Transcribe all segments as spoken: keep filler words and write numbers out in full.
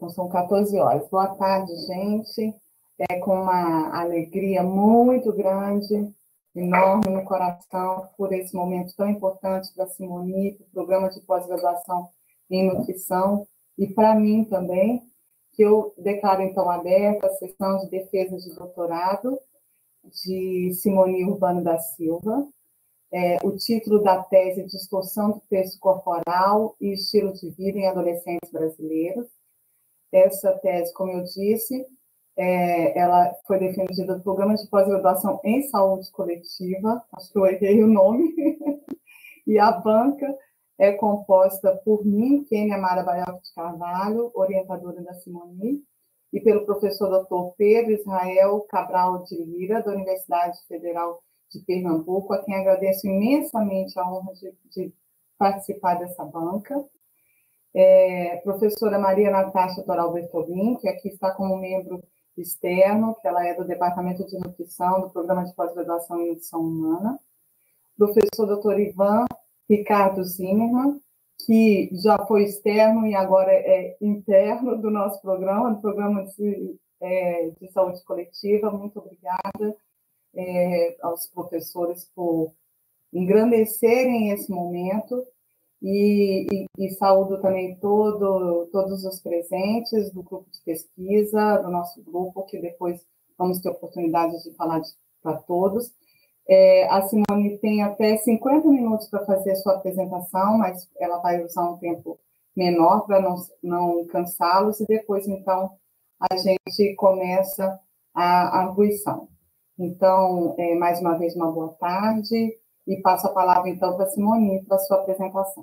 são quatorze horas. Boa tarde, gente. É com uma alegria muito grande, enorme no coração, por esse momento tão importante para a Simoni, para o programa de pós-graduação em nutrição, e para mim também, que eu declaro então aberta a sessão de defesa de doutorado de Simoni Urbano da Silva. É, o título da tese: Distorção do peso corporal e estilo de vida em adolescentes brasileiros. Essa tese, como eu disse, é, ela foi defendida do Programa de Pós-Graduação em Saúde Coletiva, acho que eu errei o nome, e a banca é composta por mim, Kênia Mara Baioc de Carvalho, orientadora da Simoni, e pelo professor doutor Pedro Israel Cabral de Lira, da Universidade Federal de Pernambuco, a quem agradeço imensamente a honra de, de participar dessa banca. É, professora Maria Natasha Toral Bertolin, que aqui está como membro externo, que ela é do Departamento de Nutrição, do Programa de Pós-Graduação em Nutrição Humana. Professor doutor Ivan Ricardo Zimmermann, que já foi externo e agora é interno do nosso programa, do Programa de, é, de Saúde Coletiva. Muito obrigada é, aos professores por engrandecerem esse momento. E, e, e saúdo também todo, todos os presentes do grupo de pesquisa, do nosso grupo, que depois vamos ter oportunidade de falar para todos. É, a Simoni tem até cinquenta minutos para fazer a sua apresentação, mas ela vai usar um tempo menor para não, não cansá-los, e depois, então, a gente começa a arguição. Então, é, mais uma vez, uma boa tarde. E passo a palavra, então, para a Simoni, para a sua apresentação.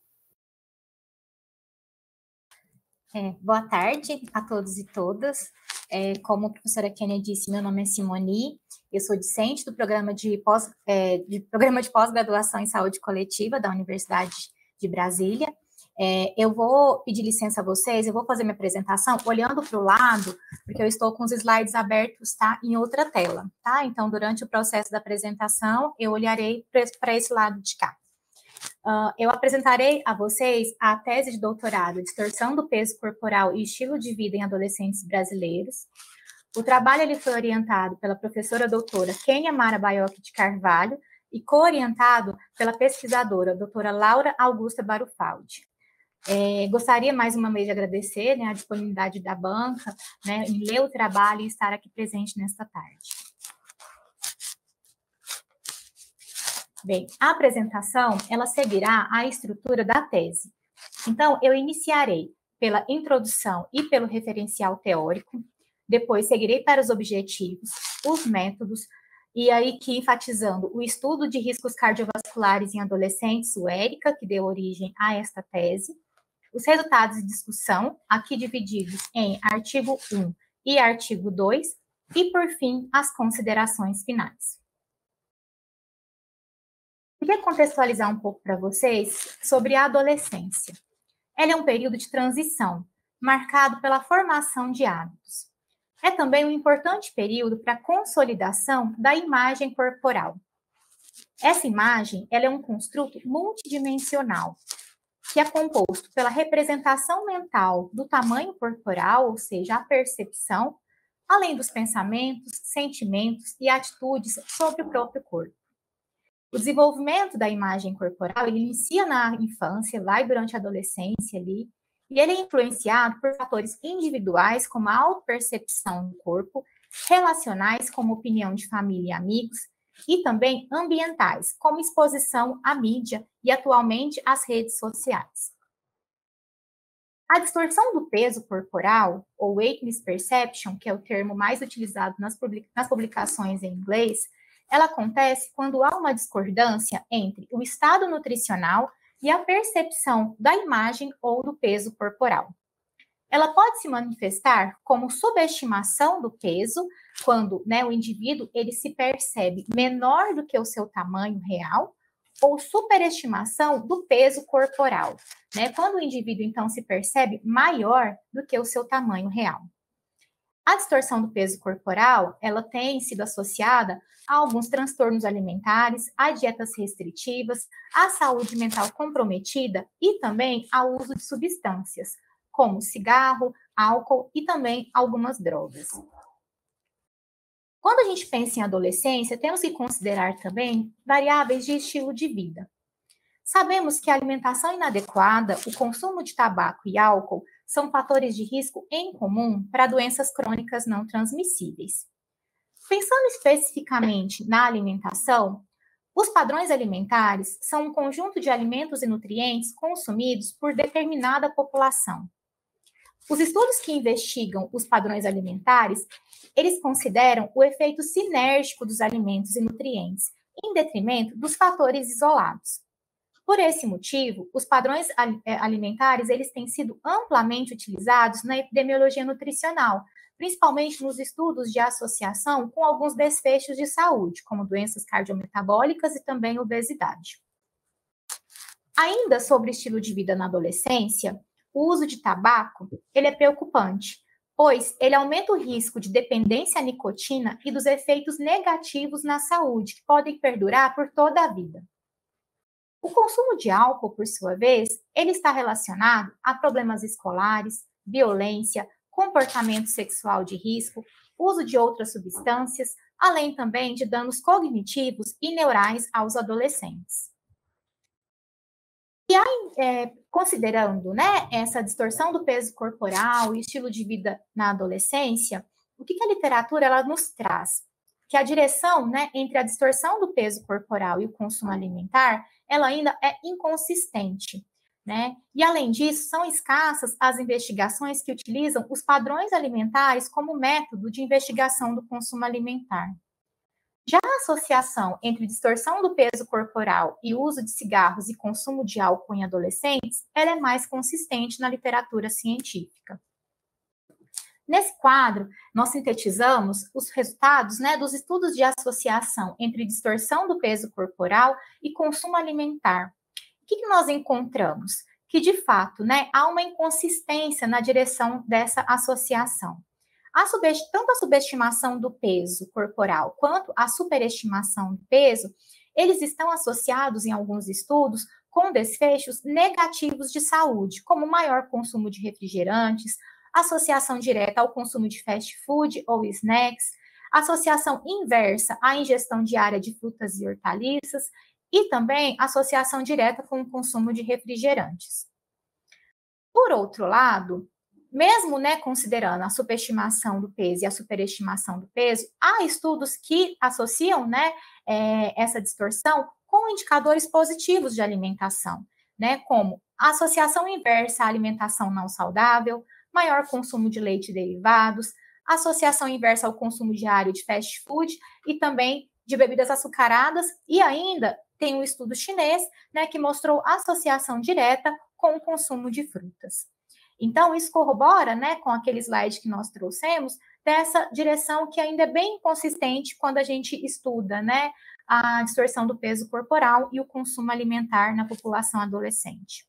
É, boa tarde a todos e todas. É, como a professora Kênia disse, meu nome é Simoni, eu sou discente do programa de pós, é, de programa de pós-graduação em saúde coletiva da Universidade de Brasília. É, eu vou pedir licença a vocês, eu vou fazer minha apresentação olhando para o lado, porque eu estou com os slides abertos, tá, em outra tela, tá? Então, durante o processo da apresentação, eu olharei para esse lado de cá. Uh, eu apresentarei a vocês a tese de doutorado Distorção do peso corporal e estilo de vida em adolescentes brasileiros. O trabalho ele foi orientado pela professora doutora Kênia Mara Baioc de Carvalho e co-orientado pela pesquisadora doutora Laura Augusta Barufaldi. É, gostaria mais uma vez de agradecer, né, a disponibilidade da banca, né, em ler o trabalho e estar aqui presente nesta tarde. Bem, a apresentação, ela seguirá a estrutura da tese. Então, eu iniciarei pela introdução e pelo referencial teórico, depois seguirei para os objetivos, os métodos, e aí que enfatizando o estudo de riscos cardiovasculares em adolescentes, o ERICA, que deu origem a esta tese, os resultados de discussão, aqui divididos em artigo um e artigo dois, e, por fim, as considerações finais. Queria contextualizar um pouco para vocês sobre a adolescência. Ela é um período de transição, marcado pela formação de hábitos. É também um importante período para a consolidação da imagem corporal. Essa imagem ela é um construto multidimensional, que é composto pela representação mental do tamanho corporal, ou seja, a percepção, além dos pensamentos, sentimentos e atitudes sobre o próprio corpo. O desenvolvimento da imagem corporal ele inicia na infância, vai durante a adolescência ali, e ele é influenciado por fatores individuais, como a autopercepção do corpo, relacionais, como opinião de família e amigos, e também ambientais, como exposição à mídia e, atualmente, às redes sociais. A distorção do peso corporal, ou weakness perception, que é o termo mais utilizado nas publicações em inglês, ela acontece quando há uma discordância entre o estado nutricional e a percepção da imagem ou do peso corporal. Ela pode se manifestar como subestimação do peso, quando, né, o indivíduo ele se percebe menor do que o seu tamanho real, ou superestimação do peso corporal, né, quando o indivíduo, então, se percebe maior do que o seu tamanho real. A distorção do peso corporal, ela tem sido associada a alguns transtornos alimentares, a dietas restritivas, à saúde mental comprometida e também ao uso de substâncias, como cigarro, álcool e também algumas drogas. Quando a gente pensa em adolescência, temos que considerar também variáveis de estilo de vida. Sabemos que a alimentação inadequada, o consumo de tabaco e álcool são fatores de risco em comum para doenças crônicas não transmissíveis. Pensando especificamente na alimentação, os padrões alimentares são um conjunto de alimentos e nutrientes consumidos por determinada população. Os estudos que investigam os padrões alimentares, eles consideram o efeito sinérgico dos alimentos e nutrientes, em detrimento dos fatores isolados. Por esse motivo, os padrões alimentares, eles têm sido amplamente utilizados na epidemiologia nutricional, principalmente nos estudos de associação com alguns desfechos de saúde, como doenças cardiometabólicas e também obesidade. Ainda sobre estilo de vida na adolescência, o uso de tabaco, ele é preocupante, pois ele aumenta o risco de dependência à nicotina e dos efeitos negativos na saúde, que podem perdurar por toda a vida. O consumo de álcool, por sua vez, ele está relacionado a problemas escolares, violência, comportamento sexual de risco, uso de outras substâncias, além também de danos cognitivos e neurais aos adolescentes. E aí, é, considerando, né, essa distorção do peso corporal e estilo de vida na adolescência, o que, que a literatura ela nos traz? Que a direção, né, entre a distorção do peso corporal e o consumo alimentar, ela ainda é inconsistente, né? E, além disso, são escassas as investigações que utilizam os padrões alimentares como método de investigação do consumo alimentar. Já a associação entre distorção do peso corporal e uso de cigarros e consumo de álcool em adolescentes, ela é mais consistente na literatura científica. Nesse quadro, nós sintetizamos os resultados, né, dos estudos de associação entre distorção do peso corporal e consumo alimentar. O que, que nós encontramos? Que, de fato, né, há uma inconsistência na direção dessa associação. A tanto a subestimação do peso corporal quanto a superestimação do peso, eles estão associados, em alguns estudos, com desfechos negativos de saúde, como maior consumo de refrigerantes, associação direta ao consumo de fast food ou snacks, associação inversa à ingestão diária de frutas e hortaliças e também associação direta com o consumo de refrigerantes. Por outro lado, mesmo, né, considerando a subestimação do peso e a superestimação do peso, há estudos que associam, né, é, essa distorção com indicadores positivos de alimentação, né, como a associação inversa à alimentação não saudável, maior consumo de leite e derivados, associação inversa ao consumo diário de fast food e também de bebidas açucaradas, e ainda tem um estudo chinês, né, que mostrou associação direta com o consumo de frutas. Então, isso corrobora, né, com aquele slide que nós trouxemos, dessa direção que ainda é bem inconsistente quando a gente estuda, né, a distorção do peso corporal e o consumo alimentar na população adolescente.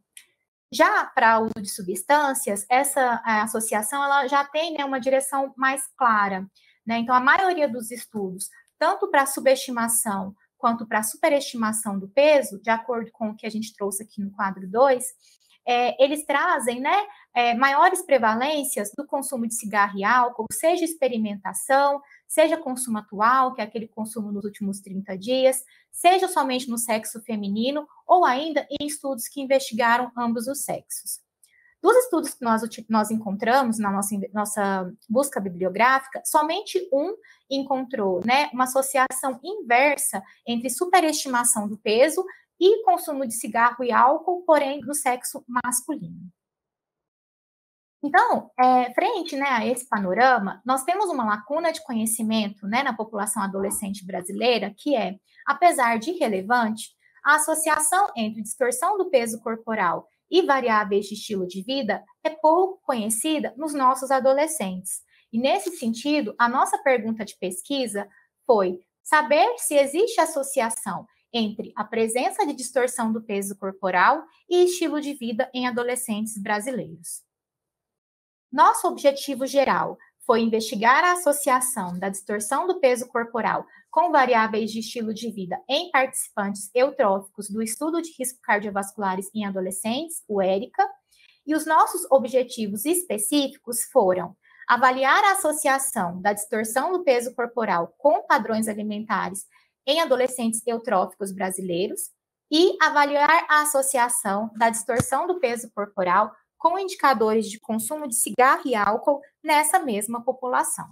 Já para o uso de substâncias, essa associação ela já tem, né, uma direção mais clara, né? Então, a maioria dos estudos, tanto para subestimação quanto para superestimação do peso, de acordo com o que a gente trouxe aqui no quadro dois, é, eles trazem, né, é, maiores prevalências do consumo de cigarro e álcool, seja experimentação, seja consumo atual, que é aquele consumo nos últimos trinta dias, seja somente no sexo feminino, ou ainda em estudos que investigaram ambos os sexos. Dos estudos que nós, nós encontramos na nossa, nossa busca bibliográfica, somente um encontrou, né, uma associação inversa entre superestimação do peso e consumo de cigarro e álcool, porém no sexo masculino. Então, é, frente, né, a esse panorama, nós temos uma lacuna de conhecimento, né, na população adolescente brasileira, que é, apesar de relevante, a associação entre distorção do peso corporal e variáveis de estilo de vida é pouco conhecida nos nossos adolescentes. E, nesse sentido, a nossa pergunta de pesquisa foi saber se existe associação entre a presença de distorção do peso corporal e estilo de vida em adolescentes brasileiros. Nosso objetivo geral foi investigar a associação da distorção do peso corporal com variáveis de estilo de vida em participantes eutróficos do Estudo de Riscos Cardiovasculares em Adolescentes, o ERICA, E os nossos objetivos específicos foram avaliar a associação da distorção do peso corporal com padrões alimentares em adolescentes eutróficos brasileiros e avaliar a associação da distorção do peso corporal com indicadores de consumo de cigarro e álcool nessa mesma população.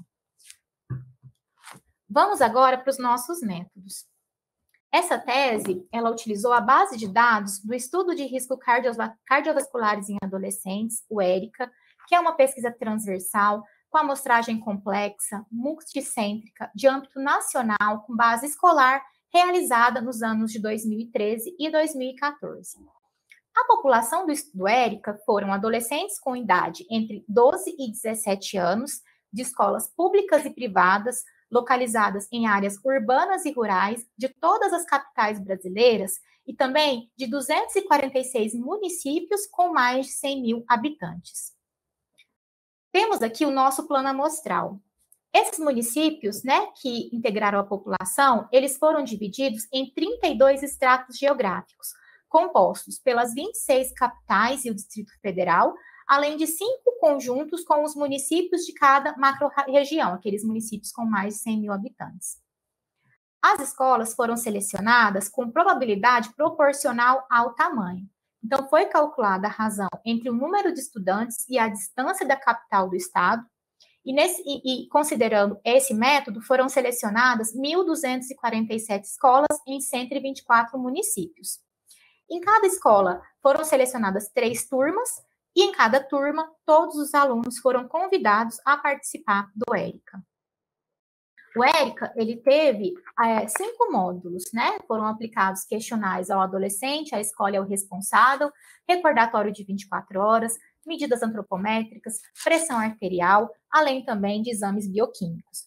Vamos agora para os nossos métodos. Essa tese, ela utilizou a base de dados do Estudo de Risco Cardiovasculares em Adolescentes, o ERICA, que é uma pesquisa transversal com amostragem complexa, multicêntrica, de âmbito nacional, com base escolar, realizada nos anos de dois mil e treze e dois mil e quatorze. A população do, do ERICA foram adolescentes com idade entre doze e dezessete anos, de escolas públicas e privadas, localizadas em áreas urbanas e rurais de todas as capitais brasileiras e também de duzentos e quarenta e seis municípios com mais de cem mil habitantes. Temos aqui o nosso plano amostral. Esses municípios, né, que integraram a população, eles foram divididos em trinta e dois estratos geográficos, compostos pelas vinte e seis capitais e o Distrito Federal, além de cinco conjuntos com os municípios de cada macro-região, aqueles municípios com mais de cem mil habitantes. As escolas foram selecionadas com probabilidade proporcional ao tamanho. Então, foi calculada a razão entre o número de estudantes e a distância da capital do estado, e, nesse, e, e considerando esse método, foram selecionadas mil duzentas e quarenta e sete escolas em cento e vinte e quatro municípios. Em cada escola foram selecionadas três turmas, e em cada turma, todos os alunos foram convidados a participar do ERICA. O ERICA, ele teve é, cinco módulos, né? Foram aplicados questionários ao adolescente, a escola é o responsável, recordatório de vinte e quatro horas, medidas antropométricas, pressão arterial, além também de exames bioquímicos.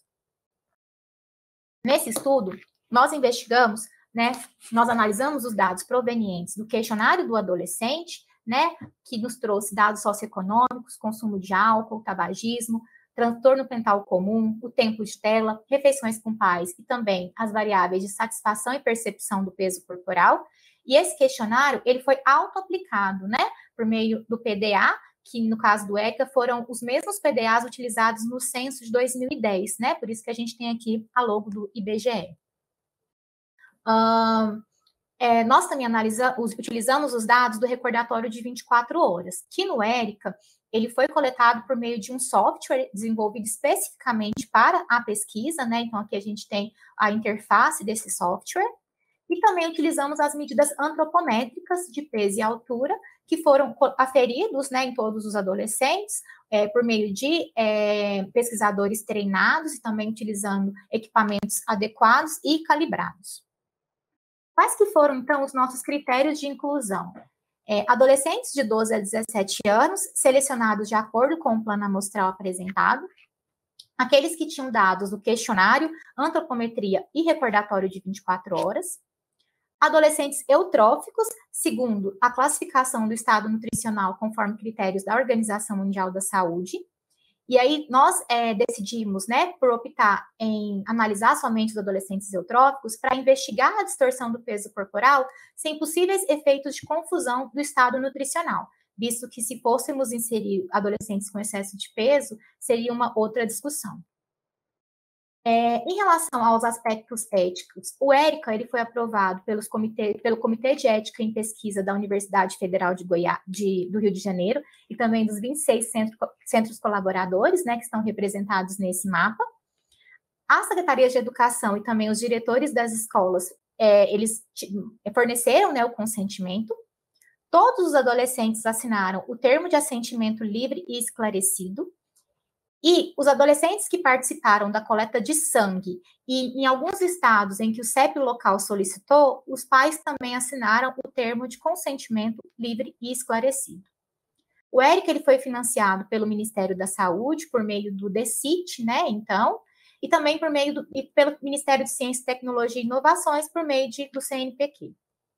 Nesse estudo, nós investigamos, né? Nós analisamos os dados provenientes do questionário do adolescente, né, que nos trouxe dados socioeconômicos, consumo de álcool, tabagismo, transtorno mental comum, o tempo de tela, refeições com pais e também as variáveis de satisfação e percepção do peso corporal. E esse questionário, ele foi auto-aplicado, né, por meio do P D A, que no caso do ERICA foram os mesmos P D As utilizados no censo de dois mil e dez, né, por isso que a gente tem aqui a logo do I B G E. Um, É, nós também analisamos, utilizamos os dados do recordatório de vinte e quatro horas, que no ERICA, ele foi coletado por meio de um software desenvolvido especificamente para a pesquisa, né? Então, aqui a gente tem a interface desse software, e também utilizamos as medidas antropométricas de peso e altura, que foram aferidos, né, em todos os adolescentes, é, por meio de é, pesquisadores treinados e também utilizando equipamentos adequados e calibrados. Quais que foram, então, os nossos critérios de inclusão? É, adolescentes de doze a dezessete anos, selecionados de acordo com o plano amostral apresentado, aqueles que tinham dados do questionário, antropometria e recordatório de vinte e quatro horas, adolescentes eutróficos, segundo a classificação do estado nutricional conforme critérios da Organização Mundial da Saúde. E aí, nós é, decidimos, né, por optar em analisar somente os adolescentes eutróficos para investigar a distorção do peso corporal sem possíveis efeitos de confusão do estado nutricional, visto que se fôssemos inserir adolescentes com excesso de peso, seria uma outra discussão. É, em relação aos aspectos éticos, o ERICA ele foi aprovado pelos comitê, pelo Comitê de Ética em Pesquisa da Universidade Federal de Goiás, de, do Rio de Janeiro, e também dos vinte e seis centro, centros colaboradores, né, que estão representados nesse mapa. As secretarias de educação e também os diretores das escolas, é, eles forneceram, né, o consentimento. Todos os adolescentes assinaram o termo de assentimento livre e esclarecido. E os adolescentes que participaram da coleta de sangue e em alguns estados em que o C E P local solicitou, os pais também assinaram o termo de consentimento livre e esclarecido. O ERICA ele foi financiado pelo Ministério da Saúde por meio do DECIT, né, então, e também por meio do, e pelo Ministério de Ciência, Tecnologia e Inovações por meio de, do C N P Q.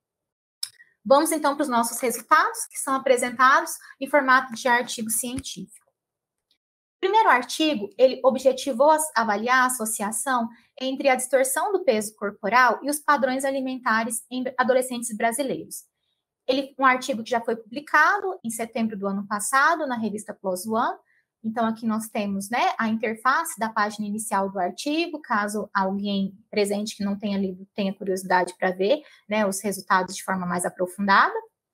Vamos então para os nossos resultados, que são apresentados em formato de artigo científico. O primeiro artigo, ele objetivou avaliar a associação entre a distorção do peso corporal e os padrões alimentares em adolescentes brasileiros. ele, um artigo que já foi publicado em setembro do ano passado na revista PLOS ONE. Então, aqui nós temos, né, a interface da página inicial do artigo, caso alguém presente que não tenha lido tenha curiosidade para ver, né, os resultados de forma mais aprofundada.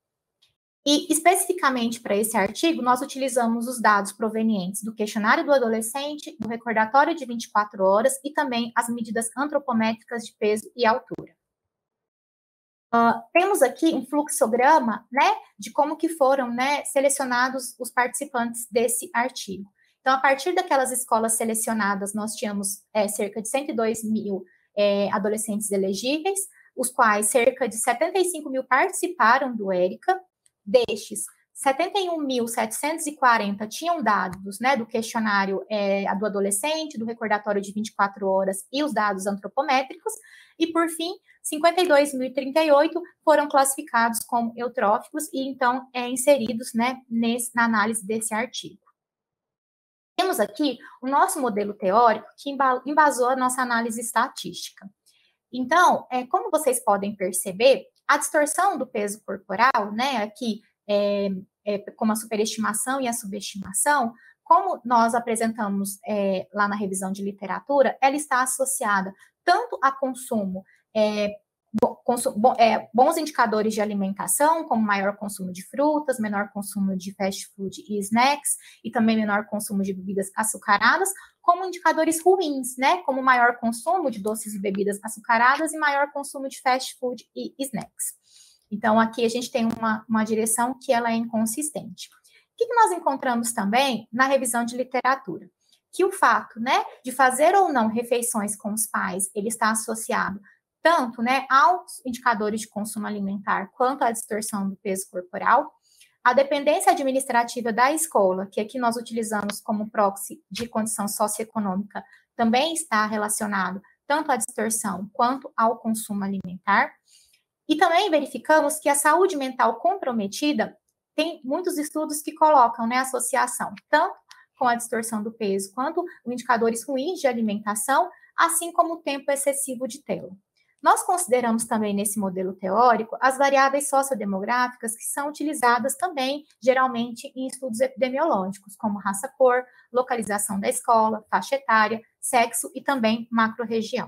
E, especificamente para esse artigo, nós utilizamos os dados provenientes do questionário do adolescente, do recordatório de vinte e quatro horas e também as medidas antropométricas de peso e altura. Uh, temos aqui um fluxograma, né, de como que foram, né, selecionados os participantes desse artigo. Então, a partir daquelas escolas selecionadas, nós tínhamos é, cerca de cento e dois mil é, adolescentes elegíveis, os quais cerca de setenta e cinco mil participaram do ERICA. Destes, setenta e um mil setecentos e quarenta tinham dados, né, do questionário é, do adolescente, do recordatório de vinte e quatro horas e os dados antropométricos, e, por fim, cinquenta e dois mil e trinta e oito foram classificados como eutróficos e, então, é, inseridos, né, nesse, na análise desse artigo. Temos aqui o nosso modelo teórico que embasou a nossa análise estatística. Então, é, como vocês podem perceber, a distorção do peso corporal, né, aqui, é, é, como a superestimação e a subestimação, como nós apresentamos é, lá na revisão de literatura, ela está associada tanto a consumo, é, consumo bo, é, bons indicadores de alimentação, como maior consumo de frutas, menor consumo de fast food e snacks, e também menor consumo de bebidas açucaradas, como indicadores ruins, né, como maior consumo de doces e bebidas açucaradas e maior consumo de fast food e snacks. Então, aqui a gente tem uma, uma direção que ela é inconsistente. O que, que nós encontramos também na revisão de literatura? Que o fato, né, de fazer ou não refeições com os pais, ele está associado tanto, né, aos indicadores de consumo alimentar, quanto à distorção do peso corporal. A dependência administrativa da escola, que aqui nós utilizamos como proxy de condição socioeconômica, também está relacionado tanto à distorção quanto ao consumo alimentar. E também verificamos que a saúde mental comprometida, tem muitos estudos que colocam, né, associação tanto com a distorção do peso, quanto indicadores ruins de alimentação, assim como o tempo excessivo de tela. Nós consideramos também nesse modelo teórico as variáveis sociodemográficas que são utilizadas também, geralmente, em estudos epidemiológicos, como raça-cor, localização da escola, faixa etária, sexo e também macro-região.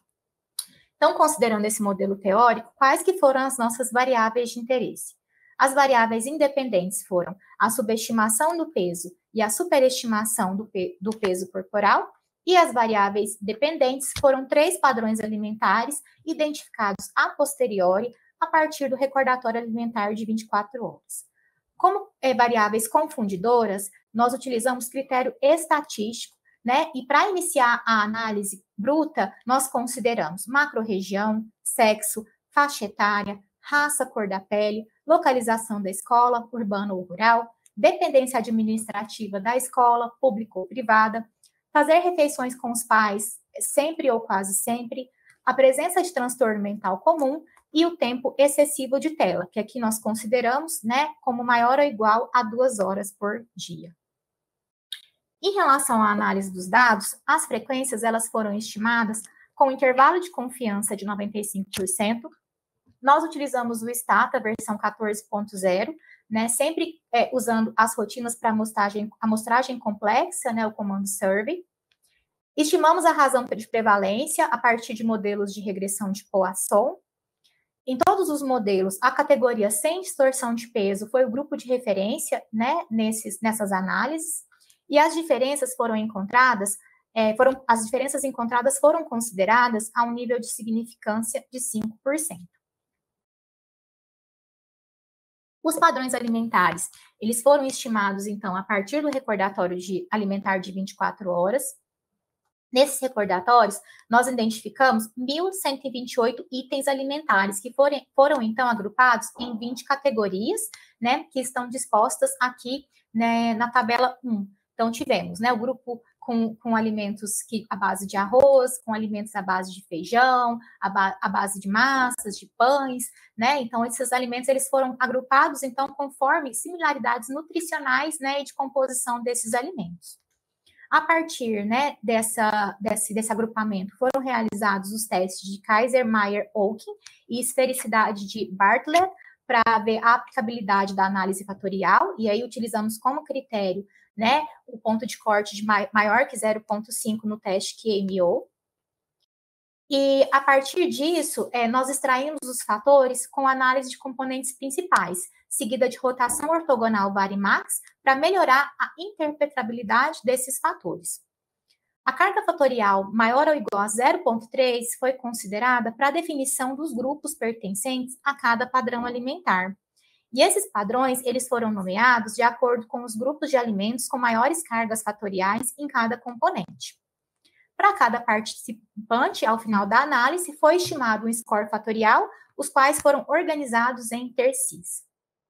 Então, considerando esse modelo teórico, quais que foram as nossas variáveis de interesse? As variáveis independentes foram a subestimação do peso e a superestimação do, pe do peso corporal, e as variáveis dependentes foram três padrões alimentares identificados a posteriori a partir do recordatório alimentar de vinte e quatro horas. Como é, variáveis confundidoras, nós utilizamos critério estatístico, né? E para iniciar a análise bruta, nós consideramos macro-região, sexo, faixa etária, raça, cor da pele, localização da escola, urbana ou rural, dependência administrativa da escola, pública ou privada, fazer refeições com os pais, sempre ou quase sempre, a presença de transtorno mental comum e o tempo excessivo de tela, que aqui nós consideramos, né, como maior ou igual a duas horas por dia. Em relação à análise dos dados, as frequências elas foram estimadas com intervalo de confiança de noventa e cinco por cento. Nós utilizamos o Stata, versão quatorze ponto zero, né, sempre é, usando as rotinas para amostragem, amostragem complexa, né, o comando survey. Estimamos a razão de prevalência a partir de modelos de regressão de Poisson. Em todos os modelos, a categoria sem distorção de peso foi o grupo de referência, né, nesses, nessas análises, e as diferenças foram encontradas, é, foram, as diferenças encontradas foram consideradas a um nível de significância de cinco por cento. Os padrões alimentares, eles foram estimados, então, a partir do recordatório de alimentar de vinte e quatro horas. Nesses recordatórios, nós identificamos mil cento e vinte e oito itens alimentares, que foram, foram, então, agrupados em vinte categorias, né, que estão dispostas aqui, né, na tabela um. Então, tivemos, né, o grupo com, com alimentos que, à base de arroz, com alimentos à base de feijão, à, ba à base de massas, de pães, né? Então, esses alimentos, eles foram agrupados, então, conforme similaridades nutricionais, né, e de composição desses alimentos. A partir, né, dessa, desse, desse agrupamento, foram realizados os testes de Kaiser-Meyer-Oaken e esfericidade de Bartlett para ver a aplicabilidade da análise fatorial, e aí utilizamos como critério, né, o ponto de corte de maior que zero vírgula cinco no teste Q M O. E, a partir disso, é, nós extraímos os fatores com análise de componentes principais, seguida de rotação ortogonal Varimax, para melhorar a interpretabilidade desses fatores. A carga fatorial maior ou igual a zero vírgula três foi considerada para a definição dos grupos pertencentes a cada padrão alimentar. E esses padrões, eles foram nomeados de acordo com os grupos de alimentos com maiores cargas fatoriais em cada componente. Para cada participante, ao final da análise, foi estimado um score fatorial, os quais foram organizados em intercis.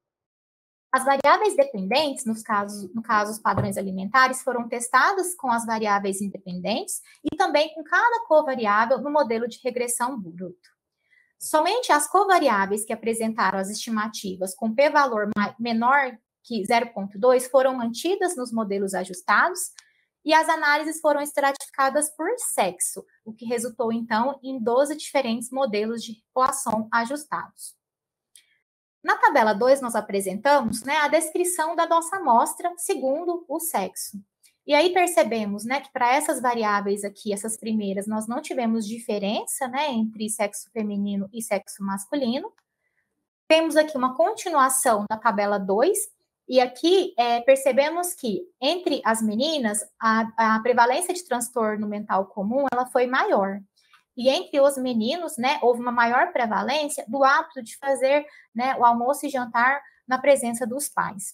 As variáveis dependentes, nos casos, no caso os padrões alimentares, foram testadas com as variáveis independentes e também com cada covariável no modelo de regressão bruto. Somente as covariáveis que apresentaram as estimativas com p-valor menor que zero vírgula dois foram mantidas nos modelos ajustados, e as análises foram estratificadas por sexo, o que resultou, então, em doze diferentes modelos de Poisson ajustados. Na tabela dois, nós apresentamos, né, a descrição da nossa amostra segundo o sexo. E aí percebemos, né, que para essas variáveis aqui, essas primeiras, nós não tivemos diferença, né, entre sexo feminino e sexo masculino. Temos aqui uma continuação da tabela dois, e aqui é, percebemos que, entre as meninas, a, a prevalência de transtorno mental comum ela foi maior. E entre os meninos, né, houve uma maior prevalência do hábito de fazer, né, o almoço e jantar na presença dos pais.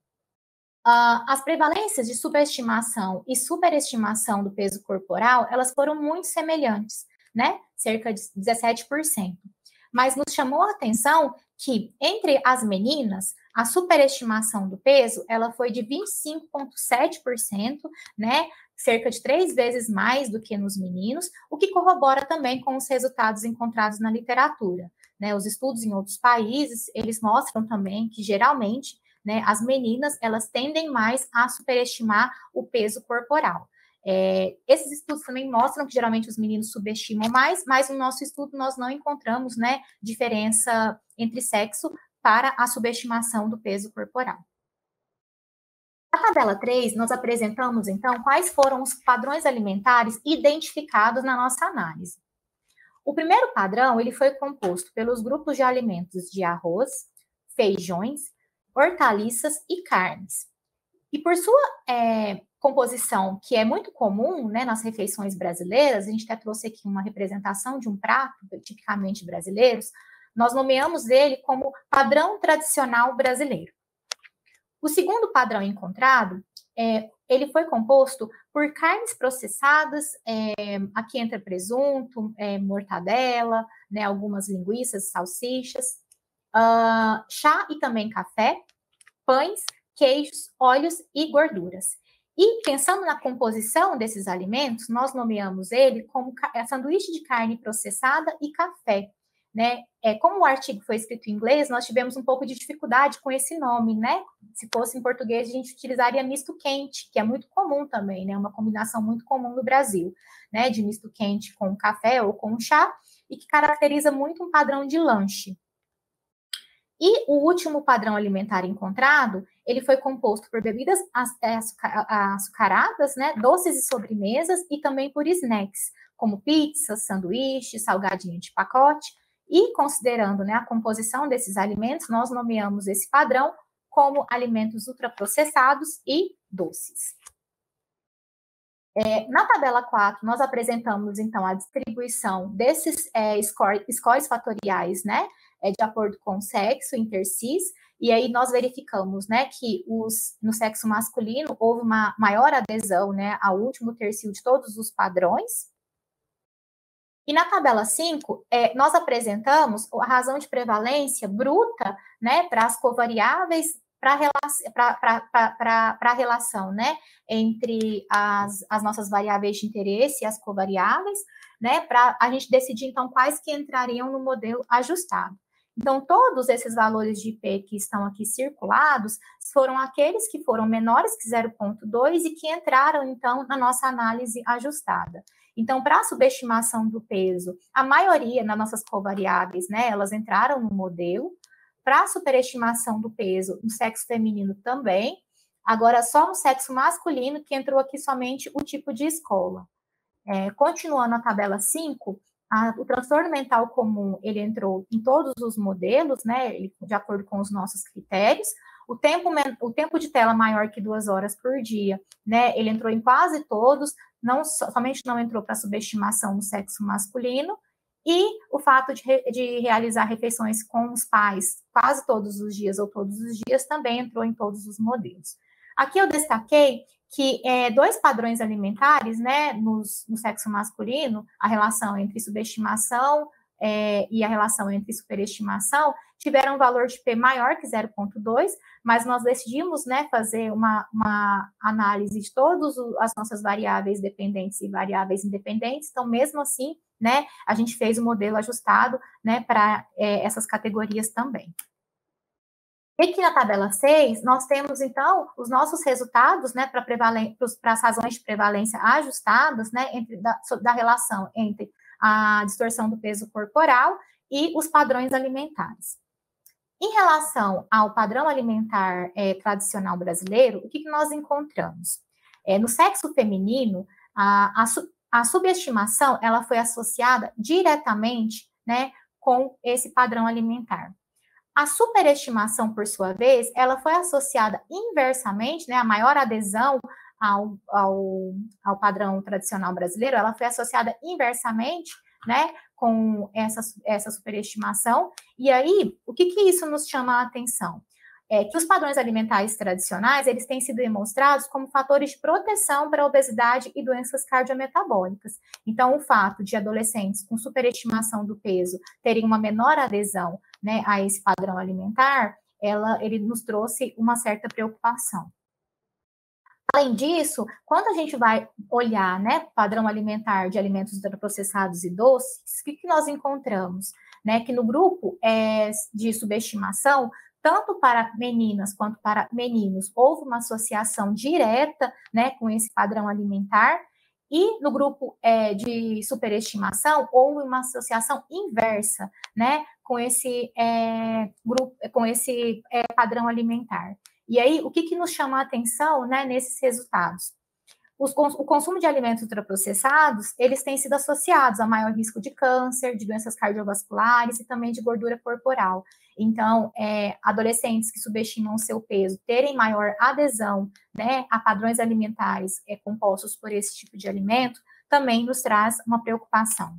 Uh, as prevalências de superestimação e superestimação do peso corporal, elas foram muito semelhantes, né, cerca de dezessete por cento. Mas nos chamou a atenção que, entre as meninas, a superestimação do peso, ela foi de vinte e cinco vírgula sete por cento, né, cerca de três vezes mais do que nos meninos, o que corrobora também com os resultados encontrados na literatura, né, os estudos em outros países, eles mostram também que, geralmente, né, as meninas, elas tendem mais a superestimar o peso corporal. É, esses estudos também mostram que geralmente os meninos subestimam mais, mas no nosso estudo nós não encontramos, né, diferença entre sexo para a subestimação do peso corporal. Na tabela três, nós apresentamos, então, quais foram os padrões alimentares identificados na nossa análise. O primeiro padrão, ele foi composto pelos grupos de alimentos de arroz, feijões, hortaliças e carnes. E por sua é, composição, que é muito comum, né, nas refeições brasileiras, a gente até trouxe aqui uma representação de um prato tipicamente brasileiros, nós nomeamos ele como padrão tradicional brasileiro. O segundo padrão encontrado, é, ele foi composto por carnes processadas, é, aqui entra presunto, é, mortadela, né, algumas linguiças, salsichas, uh, chá e também café, pães, queijos, óleos e gorduras. E pensando na composição desses alimentos, nós nomeamos ele como sanduíche de carne processada e café, né? É, como o artigo foi escrito em inglês, nós tivemos um pouco de dificuldade com esse nome, né? Se fosse em português, a gente utilizaria misto quente, que é muito comum também, né? Uma combinação muito comum no Brasil, né? De misto quente com café ou com chá, e que caracteriza muito um padrão de lanche. E o último padrão alimentar encontrado, ele foi composto por bebidas açucaradas, né, doces e sobremesas, e também por snacks, como pizzas, sanduíches, salgadinho de pacote. E considerando, né, a composição desses alimentos, nós nomeamos esse padrão como alimentos ultraprocessados e doces. É, na tabela quatro, nós apresentamos, então, a distribuição desses é, score, scores fatoriais, né, é, de acordo com o sexo, intercis, e aí nós verificamos, né, que os, no sexo masculino houve uma maior adesão, né, ao último tercio de todos os padrões. E na tabela cinco, é, nós apresentamos a razão de prevalência bruta, né, para as covariáveis, para a relação, né, entre as, as nossas variáveis de interesse e as covariáveis, né, para a gente decidir, então, quais que entrariam no modelo ajustado. Então, todos esses valores de I P que estão aqui circulados foram aqueles que foram menores que zero vírgula dois e que entraram, então, na nossa análise ajustada. Então, para a subestimação do peso, a maioria das nossas covariáveis, né, elas entraram no modelo. para a superestimação do peso no sexo feminino também, agora só no sexo masculino, que entrou aqui somente o tipo de escola. É, continuando a tabela cinco, a, o transtorno mental comum, ele entrou em todos os modelos, né, ele, de acordo com os nossos critérios. O tempo, o tempo de tela maior que duas horas por dia, né, ele entrou em quase todos, não, somente não entrou para subestimação no sexo masculino, e o fato de, de realizar refeições com os pais quase todos os dias ou todos os dias também entrou em todos os modelos. Aqui eu destaquei que é, dois padrões alimentares, né, nos, no sexo masculino, a relação entre subestimação é, e a relação entre superestimação, tiveram um valor de P maior que zero vírgula dois, mas nós decidimos, né, fazer uma, uma análise de todas as nossas variáveis dependentes e variáveis independentes, então, mesmo assim, né, a gente fez o um modelo ajustado, né, para é, essas categorias também. E aqui na tabela seis, nós temos, então, os nossos resultados, né, para as razões de prevalência ajustadas, né, entre, da, da relação entre a distorção do peso corporal e os padrões alimentares. Em relação ao padrão alimentar é, tradicional brasileiro, o que, que nós encontramos? É, no sexo feminino, a, a, a subestimação, ela foi associada diretamente, né, com esse padrão alimentar. A superestimação, por sua vez, ela foi associada inversamente, né, a maior adesão ao, ao, ao padrão tradicional brasileiro, ela foi associada inversamente, né, com essa, essa superestimação. E aí, o que, que isso nos chama a atenção? É que os padrões alimentares tradicionais, eles têm sido demonstrados como fatores de proteção para a obesidade e doenças cardiometabólicas. Então, o fato de adolescentes com superestimação do peso terem uma menor adesão, né, a esse padrão alimentar, ela, ele nos trouxe uma certa preocupação. Além disso, quando a gente vai olhar, né, o padrão alimentar de alimentos ultraprocessados e doces, o que, que nós encontramos? Né, que no grupo é, de subestimação, tanto para meninas quanto para meninos, houve uma associação direta, né, com esse padrão alimentar, e no grupo é, de superestimação, houve uma associação inversa, né, com esse, é, grupo, com esse é, padrão alimentar. E aí, o que, que nos chama a atenção, né, nesses resultados? Os, o consumo de alimentos ultraprocessados, eles têm sido associados a maior risco de câncer, de doenças cardiovasculares e também de gordura corporal. Então, é, adolescentes que subestimam o seu peso terem maior adesão, né, a padrões alimentares é, compostos por esse tipo de alimento, também nos traz uma preocupação.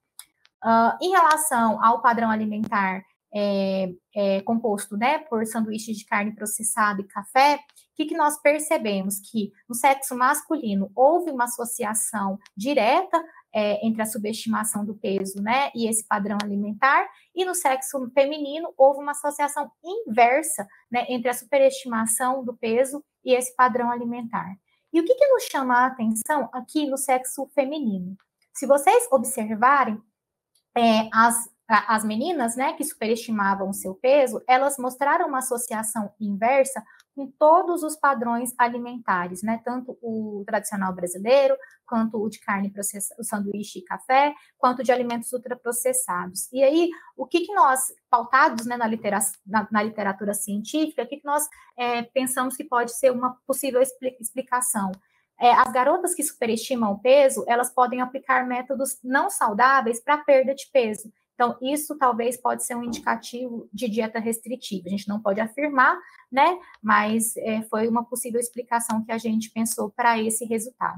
Uh, em relação ao padrão alimentar é, é, composto, né, por sanduíches de carne processada e café, o que, que nós percebemos? Que no sexo masculino houve uma associação direta é, entre a subestimação do peso, né, e esse padrão alimentar, e no sexo feminino houve uma associação inversa, né, entre a superestimação do peso e esse padrão alimentar. E o que, que nos chama a atenção aqui no sexo feminino? Se vocês observarem, é, as as meninas, né, que superestimavam o seu peso, elas mostraram uma associação inversa com todos os padrões alimentares, né, tanto o tradicional brasileiro, quanto o de carne processada, o sanduíche e café, quanto de alimentos ultraprocessados. E aí, o que, que nós, pautados, né, na, litera, na, na literatura científica, o que, que nós é, pensamos que pode ser uma possível explicação? É, as garotas que superestimam o peso, elas podem aplicar métodos não saudáveis para perda de peso. Então, isso talvez pode ser um indicativo de dieta restritiva. A gente não pode afirmar, né? Mas é, foi uma possível explicação que a gente pensou para esse resultado.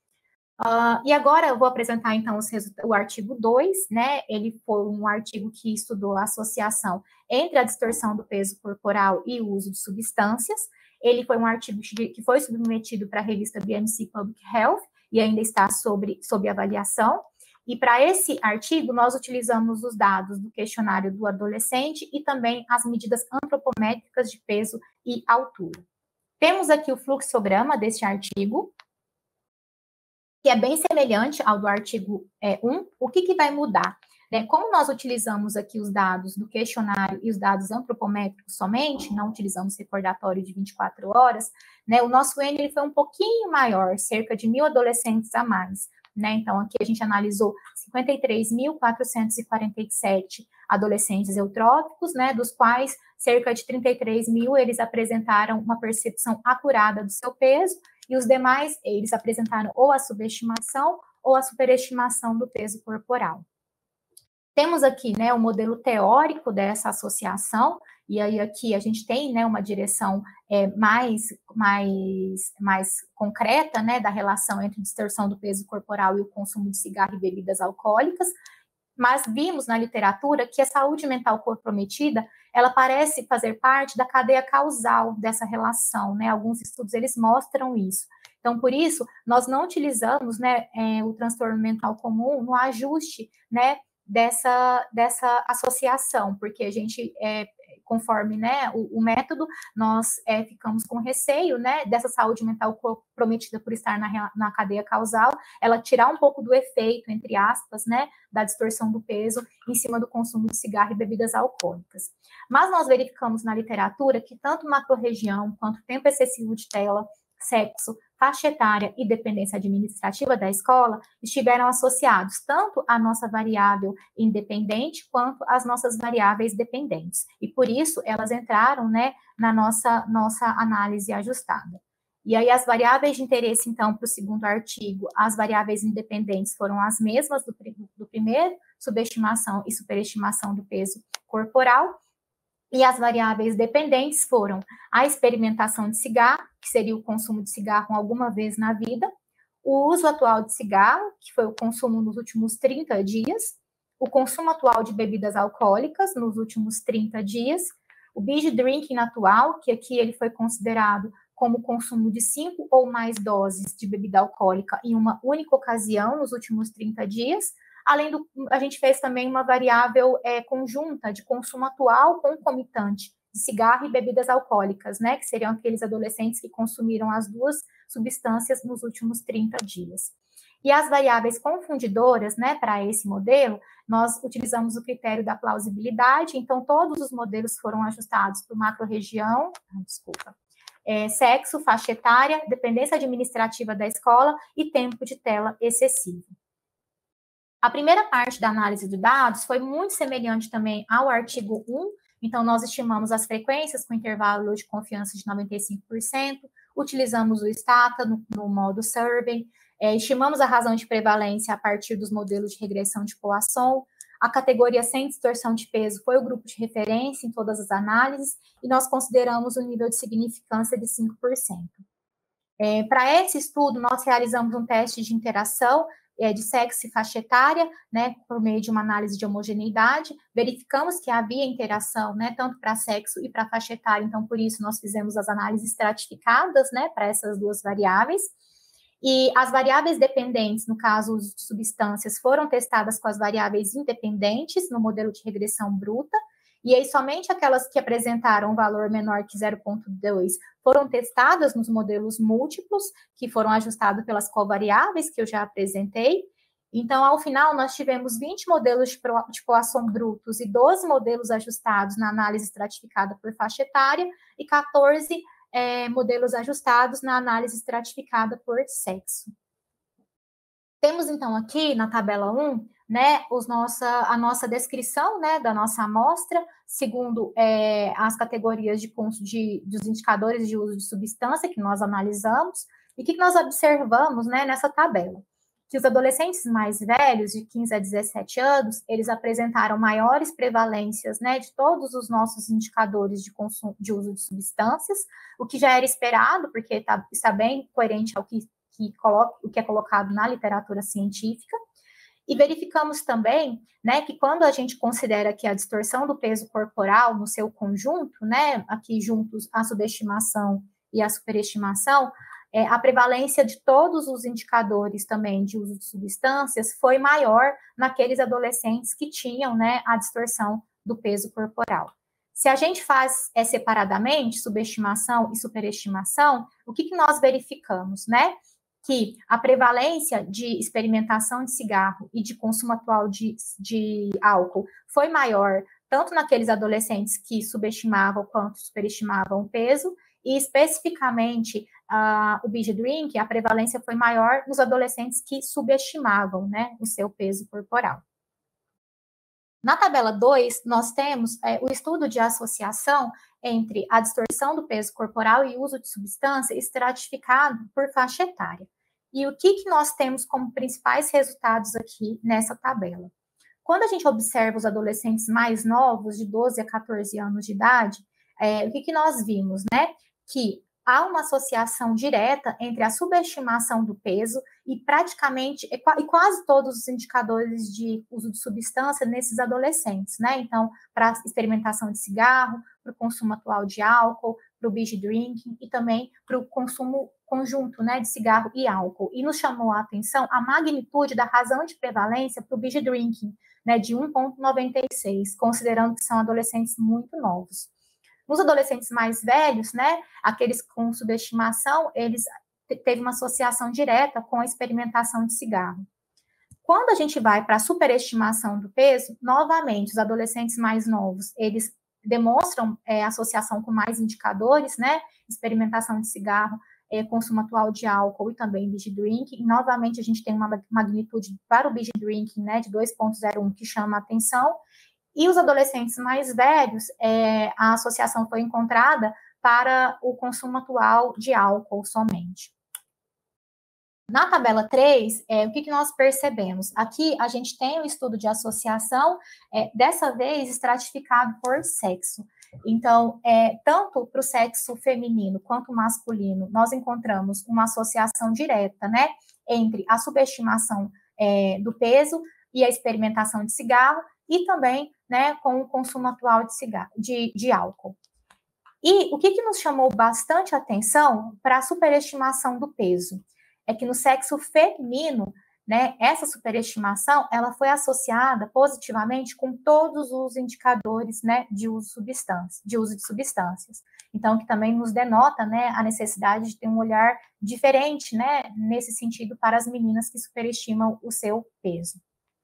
Uh, e agora eu vou apresentar, então, os o artigo dois, né? Ele foi um artigo que estudou a associação entre a distorção do peso corporal e o uso de substâncias. Ele foi um artigo que foi submetido para a revista B M C Public Health e ainda está sobre, sob avaliação. E para esse artigo, nós utilizamos os dados do questionário do adolescente e também as medidas antropométricas de peso e altura. Temos aqui o fluxograma deste artigo, que é bem semelhante ao do artigo é, um. O que, que vai mudar? Né? Como nós utilizamos aqui os dados do questionário e os dados antropométricos somente, não utilizamos recordatório de vinte e quatro horas, né? O nosso N ele foi um pouquinho maior, cerca de mil adolescentes a mais. Né? Então, aqui a gente analisou cinquenta e três mil quatrocentos e quarenta e sete adolescentes eutróficos, né, dos quais cerca de trinta e três mil eles apresentaram uma percepção acurada do seu peso, e os demais, eles apresentaram ou a subestimação ou a superestimação do peso corporal. Temos aqui, né, o modelo teórico dessa associação, e aí aqui a gente tem, né, uma direção é, mais, mais, mais concreta, né, da relação entre distorção do peso corporal e o consumo de cigarro e bebidas alcoólicas, mas vimos na literatura que a saúde mental comprometida, ela parece fazer parte da cadeia causal dessa relação, né, alguns estudos, eles mostram isso. Então, por isso, nós não utilizamos, né, é, o transtorno mental comum no ajuste, né, dessa, dessa associação, porque a gente, é, conforme, né, o, o método, nós é, ficamos com receio, né, dessa saúde mental comprometida por estar na, na cadeia causal, ela tirar um pouco do efeito, entre aspas, né, da distorção do peso em cima do consumo de cigarro e bebidas alcoólicas. Mas nós verificamos na literatura que tanto macro-região quanto tempo excessivo de tela, sexo, faixa etária e dependência administrativa da escola estiveram associados tanto à nossa variável independente quanto às nossas variáveis dependentes. E por isso elas entraram, né, na nossa, nossa análise ajustada. E aí as variáveis de interesse, então, para o segundo artigo, as variáveis independentes foram as mesmas do, do primeiro, subestimação e superestimação do peso corporal. E as variáveis dependentes foram a experimentação de cigarro, que seria o consumo de cigarro alguma vez na vida, o uso atual de cigarro, que foi o consumo nos últimos trinta dias, o consumo atual de bebidas alcoólicas nos últimos trinta dias, o binge drinking atual, que aqui ele foi considerado como o consumo de cinco ou mais doses de bebida alcoólica em uma única ocasião nos últimos trinta dias. Além do, a gente fez também uma variável é, conjunta de consumo atual concomitante de cigarro e bebidas alcoólicas, né, que seriam aqueles adolescentes que consumiram as duas substâncias nos últimos trinta dias. E as variáveis confundidoras, né, para esse modelo, nós utilizamos o critério da plausibilidade, então todos os modelos foram ajustados por macro-região, desculpa, é, sexo, faixa etária, dependência administrativa da escola e tempo de tela excessivo. A primeira parte da análise de dados foi muito semelhante também ao artigo um, então nós estimamos as frequências com intervalo de confiança de noventa e cinco por cento, utilizamos o Stata no, no modo Survey, é, estimamos a razão de prevalência a partir dos modelos de regressão de Poisson, a categoria sem distorção de peso foi o grupo de referência em todas as análises, e nós consideramos o nível de significância de cinco por cento. É, para esse estudo, nós realizamos um teste de interação de sexo e faixa etária, né, por meio de uma análise de homogeneidade, verificamos que havia interação, né, tanto para sexo e para faixa etária, então, por isso, nós fizemos as análises estratificadas, né, para essas duas variáveis, e as variáveis dependentes, no caso, de substâncias, foram testadas com as variáveis independentes, no modelo de regressão bruta, e aí somente aquelas que apresentaram um valor menor que zero vírgula dois foram testadas nos modelos múltiplos, que foram ajustados pelas covariáveis que eu já apresentei. Então, ao final, nós tivemos vinte modelos de Poisson brutos e doze modelos ajustados na análise estratificada por faixa etária e quatorze é, modelos ajustados na análise estratificada por sexo. Temos, então, aqui na tabela um, né, os nossa, a nossa descrição, né, da nossa amostra, segundo é, as categorias de, de, dos indicadores de uso de substância que nós analisamos, e o que nós observamos, né, nessa tabela? Que os adolescentes mais velhos, de quinze a dezessete anos, eles apresentaram maiores prevalências, né, de todos os nossos indicadores de, consumo, de uso de substâncias, o que já era esperado, porque tá, está bem coerente ao que Que coloca, o que é colocado na literatura científica, e verificamos também, né, que quando a gente considera que a distorção do peso corporal no seu conjunto, né, aqui juntos a subestimação e a superestimação, é, a prevalência de todos os indicadores também de uso de substâncias foi maior naqueles adolescentes que tinham, né, a distorção do peso corporal. Se a gente faz é, separadamente, subestimação e superestimação, o que, que nós verificamos, né? Que a prevalência de experimentação de cigarro e de consumo atual de, de álcool foi maior, tanto naqueles adolescentes que subestimavam quanto superestimavam o peso, e especificamente uh, o binge drink, a prevalência foi maior nos adolescentes que subestimavam, né, o seu peso corporal. Na tabela dois, nós temos é, o estudo de associação entre a distorção do peso corporal e uso de substância estratificado por faixa etária. E o que, que nós temos como principais resultados aqui nessa tabela? Quando a gente observa os adolescentes mais novos, de doze a quatorze anos de idade, é, o que, que nós vimos, né? Que há uma associação direta entre a subestimação do peso e praticamente, e quase todos os indicadores de uso de substância nesses adolescentes, né? Então, para experimentação de cigarro, para o consumo atual de álcool, para o binge drinking e também para o consumo conjunto, né, de cigarro e álcool. E nos chamou a atenção a magnitude da razão de prevalência para o binge drinking, né, de um vírgula noventa e seis, considerando que são adolescentes muito novos. Nos adolescentes mais velhos, né, aqueles com subestimação, eles teve uma associação direta com a experimentação de cigarro. Quando a gente vai para a superestimação do peso, novamente, os adolescentes mais novos, eles demonstram é, associação com mais indicadores, né, experimentação de cigarro, é, consumo atual de álcool e também binge drinking. E, novamente, a gente tem uma magnitude para o binge drinking, né, de dois vírgula zero um, que chama a atenção. E os adolescentes mais velhos, é, a associação foi encontrada para o consumo atual de álcool somente. Na tabela três, é, o que, que nós percebemos? Aqui a gente tem o estudo de associação, é, dessa vez estratificado por sexo. Então, é, tanto para o sexo feminino quanto masculino, nós encontramos uma associação direta, né, entre a subestimação é, do peso e a experimentação de cigarro, e também, né, com o consumo atual de, cigarro, de, de álcool. E o que, que nos chamou bastante atenção para a superestimação do peso? É que no sexo feminino, né, essa superestimação, ela foi associada positivamente com todos os indicadores, né, de uso, substância, de uso de substâncias. Então, que também nos denota, né, a necessidade de ter um olhar diferente, né, nesse sentido para as meninas que superestimam o seu peso.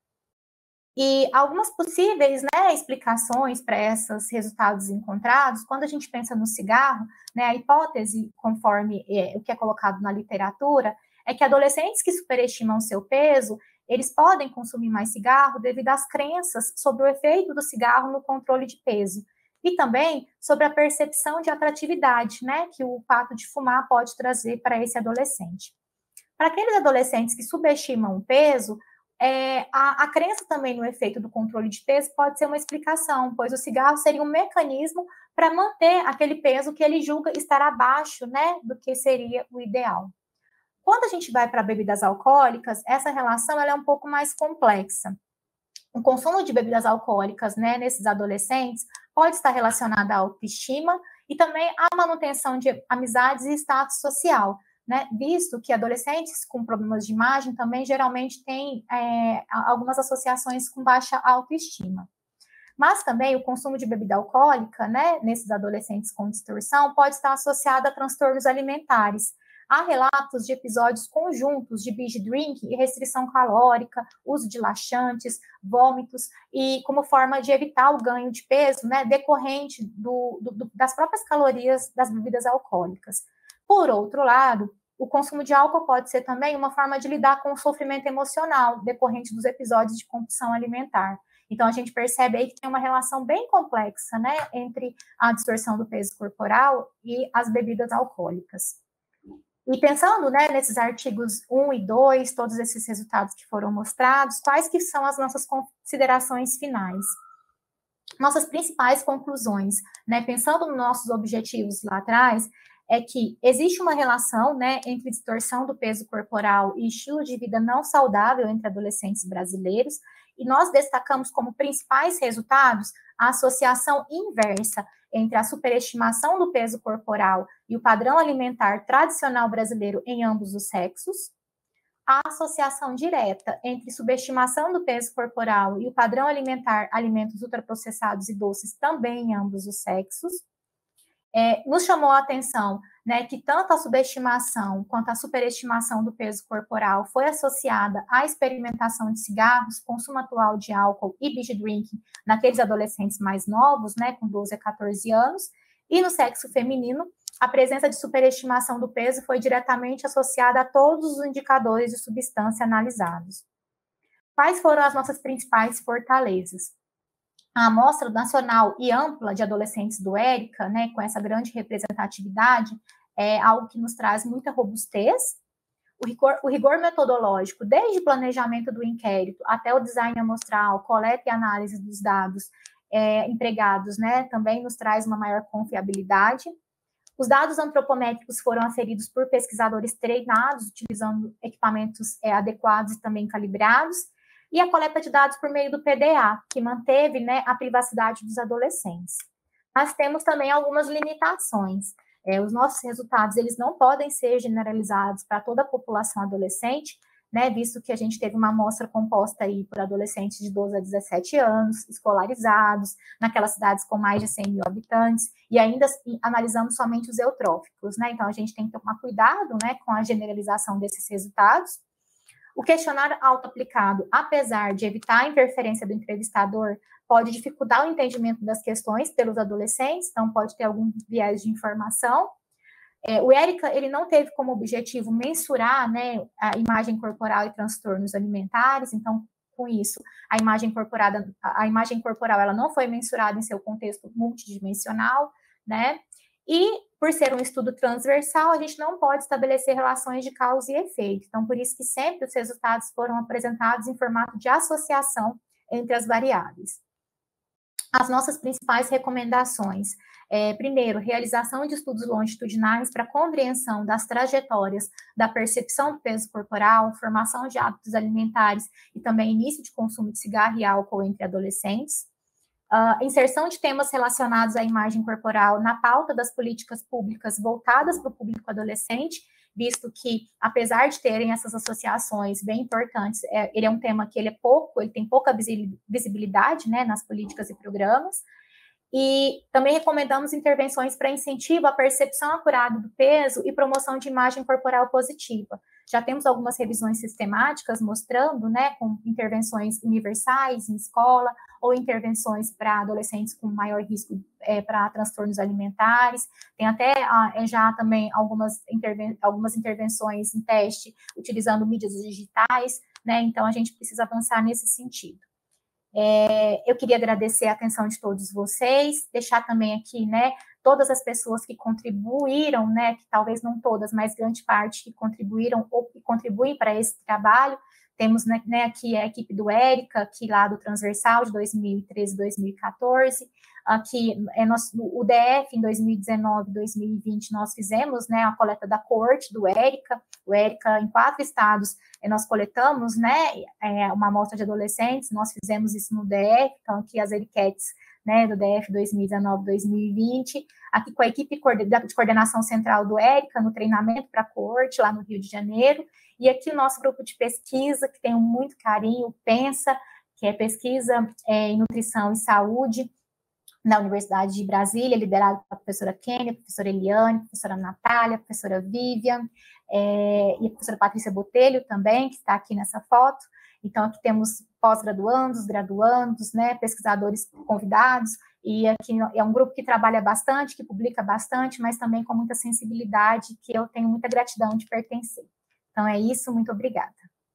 E algumas possíveis, né, explicações para esses resultados encontrados, quando a gente pensa no cigarro, né, a hipótese, conforme é, o que é colocado na literatura, é que adolescentes que superestimam seu peso, eles podem consumir mais cigarro devido às crenças sobre o efeito do cigarro no controle de peso. E também sobre a percepção de atratividade, né, que o fato de fumar pode trazer para esse adolescente. Para aqueles adolescentes que subestimam o peso, é, a, a crença também no efeito do controle de peso pode ser uma explicação, pois o cigarro seria um mecanismo para manter aquele peso que ele julga estar abaixo, né, do que seria o ideal. Quando a gente vai para bebidas alcoólicas, essa relação ela é um pouco mais complexa. O consumo de bebidas alcoólicas, né, nesses adolescentes pode estar relacionado à autoestima e também à manutenção de amizades e status social, né, visto que adolescentes com problemas de imagem também geralmente têm é, algumas associações com baixa autoestima. Mas também o consumo de bebida alcoólica, né, nesses adolescentes com distorção, pode estar associado a transtornos alimentares. Há relatos de episódios conjuntos de binge drinking e restrição calórica, uso de laxantes, vômitos, e como forma de evitar o ganho de peso, né, decorrente do, do, das próprias calorias das bebidas alcoólicas. Por outro lado, o consumo de álcool pode ser também uma forma de lidar com o sofrimento emocional decorrente dos episódios de compulsão alimentar. Então, a gente percebe aí que tem uma relação bem complexa, né, entre a distorção do peso corporal e as bebidas alcoólicas. E pensando, né, nesses artigos um e dois, todos esses resultados que foram mostrados, quais que são as nossas considerações finais? Nossas principais conclusões, né, pensando nos nossos objetivos lá atrás, é que existe uma relação, né, entre distorção do peso corporal e estilo de vida não saudável entre adolescentes brasileiros, e nós destacamos como principais resultados a associação inversa entre a superestimação do peso corporal e o padrão alimentar tradicional brasileiro em ambos os sexos, a associação direta entre subestimação do peso corporal e o padrão alimentar, alimentos ultraprocessados e doces também em ambos os sexos. É, nos chamou a atenção, né, que tanto a subestimação quanto a superestimação do peso corporal foi associada à experimentação de cigarros, consumo atual de álcool e binge drinking naqueles adolescentes mais novos, né, com doze a quatorze anos, e no sexo feminino, a presença de superestimação do peso foi diretamente associada a todos os indicadores de substância analisados. Quais foram as nossas principais fortalezas? a amostra nacional e ampla de adolescentes do ERICA, né, com essa grande representatividade, é algo que nos traz muita robustez. O rigor, o rigor metodológico, desde o planejamento do inquérito até o design amostral, coleta e análise dos dados é, empregados, né, também nos traz uma maior confiabilidade. Os dados antropométricos foram aferidos por pesquisadores treinados, utilizando equipamentos é, adequados e também calibrados, e a coleta de dados por meio do P D A, que manteve, né, a privacidade dos adolescentes. Mas temos também algumas limitações. É, os nossos resultados, eles não podem ser generalizados para toda a população adolescente, né, visto que a gente teve uma amostra composta aí por adolescentes de doze a dezessete anos, escolarizados, naquelas cidades com mais de cem mil habitantes, e ainda assim, analisamos somente os eutróficos, né, então a gente tem que tomar cuidado, né, com a generalização desses resultados. O questionário auto-aplicado, apesar de evitar a interferência do entrevistador, pode dificultar o entendimento das questões pelos adolescentes, então pode ter algum viés de informação. É, o ERICA, ele não teve como objetivo mensurar, né, a imagem corporal e transtornos alimentares, então, com isso, a imagem corporada, a imagem corporal, ela não foi mensurada em seu contexto multidimensional, né, e, por ser um estudo transversal, a gente não pode estabelecer relações de causa e efeito, então, por isso que sempre os resultados foram apresentados em formato de associação entre as variáveis. As nossas principais recomendações: é, primeiro, realização de estudos longitudinais para compreensão das trajetórias da percepção do peso corporal, formação de hábitos alimentares e também início de consumo de cigarro e álcool entre adolescentes. Uh, inserção de temas relacionados à imagem corporal na pauta das políticas públicas voltadas para o público adolescente, visto que, apesar de terem essas associações bem importantes, é, ele é um tema que ele é pouco, ele tem pouca visibilidade, né, nas políticas e programas. E também recomendamos intervenções para incentivo à percepção acurada do peso e promoção de imagem corporal positiva. Já temos algumas revisões sistemáticas mostrando, né, com intervenções universais em escola ou intervenções para adolescentes com maior risco é, para transtornos alimentares. Tem até é, já também algumas, interven algumas intervenções em teste utilizando mídias digitais, né, então a gente precisa avançar nesse sentido. É, eu queria agradecer a atenção de todos vocês, deixar também aqui, né, todas as pessoas que contribuíram, né, que talvez não todas, mas grande parte que contribuíram ou que contribuem para esse trabalho. Temos, né, aqui a equipe do ERICA, aqui lá do Transversal, de dois mil e treze a dois mil e quatorze, aqui é nosso, o D F, em dois mil e dezenove, dois mil e vinte, nós fizemos, né, a coleta da coorte do ERICA, o ERICA em quatro estados, nós coletamos, né, é, uma amostra de adolescentes, nós fizemos isso no D F, então aqui as enquetes, né, do D F dois mil e dezenove, dois mil e vinte, aqui com a equipe de coordenação central do ERICA, no treinamento para a coorte, lá no Rio de Janeiro, e aqui o nosso grupo de pesquisa, que tem muito carinho, PENSA, que é pesquisa é, em nutrição e saúde, na Universidade de Brasília, liderado pela professora Kênia, professora Eliane, professora Natália, professora Vivian, é, e a professora Patrícia Botelho também, que está aqui nessa foto. Então, aqui temos pós-graduandos, graduandos, né, pesquisadores convidados, e aqui é um grupo que trabalha bastante, que publica bastante, mas também com muita sensibilidade, que eu tenho muita gratidão de pertencer. Então, é isso, muito obrigada.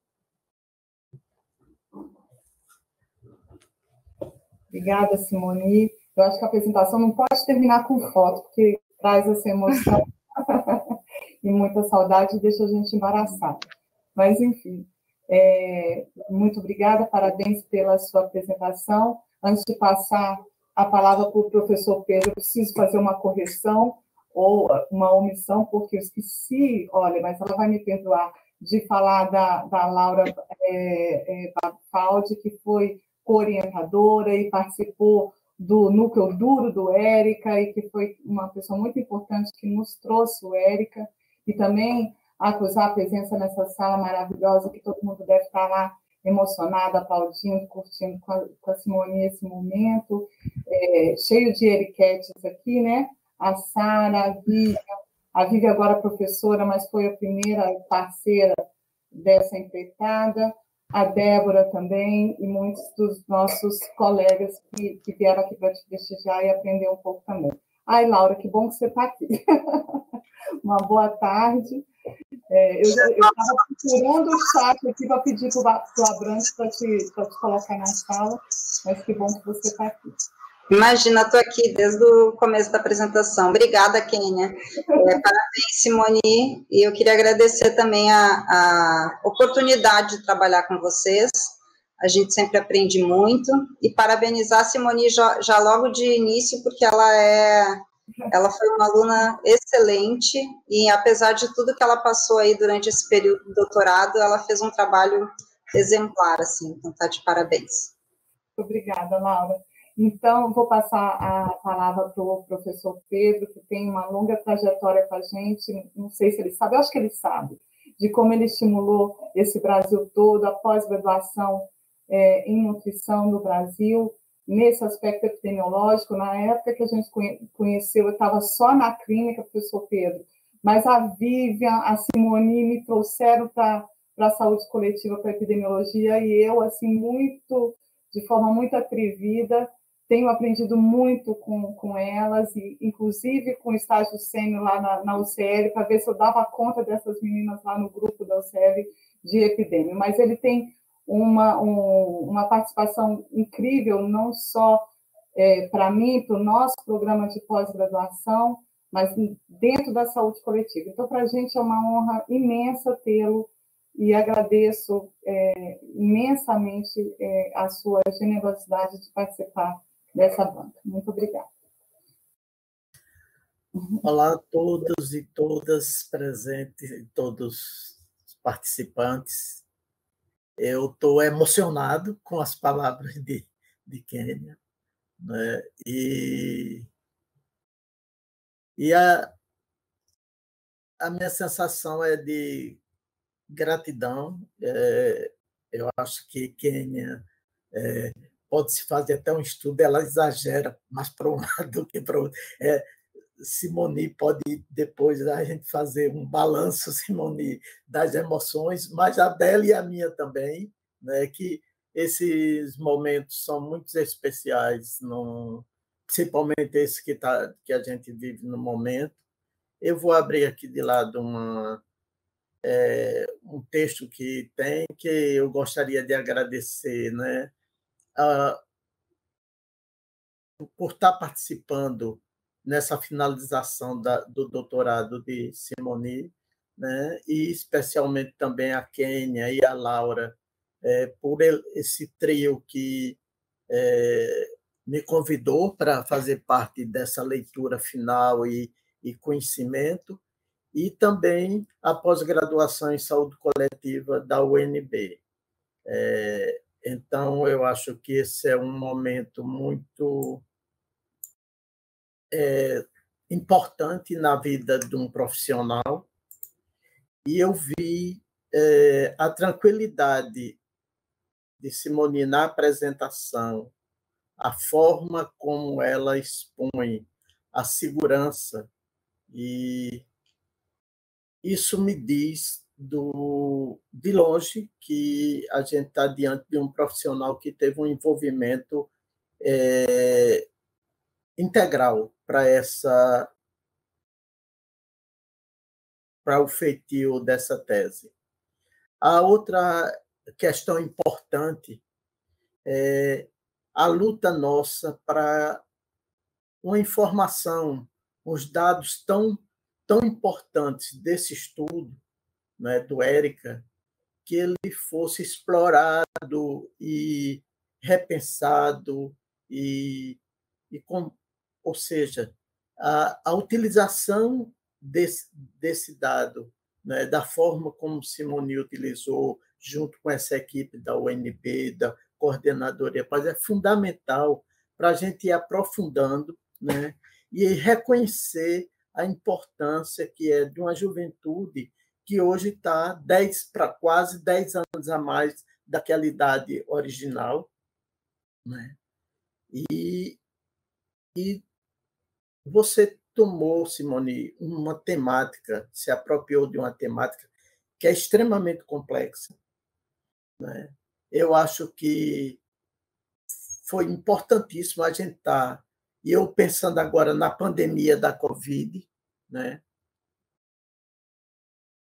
Obrigada, Simone. Eu acho que a apresentação não pode terminar com foto, porque traz essa emoção e muita saudade e deixa a gente embaraçada. Mas, enfim, é, muito obrigada, parabéns pela sua apresentação. Antes de passar a palavra para o professor Pedro, eu preciso fazer uma correção ou uma omissão, porque eu esqueci, olha, mas ela vai me perdoar, de falar da, da Laura é, é, Bafaldi, que foi co-orientadora e participou do núcleo duro do ERICA, e que foi uma pessoa muito importante que nos trouxe o ERICA, e também acusar a presença nessa sala maravilhosa, que todo mundo deve estar lá emocionado, aplaudindo, curtindo com a, com a Simone esse momento, é, cheio de eriquetes aqui, né? A Sara, a Vivian, a Vivian agora professora, mas foi a primeira parceira dessa empreitada, a Débora também, e muitos dos nossos colegas que, que vieram aqui para te prestigiar e aprender um pouco também. Ai, Laura, que bom que você está aqui. Uma boa tarde. É, eu estava procurando o chat aqui para pedir para o Abrantes para te, te colocar na sala, mas que bom que você está aqui. Imagina, estou aqui desde o começo da apresentação. Obrigada, Kênia. É, parabéns, Simone. E eu queria agradecer também a, a oportunidade de trabalhar com vocês. A gente sempre aprende muito. E parabenizar a Simone já, já logo de início, porque ela é, ela foi uma aluna excelente. E apesar de tudo que ela passou aí durante esse período do doutorado, ela fez um trabalho exemplar, assim. Então, tá de parabéns. Obrigada, Laura. Então, vou passar a palavra para o professor Pedro, que tem uma longa trajetória com a gente, não sei se ele sabe, eu acho que ele sabe, de como ele estimulou esse Brasil todo, a pós-graduação é, em nutrição no Brasil, nesse aspecto epidemiológico. Na época que a gente conheceu, eu estava só na clínica, professor Pedro, mas a Vivian, a Simone me trouxeram para a saúde coletiva, para a epidemiologia, e eu, assim, muito, de forma muito atrevida, tenho aprendido muito com, com elas, e inclusive com o estágio sênior lá na, na U C L, para ver se eu dava conta dessas meninas lá no grupo da U C L de epidemia. Mas ele tem uma, um, uma participação incrível, não só é, para mim, para o nosso programa de pós-graduação, mas dentro da saúde coletiva. Então, para a gente é uma honra imensa tê-lo, e agradeço é, imensamente é, a sua generosidade de participar dessa banca. Muito obrigada. Olá a todos e todas presentes, e todos os participantes. Eu estou emocionado com as palavras de, de Kênia, né? E, e a, a minha sensação é de gratidão. É, eu acho que Kênia é, pode-se fazer até um estudo, ela exagera mais para um lado do que para o outro. É, Simone pode depois a gente fazer um balanço, Simone, das emoções, mas a dela e a minha também, né, que esses momentos são muito especiais, no, principalmente esse que, tá, que a gente vive no momento. Eu vou abrir aqui de lado uma, é, um texto que tem, que eu gostaria de agradecer, né, a, por estar participando nessa finalização da, do doutorado de Simone, né? E especialmente também a Kênia e a Laura, é, por ele, esse trio que é, me convidou para fazer parte dessa leitura final e, e conhecimento, e também a pós-graduação em saúde coletiva da U N B. É, então, eu acho que esse é um momento muito É, importante na vida de um profissional, e eu vi é, a tranquilidade de Simone na apresentação, a forma como ela expõe a segurança, e isso me diz do, de longe que a gente está diante de um profissional que teve um envolvimento é, integral para essa para o feitio dessa tese. A outra questão importante é a luta nossa para uma informação, os dados tão, tão importantes desse estudo, né, do Érica, que ele fosse explorado e repensado, e, e com, ou seja, a, a utilização desse, desse dado, né, da forma como Simone utilizou, junto com essa equipe da U N B, da Coordenadoria Paz, é fundamental para a gente ir aprofundando, né, e reconhecer a importância que é de uma juventude que hoje está dez para quase dez anos a mais daquela idade original, né? E, e você tomou, Simone, uma temática, se apropriou de uma temática que é extremamente complexa, né? Eu acho que foi importantíssimo a gente estar, e eu pensando agora na pandemia da Covid, né?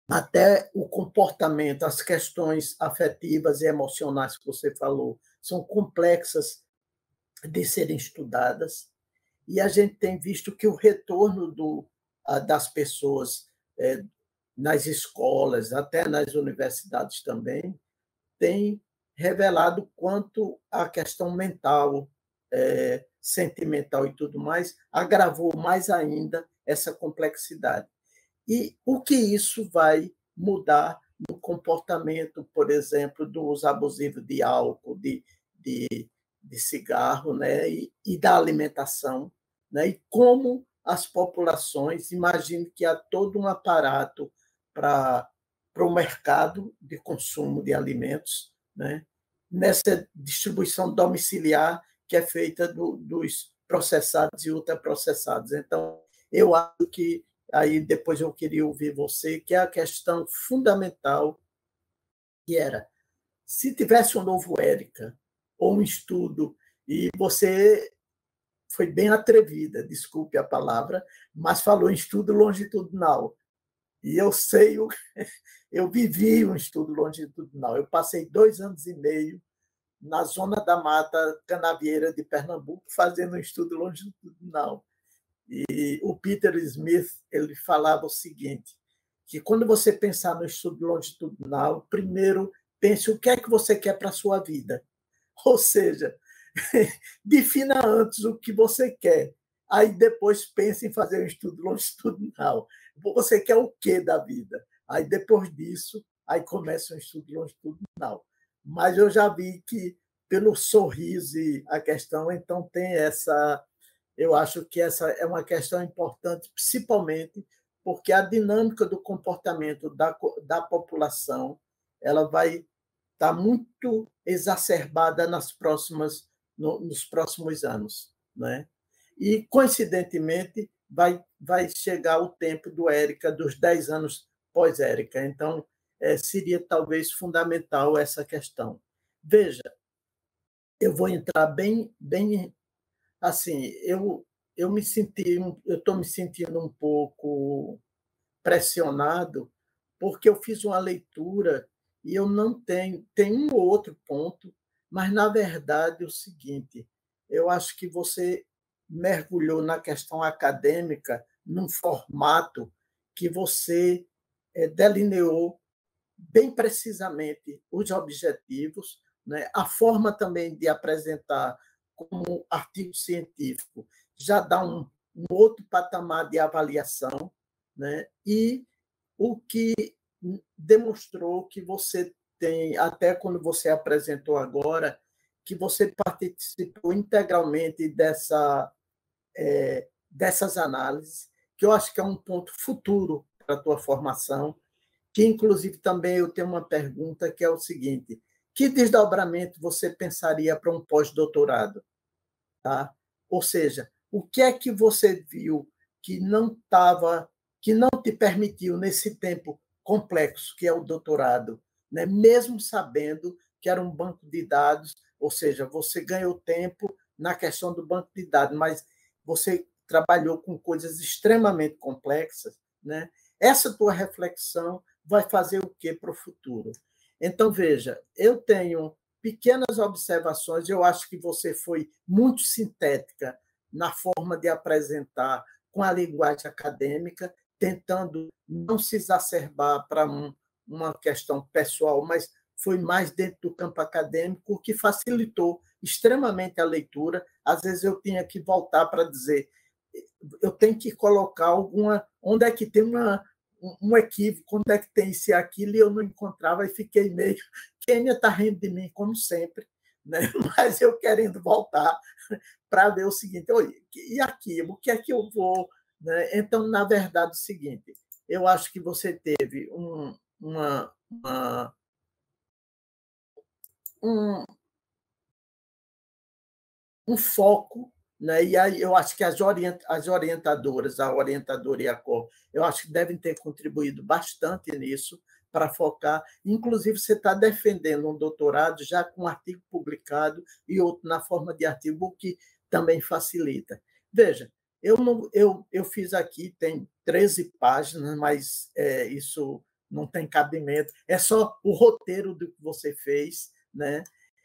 até o comportamento, as questões afetivas e emocionais que você falou, são complexas de serem estudadas, e a gente tem visto que o retorno do, das pessoas é, nas escolas, até nas universidades também, tem revelado quanto a questão mental, é, sentimental e tudo mais, agravou mais ainda essa complexidade. E o que isso vai mudar no comportamento, por exemplo, do uso abusivo de álcool, de, de, de cigarro, né? e, e da alimentação, né? E como as populações, imagine que há todo um aparato para para o mercado de consumo de alimentos, né? Nessa distribuição domiciliar que é feita do, dos processados e ultraprocessados. Então, eu acho que, aí depois eu queria ouvir você, que é a questão fundamental, que era, se tivesse um novo Érica, ou um estudo, e você foi bem atrevida, desculpe a palavra, mas falou em estudo longitudinal. E eu sei, eu vivi um estudo longitudinal. Eu passei dois anos e meio na zona da Mata Canavieira de Pernambuco fazendo um estudo longitudinal. E o Peter Smith ele falava o seguinte, que quando você pensar no estudo longitudinal, primeiro pense o que é que você quer para a sua vida. Ou seja, defina antes o que você quer. Aí depois pense em fazer um estudo longitudinal. Você quer o quê da vida? Aí depois disso, aí começa um estudo longitudinal. Mas eu já vi que pelo sorriso e a questão, então tem essa, eu acho que essa é uma questão importante, principalmente porque a dinâmica do comportamento da, da população, ela vai estar muito exacerbada nas próximas, no, nos próximos anos, né? E, coincidentemente, vai, vai chegar o tempo do Érica, dos dez anos pós-Érica. Então, é, seria talvez fundamental essa questão. Veja, eu vou entrar bem, bem assim, eu, eu me senti, eu estou me sentindo um pouco pressionado, porque eu fiz uma leitura e eu não tenho, tem um ou outro ponto, mas, na verdade, é o seguinte, eu acho que você mergulhou na questão acadêmica num formato que você é, delineou bem precisamente os objetivos, né? A forma também de apresentar como artigo científico já dá um, um outro patamar de avaliação, né? E o que demonstrou que você tem, até quando você apresentou agora, que você participou integralmente dessa, é, dessas análises, que eu acho que é um ponto futuro para a tua formação, que, inclusive, também eu tenho uma pergunta que é o seguinte, que desdobramento você pensaria para um pós-doutorado? Tá? Ou seja, o que é que você viu que não estava, que não te permitiu, nesse tempo complexo que é o doutorado, né? Mesmo sabendo que era um banco de dados, ou seja, você ganhou tempo na questão do banco de dados, mas você trabalhou com coisas extremamente complexas, né? Essa tua reflexão vai fazer o que para o futuro? Então, veja, eu tenho pequenas observações, eu acho que você foi muito sintética na forma de apresentar com a linguagem acadêmica, tentando não se exacerbar para um, uma questão pessoal, mas foi mais dentro do campo acadêmico, o que facilitou extremamente a leitura. Às vezes eu tinha que voltar para dizer, eu tenho que colocar alguma, onde é que tem uma, um equívoco, onde é que tem isso e aquilo, e eu não encontrava, e fiquei meio... Kênia está rindo de mim, como sempre, né? Mas eu querendo voltar para ver o seguinte, e aquilo, o que é que eu vou... Né? Então, na verdade, é o seguinte, eu acho que você teve um, uma, uma, um, um foco, né? E aí eu acho que as, orient, as orientadoras, a orientadora e a cor, eu acho que devem ter contribuído bastante nisso, para focar. Inclusive, você está defendendo um doutorado já com um artigo publicado e outro na forma de artigo, o que também facilita. Veja, eu, não, eu, eu fiz aqui, tem treze páginas, mas é, isso não tem cabimento, é só o roteiro do que você fez, né?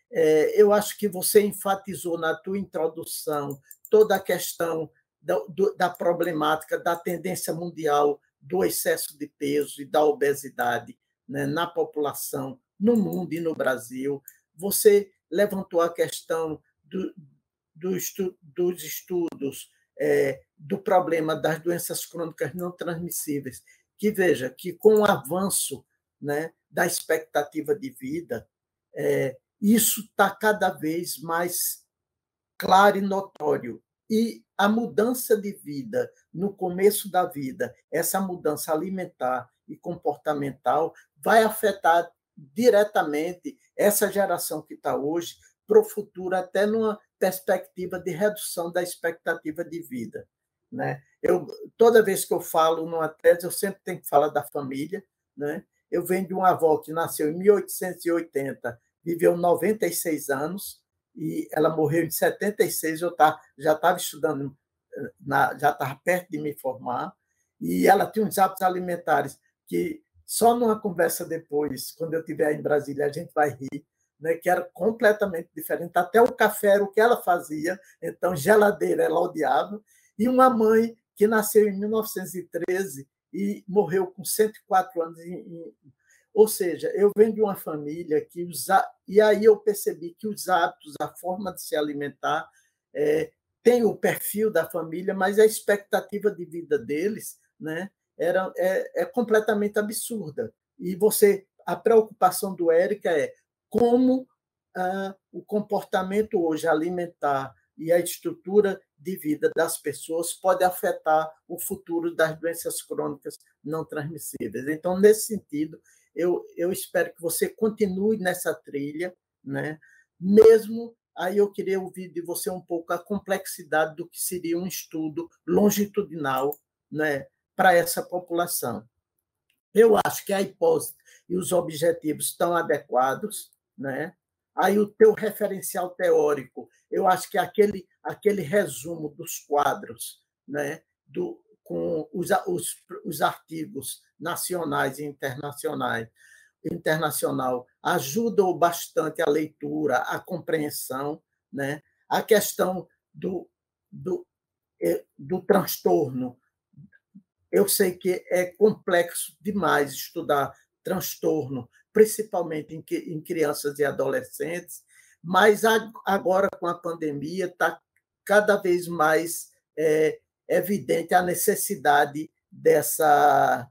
É, eu acho que você enfatizou na tua introdução toda a questão da, do, da problemática da tendência mundial do excesso de peso e da obesidade, né, na população, no mundo e no Brasil. Você levantou a questão do, do estu, dos estudos é, do problema das doenças crônicas não transmissíveis, que, veja, que com o avanço, né, da expectativa de vida, é, isso está cada vez mais claro e notório. E a mudança de vida, no começo da vida, essa mudança alimentar e comportamental, vai afetar diretamente essa geração que está hoje para o futuro, até numa perspectiva de redução da expectativa de vida, né? Eu, toda vez que eu falo numa tese, eu sempre tenho que falar da família, né? Eu venho de uma avó que nasceu em mil oitocentos e oitenta, viveu noventa e seis anos, e ela morreu em setenta e seis, eu tá, já estava estudando, na, já estava perto de me formar, e ela tinha uns hábitos alimentares que só numa conversa depois, quando eu estiver em Brasília, a gente vai rir, né, que era completamente diferente. Até o café era o que ela fazia, então geladeira ela odiava. E uma mãe que nasceu em mil novecentos e treze e morreu com cento e quatro anos. Em, em, ou seja, eu venho de uma família que usa, e aí eu percebi que os hábitos, a forma de se alimentar, é, tem o perfil da família, mas a expectativa de vida deles, né, era, é, é completamente absurda. E você, a preocupação do Érica é como ah, o comportamento hoje alimentar e a estrutura de vida das pessoas pode afetar o futuro das doenças crônicas não transmissíveis. Então, nesse sentido, eu, eu espero que você continue nessa trilha, né? Mesmo aí eu queria ouvir de você um pouco a complexidade do que seria um estudo longitudinal, né, para essa população. Eu acho que a hipótese e os objetivos estão adequados, né? Aí o teu referencial teórico, eu acho que aquele, aquele resumo dos quadros, né, do, com os, os, os artigos nacionais e internacionais, internacional, ajudam bastante a leitura, a compreensão, né? A questão do, do, do transtorno. Eu sei que é complexo demais estudar transtorno, principalmente em crianças e adolescentes, mas agora, com a pandemia, está cada vez mais é, evidente a necessidade dessa,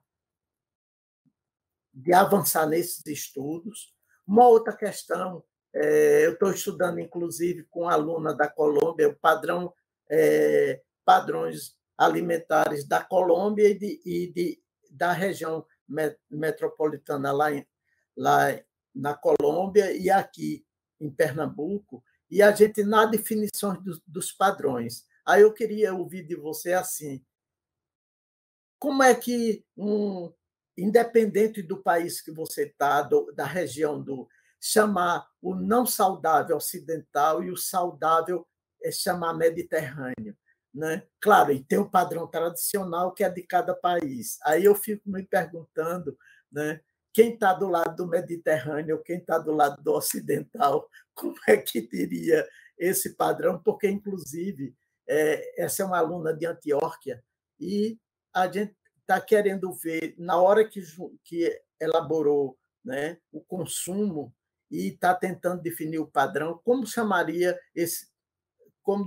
de avançar nesses estudos. Uma outra questão, é, eu estou estudando, inclusive, com uma aluna da Colômbia, o padrão, é, padrões alimentares da Colômbia e, de, e de, da região metropolitana lá, em, lá na Colômbia e aqui em Pernambuco, e a gente na definição dos, dos padrões. Aí eu queria ouvir de você assim, como é que, um, independente do país que você está, da região, do chamar o não saudável ocidental e o saudável é chamar mediterrâneo, né? Claro, e tem o padrão tradicional que é de cada país. Aí eu fico me perguntando, né, quem está do lado do Mediterrâneo, quem está do lado do ocidental, como é que teria esse padrão? Porque, inclusive, é, essa é uma aluna de Antioquia e a gente está querendo ver, na hora que, que elaborou, né, o consumo e está tentando definir o padrão, como chamaria esse, como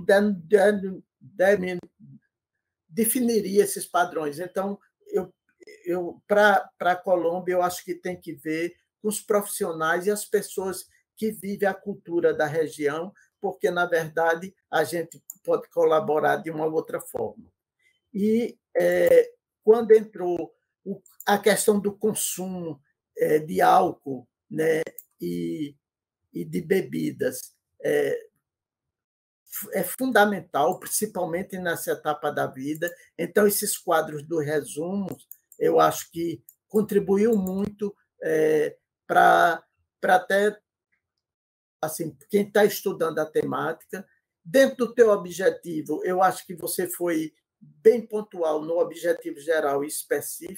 definiria esses padrões. Então, eu, eu, para a Colômbia, eu acho que tem que ver com os profissionais e as pessoas que vivem a cultura da região, porque, na verdade, a gente pode colaborar de uma outra forma. E, é, quando entrou a questão do consumo é, de álcool, né, e, e de bebidas, é, é fundamental, principalmente nessa etapa da vida. Então, esses quadros do resumo, eu acho que contribuiu muito é, para até assim, quem está estudando a temática. Dentro do teu objetivo, eu acho que você foi bem pontual no objetivo geral e específico,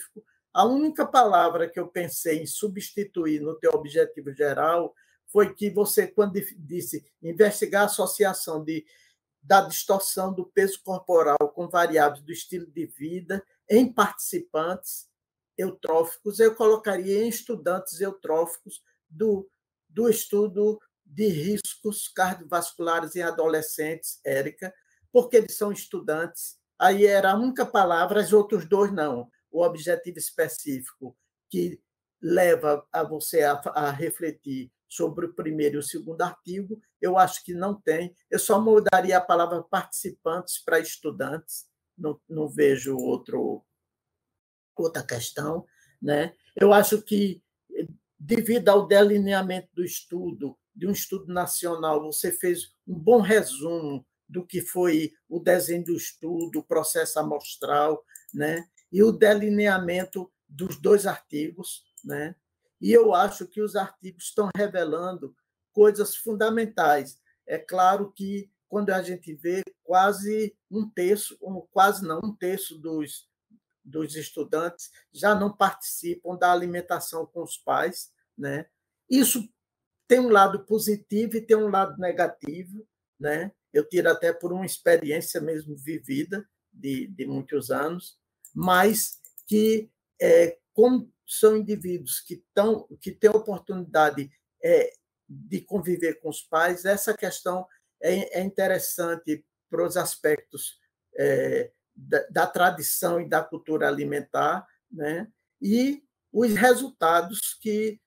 A única palavra que eu pensei em substituir no teu objetivo geral foi que você, quando disse investigar a associação de, da distorção do peso corporal com variáveis do estilo de vida em participantes eutróficos, eu colocaria em estudantes eutróficos do, do estudo de riscos cardiovasculares em adolescentes, Érica, porque eles são estudantes. Aí era a única palavra, os outros dois não. O objetivo específico que leva a você a, a refletir sobre o primeiro e o segundo artigo, eu acho que não tem. Eu só mudaria a palavra participantes para estudantes, não, não vejo outro, outra questão, né? Eu acho que, devido ao delineamento do estudo, de um estudo nacional, você fez um bom resumo do que foi o desenho do estudo, o processo amostral, né? E o delineamento dos dois artigos, né? E eu acho que os artigos estão revelando coisas fundamentais. É claro que, quando a gente vê quase um terço, quase não, um terço dos, dos estudantes já não participam da alimentação com os pais, né? Isso tem um lado positivo e tem um lado negativo, né? Eu tiro até por uma experiência mesmo vivida de, de muitos anos, mas que, é, como são indivíduos que, tão, que têm a oportunidade é, de conviver com os pais, essa questão é, é interessante para os aspectos é, da, da tradição e da cultura alimentar, né? E os resultados que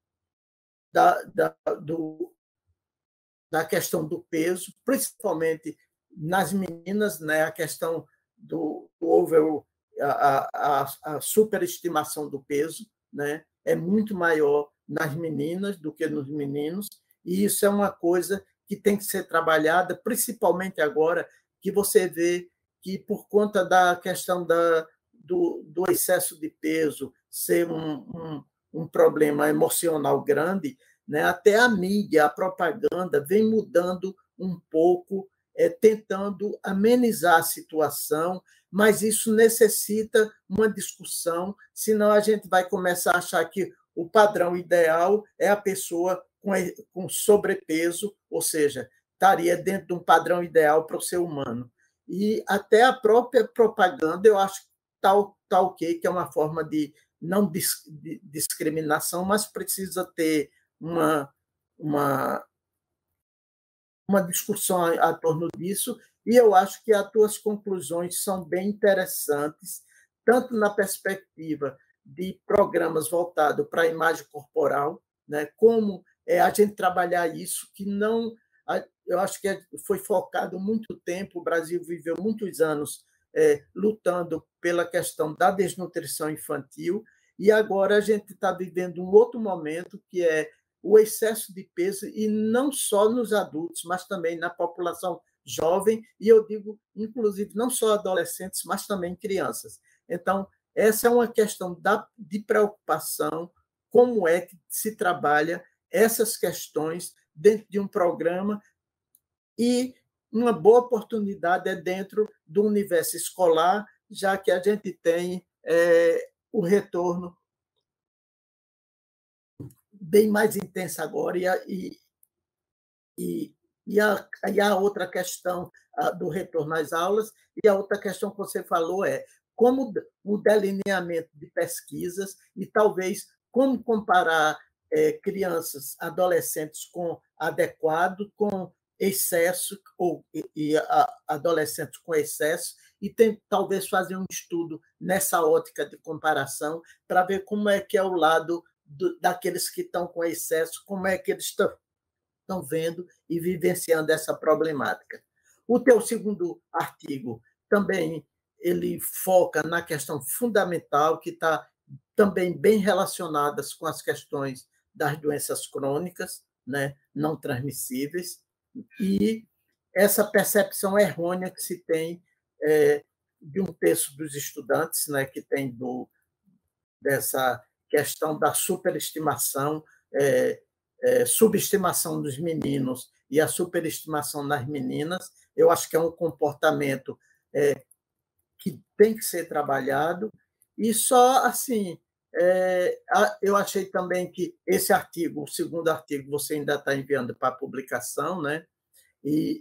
da, da, do, da questão do peso, principalmente nas meninas, né? A questão do, do over, a, a, a superestimação do peso, né? É muito maior nas meninas do que nos meninos, e isso é uma coisa que tem que ser trabalhada, principalmente agora que você vê que, por conta da questão da, do, do excesso de peso ser um, um, um problema emocional grande, né? Até a mídia, a propaganda, vem mudando um pouco, é, tentando amenizar a situação, mas isso necessita uma discussão, senão a gente vai começar a achar que o padrão ideal é a pessoa com, com sobrepeso, ou seja, estaria dentro de um padrão ideal para o ser humano. E até a própria propaganda, eu acho que está tá ok, que é uma forma de não dis, de discriminação, mas precisa ter uma, uma, uma discussão a, a torno disso, e eu acho que as tuas conclusões são bem interessantes, tanto na perspectiva de programas voltados para a imagem corporal, né, como é, a gente trabalhar isso, que não... Eu acho que foi focado muito tempo, o Brasil viveu muitos anos é, lutando pela questão da desnutrição infantil, e agora a gente está vivendo um outro momento, que é o excesso de peso, e não só nos adultos, mas também na população jovem, e eu digo, inclusive, não só adolescentes, mas também crianças. Então, essa é uma questão da, de preocupação, como é que se trabalha essas questões dentro de um programa, e uma boa oportunidade é dentro do universo escolar, já que a gente tem é, o retorno bem mais intenso agora, e, a, e, e, e, a, e a outra questão a, do retorno às aulas, e a outra questão que você falou é como o delineamento de pesquisas e talvez como comparar é, crianças, adolescentes com adequado, com excesso, ou e, a, adolescentes com excesso, e tem, talvez fazer um estudo nessa ótica de comparação para ver como é que é o lado do, daqueles que estão com excesso, como é que eles estão, estão vendo e vivenciando essa problemática. O teu segundo artigo também ele foca na questão fundamental, que está também bem relacionadas com as questões das doenças crônicas, né, não transmissíveis, e essa percepção errônea que se tem é, de um terço dos estudantes, né, que tem do, dessa questão da superestimação, é, é, subestimação dos meninos e a superestimação nas meninas. Eu acho que é um comportamento é, que tem que ser trabalhado, E só assim, é, eu achei também que esse artigo, o segundo artigo, você ainda está enviando para publicação, né? E,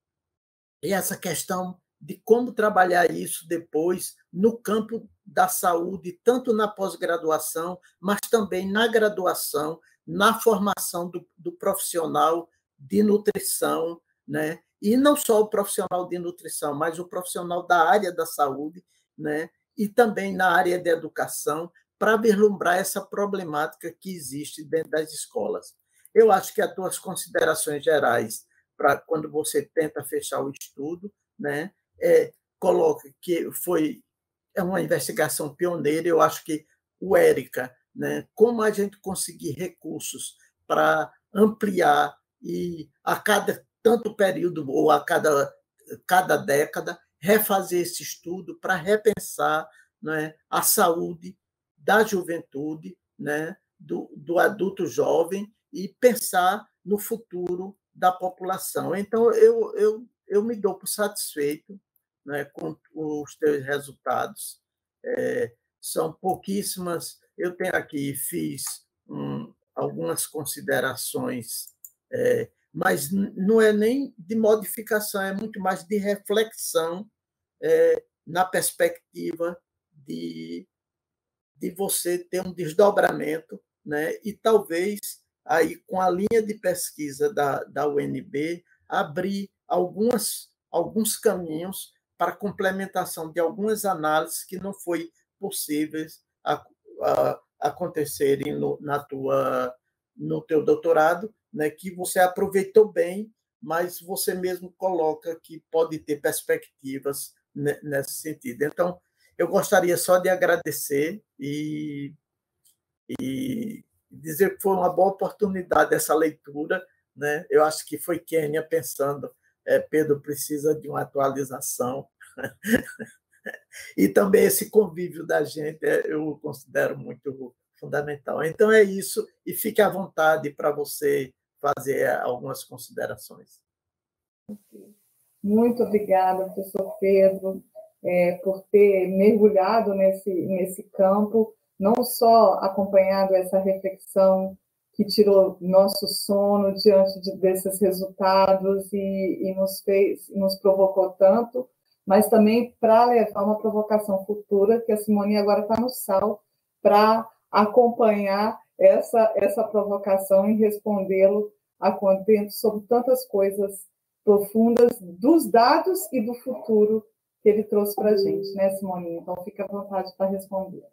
e essa questão de como trabalhar isso depois no campo da saúde, tanto na pós-graduação, mas também na graduação, na formação do, do profissional de nutrição, né? E não só o profissional de nutrição, mas o profissional da área da saúde, né? E também na área de educação, para vislumbrar essa problemática que existe dentro das escolas. Eu acho que as tuas considerações gerais, para quando você tenta fechar o estudo, né, é, coloca que foi é uma investigação pioneira. Eu acho que o Érica, né, como a gente conseguir recursos para ampliar e a cada tanto período ou a cada, cada década refazer esse estudo para repensar, né, a saúde da juventude, né, do, do adulto jovem e pensar no futuro da população. Então, eu, eu, eu me dou por satisfeito, né, com os teus resultados. É, são pouquíssimas. Eu tenho aqui, fiz um, algumas considerações, é, mas não é nem de modificação, é muito mais de reflexão, é, na perspectiva de, de você ter um desdobramento, né, e talvez aí com a linha de pesquisa da, da U N B abrir algumas, alguns caminhos para complementação de algumas análises que não foi possíveis a, a, acontecerem no, na tua, no teu doutorado, né, que você aproveitou bem, mas você mesmo coloca que pode ter perspectivas nesse sentido. Então, eu gostaria só de agradecer e, e dizer que foi uma boa oportunidade essa leitura, né? Eu acho que foi Kênia pensando, é, Pedro precisa de uma atualização. E também esse convívio da gente eu considero muito fundamental. Então é isso, e fique à vontade para você fazer algumas considerações. Muito obrigada, professor Pedro, é, por ter mergulhado nesse, nesse campo, não só acompanhado essa reflexão que tirou nosso sono diante de, desses resultados e, e nos fez, nos provocou tanto, mas também para levar uma provocação futura, que a Simone agora está no sal, para acompanhar essa, essa provocação e respondê-lo a contento sobre tantas coisas profundas dos dados e do futuro que ele trouxe para a gente, né, Simone? Então, fica à vontade para responder.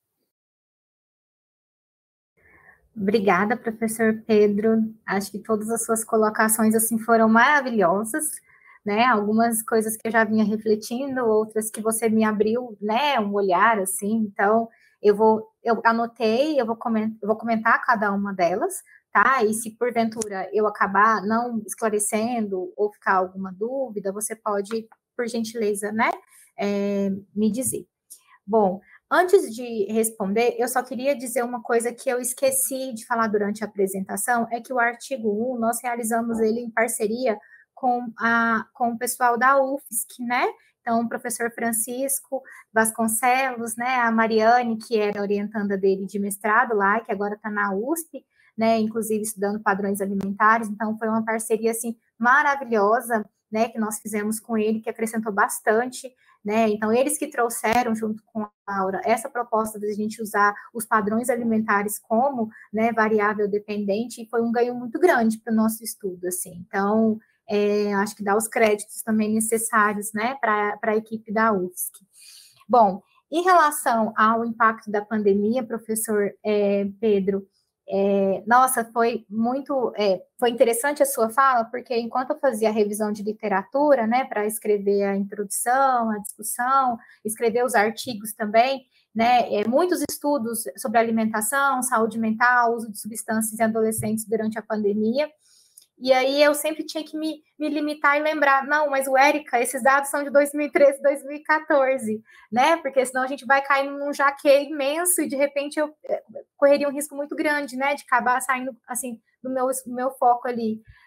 Obrigada, professor Pedro. Acho que todas as suas colocações assim foram maravilhosas, né? Algumas coisas que eu já vinha refletindo, outras que você me abriu, né, um olhar assim. Então, eu vou, eu anotei, eu vou comentar, eu vou comentar cada uma delas, tá? E se porventura eu acabar não esclarecendo ou ficar alguma dúvida, você pode, por gentileza, né, é, me dizer. Bom, antes de responder, eu só queria dizer uma coisa que eu esqueci de falar durante a apresentação, é que o artigo um, nós realizamos ele em parceria com, a, com o pessoal da U F S C, né? Então, o professor Francisco Vasconcelos, né, a Mariane, que era orientanda dele de mestrado lá, que agora está na U S P, né, inclusive estudando padrões alimentares, então foi uma parceria, assim, maravilhosa, né, que nós fizemos com ele, que acrescentou bastante, né, então eles que trouxeram, junto com a Laura, essa proposta de a gente usar os padrões alimentares como, né, variável dependente, e foi um ganho muito grande para o nosso estudo, assim, então, é, acho que dá os créditos também necessários, né, para a equipe da U F S C. Bom, em relação ao impacto da pandemia, professor é, Pedro, É, nossa, foi muito, é, foi interessante a sua fala, porque enquanto eu fazia a revisão de literatura, né, para escrever a introdução, a discussão, escrever os artigos também, né, é, muitos estudos sobre alimentação, saúde mental, uso de substâncias em adolescentes durante a pandemia, e aí eu sempre tinha que me, me limitar e lembrar, não, mas o Érica, esses dados são de dois mil e treze, dois mil e quatorze, né? Porque senão a gente vai cair num jaque imenso e de repente eu correria um risco muito grande, né? De acabar saindo, assim, do meu, do meu foco ali.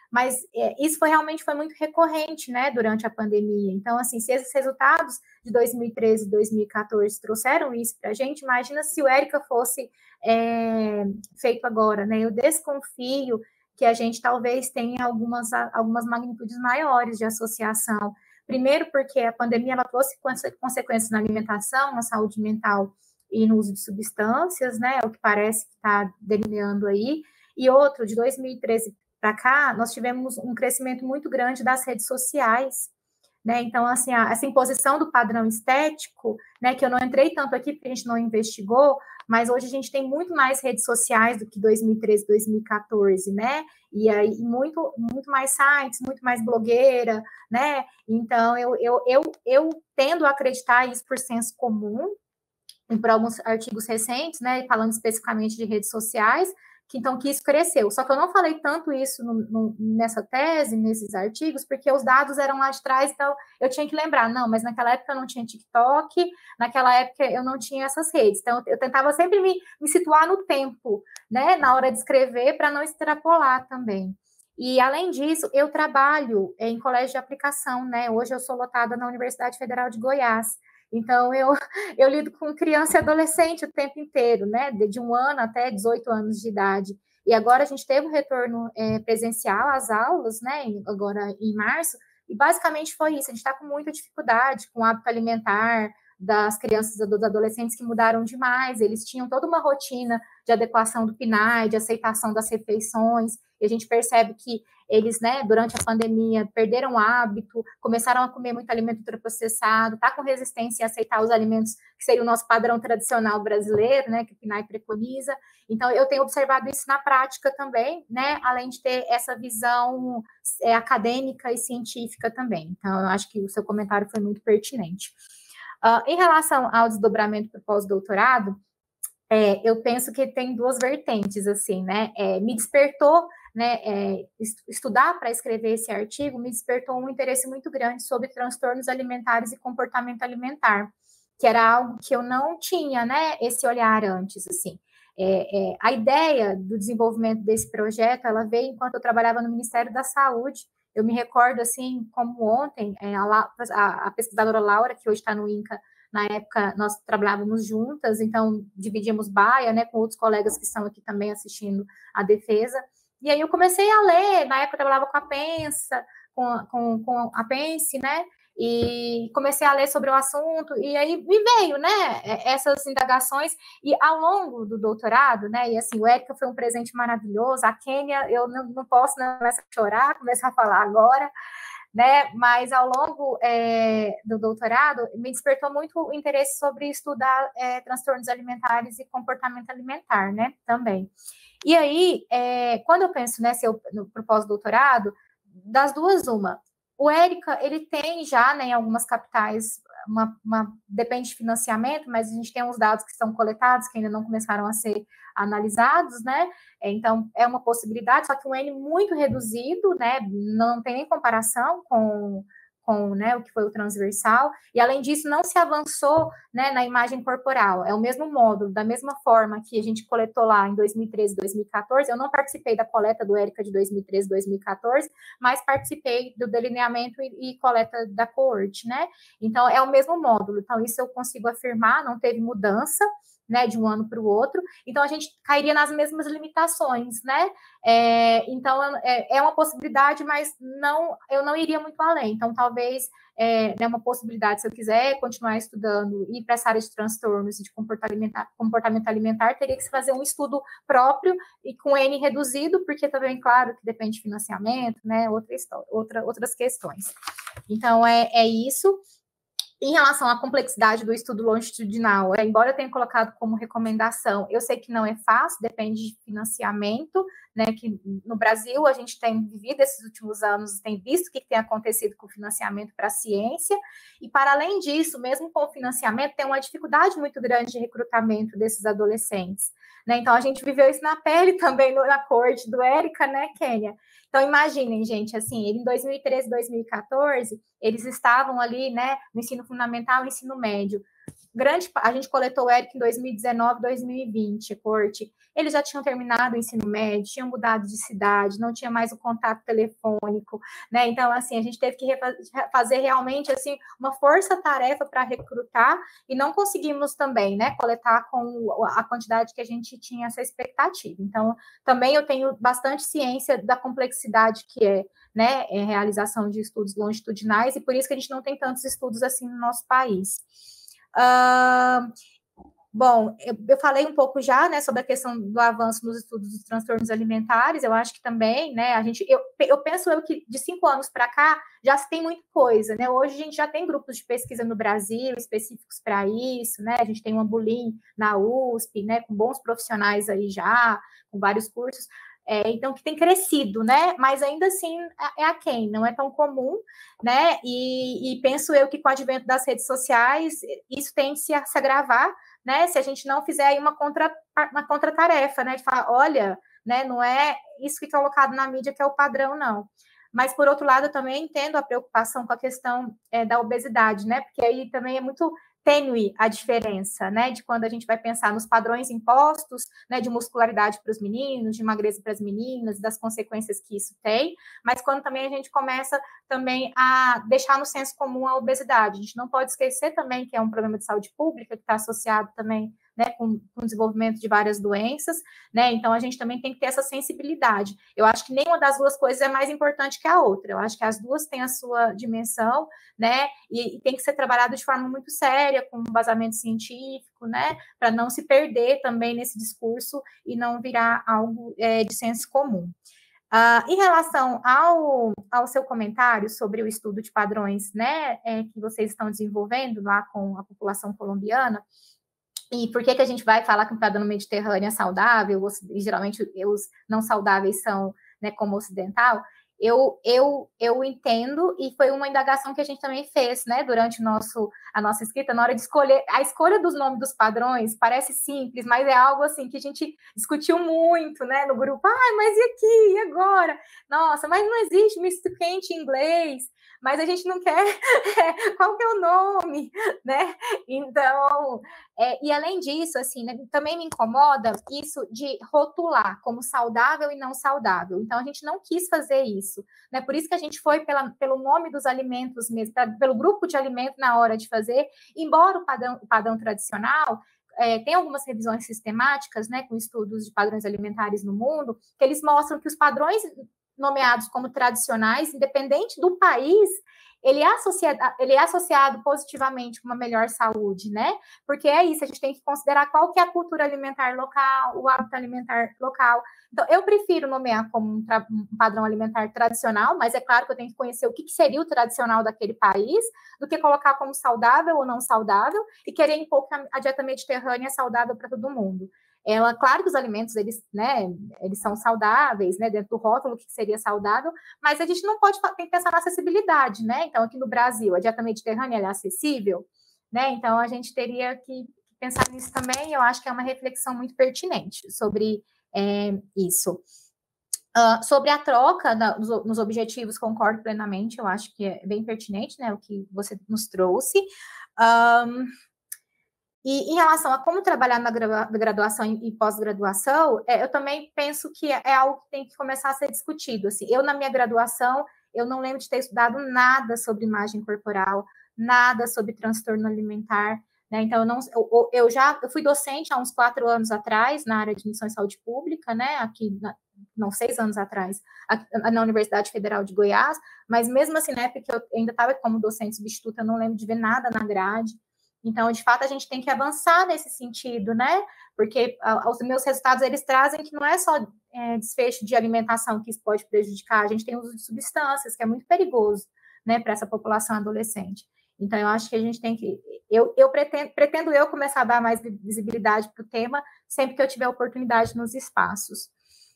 mas é, isso foi realmente foi muito recorrente, né, durante a pandemia. Então, assim, se esses resultados de dois mil e treze e dois mil e quatorze trouxeram isso para a gente, imagina se o Érica fosse é, feito agora, né? Eu desconfio que a gente talvez tenha algumas, algumas magnitudes maiores de associação. Primeiro, porque a pandemia ela trouxe consequências na alimentação, na saúde mental e no uso de substâncias, né? É o que parece que está delineando aí. E outro, de dois mil e treze para cá, nós tivemos um crescimento muito grande das redes sociais, né? Então, assim, a, essa imposição do padrão estético, né, que eu não entrei tanto aqui porque a gente não investigou, mas hoje a gente tem muito mais redes sociais do que dois mil e treze, dois mil e quatorze, né? E aí muito, muito mais sites, muito mais blogueira, né? Então, eu, eu, eu, eu tendo a acreditar isso por senso comum, e por alguns artigos recentes, né, falando especificamente de redes sociais, que então que isso cresceu. Só que eu não falei tanto isso no, no, nessa tese, nesses artigos, porque os dados eram lá de trás, então eu tinha que lembrar, não, mas naquela época eu não tinha TikTok, naquela época eu não tinha essas redes. Então eu tentava sempre me, me situar no tempo, né, na hora de escrever, para não extrapolar também. E, além disso, eu trabalho em colégio de aplicação, né? Hoje eu sou lotada na Universidade Federal de Goiás. Então, eu, eu lido com criança e adolescente o tempo inteiro, né? De um ano até dezoito anos de idade. E agora a gente teve um retorno é, presencial às aulas, né? Agora em março, e basicamente foi isso. A gente está com muita dificuldade com o hábito alimentar das crianças e dos adolescentes que mudaram demais. Eles tinham toda uma rotina de adequação do P N A E, de aceitação das refeições, e a gente percebe que eles, né, durante a pandemia, perderam o hábito, começaram a comer muito alimento ultraprocessado, tá com resistência a aceitar os alimentos que seria o nosso padrão tradicional brasileiro, né, que o P N A E preconiza. Então, eu tenho observado isso na prática também, né, além de ter essa visão é, acadêmica e científica também. Então, eu acho que o seu comentário foi muito pertinente. Uh, em relação ao desdobramento para o pós-doutorado, é, eu penso que tem duas vertentes, assim, né, é, me despertou, né, é, estudar para escrever esse artigo, me despertou um interesse muito grande sobre transtornos alimentares e comportamento alimentar, que era algo que eu não tinha, né, esse olhar antes, assim. É, é, a ideia do desenvolvimento desse projeto, ela veio enquanto eu trabalhava no Ministério da Saúde. Eu me recordo, assim, como ontem, a, a, a pesquisadora Laura, que hoje está no INCA, na época nós trabalhávamos juntas, então dividimos baia, né, com outros colegas que estão aqui também assistindo a defesa. E aí eu comecei a ler, na época eu trabalhava com a Pensa, com, com, com a Pense, né, e comecei a ler sobre o assunto, e aí me veio, né, essas indagações, e ao longo do doutorado, né, e assim, o Érica foi um presente maravilhoso, a Kênia, eu não, não posso, né, começar a chorar, começar a falar agora, né, mas ao longo é, do doutorado, me despertou muito o interesse sobre estudar é, transtornos alimentares e comportamento alimentar, né, também. E aí, é, quando eu penso, né, se eu, no pós-doutorado, das duas, uma, o Érica, ele tem já, né, em algumas capitais, uma, uma, depende de financiamento, mas a gente tem uns dados que estão coletados, que ainda não começaram a ser analisados, né, então é uma possibilidade, só que um N muito reduzido, né, não tem nem comparação com, com né, o que foi o transversal, e além disso não se avançou, né, na imagem corporal, é o mesmo módulo, da mesma forma que a gente coletou lá em dois mil e treze, dois mil e quatorze, eu não participei da coleta do Érica de dois mil e treze, dois mil e quatorze, mas participei do delineamento e, e coleta da coorte, né, então é o mesmo módulo, então isso eu consigo afirmar, não teve mudança, né, de um ano para o outro, então a gente cairia nas mesmas limitações, né, é, então é, é uma possibilidade, mas não, eu não iria muito além, então talvez é, é uma possibilidade, se eu quiser continuar estudando e ir para essa área de transtornos e de comportamento alimentar, comportamento alimentar, teria que se fazer um estudo próprio e com N reduzido, porque também, claro, que depende de financiamento, né, outra história, outra, outras questões. Então, é, é isso. Em relação à complexidade do estudo longitudinal, é, embora eu tenha colocado como recomendação, eu sei que não é fácil, depende de financiamento, né, que no Brasil a gente tem vivido esses últimos anos, tem visto o que tem acontecido com o financiamento para a ciência, e para além disso, mesmo com o financiamento, tem uma dificuldade muito grande de recrutamento desses adolescentes, né, então a gente viveu isso na pele também na corte do Érica, né, Kênia? Então, imaginem, gente, assim, em dois mil e treze, dois mil e quatorze, eles estavam ali, né, no ensino fundamental e ensino médio. grande, a gente coletou o Eric em dois mil e dezenove, dois mil e vinte, corte. Eles já tinham terminado o ensino médio, tinham mudado de cidade, não tinha mais o contato telefônico, né? Então, assim, a gente teve que fazer realmente, assim, uma força-tarefa para recrutar e não conseguimos também, né, coletar com a quantidade que a gente tinha essa expectativa. Então, também eu tenho bastante ciência da complexidade que é, né, a realização de estudos longitudinais e por isso que a gente não tem tantos estudos assim no nosso país. Uh, bom, eu, eu falei um pouco já, né, sobre a questão do avanço nos estudos dos transtornos alimentares, eu acho que também, né, a gente, eu, eu penso eu que de cinco anos para cá já se tem muita coisa, né, hoje a gente já tem grupos de pesquisa no Brasil específicos para isso, né, a gente tem um Ambulim na U S P, né, com bons profissionais aí já, com vários cursos, É, então, que tem crescido, né? Mas ainda assim é aquém, não é tão comum, né? E, e penso eu que com o advento das redes sociais, isso tende a se agravar, né? Se a gente não fizer aí uma, contra, uma contratarefa, né? De falar, olha, né? Não é isso que é colocado na mídia que é o padrão, não. Mas, por outro lado, eu também entendo a preocupação com a questão é, da obesidade, né? Porque aí também é muito tênue a diferença, né, de quando a gente vai pensar nos padrões impostos, né, de muscularidade para os meninos, de magreza para as meninas, das consequências que isso tem, mas quando também a gente começa também a deixar no senso comum a obesidade. A gente não pode esquecer também que é um problema de saúde pública que está associado também, né, com, com o desenvolvimento de várias doenças, né, então a gente também tem que ter essa sensibilidade. Eu acho que nenhuma das duas coisas é mais importante que a outra, eu acho que as duas têm a sua dimensão, né, e, e tem que ser trabalhado de forma muito séria, com um embasamento científico, né, para não se perder também nesse discurso e não virar algo é, de senso comum. Uh, em relação ao, ao seu comentário sobre o estudo de padrões, né, é, que vocês estão desenvolvendo lá com a população colombiana, e por que, que a gente vai falar que o padrão mediterrâneo é saudável, e geralmente os não saudáveis são, né, como ocidental, eu, eu, eu entendo, e foi uma indagação que a gente também fez, né, durante o nosso, a nossa escrita, na hora de escolher, a escolha dos nomes dos padrões parece simples, mas é algo assim que a gente discutiu muito, né, no grupo, ah, mas e aqui, e agora? Nossa, mas não existe misto quente em inglês, mas a gente não quer, qual que é o nome, né, então, é, e além disso, assim, né, também me incomoda isso de rotular como saudável e não saudável, então a gente não quis fazer isso, né, por isso que a gente foi pela, pelo nome dos alimentos mesmo, pra, pelo grupo de alimentos na hora de fazer, embora o padrão, o padrão tradicional, É, tem algumas revisões sistemáticas, né, com estudos de padrões alimentares no mundo, que eles mostram que os padrões nomeados como tradicionais, independente do país, ele é associado, ele é associado positivamente com uma melhor saúde, né? Porque é isso, a gente tem que considerar qual que é a cultura alimentar local, o hábito alimentar local. Então, eu prefiro nomear como um, um padrão alimentar tradicional, mas é claro que eu tenho que conhecer o que, que seria o tradicional daquele país, do que colocar como saudável ou não saudável, e querer impor que a dieta mediterrânea é saudável para todo mundo. Ela, claro que os alimentos, eles, né, eles são saudáveis, né, dentro do rótulo que seria saudável, mas a gente não pode, tem que pensar na acessibilidade, né, então aqui no Brasil, a dieta mediterrânea ela é acessível, né, então a gente teria que pensar nisso também, eu acho que é uma reflexão muito pertinente sobre é, isso. Uh, sobre a troca da, nos, nos objetivos, concordo plenamente, eu acho que é bem pertinente, né, o que você nos trouxe. Um, E em relação a como trabalhar na graduação e pós-graduação, é, eu também penso que é algo que tem que começar a ser discutido. Assim, eu, na minha graduação, eu não lembro de ter estudado nada sobre imagem corporal, nada sobre transtorno alimentar, né? Então, eu, não, eu, eu já eu fui docente há uns quatro anos atrás, na área de missão e saúde pública, né? Aqui, na, não, seis anos atrás, aqui, na Universidade Federal de Goiás, mas mesmo assim, na época que eu ainda estava como docente substituta, eu não lembro de ver nada na grade. Então, de fato, a gente tem que avançar nesse sentido, né? Porque a, os meus resultados, eles trazem que não é só é, desfecho de alimentação que isso pode prejudicar, a gente tem uso de substâncias, que é muito perigoso, né, para essa população adolescente. Então, eu acho que a gente tem que... Eu, eu pretendo, pretendo eu começar a dar mais visibilidade para o tema sempre que eu tiver oportunidade nos espaços.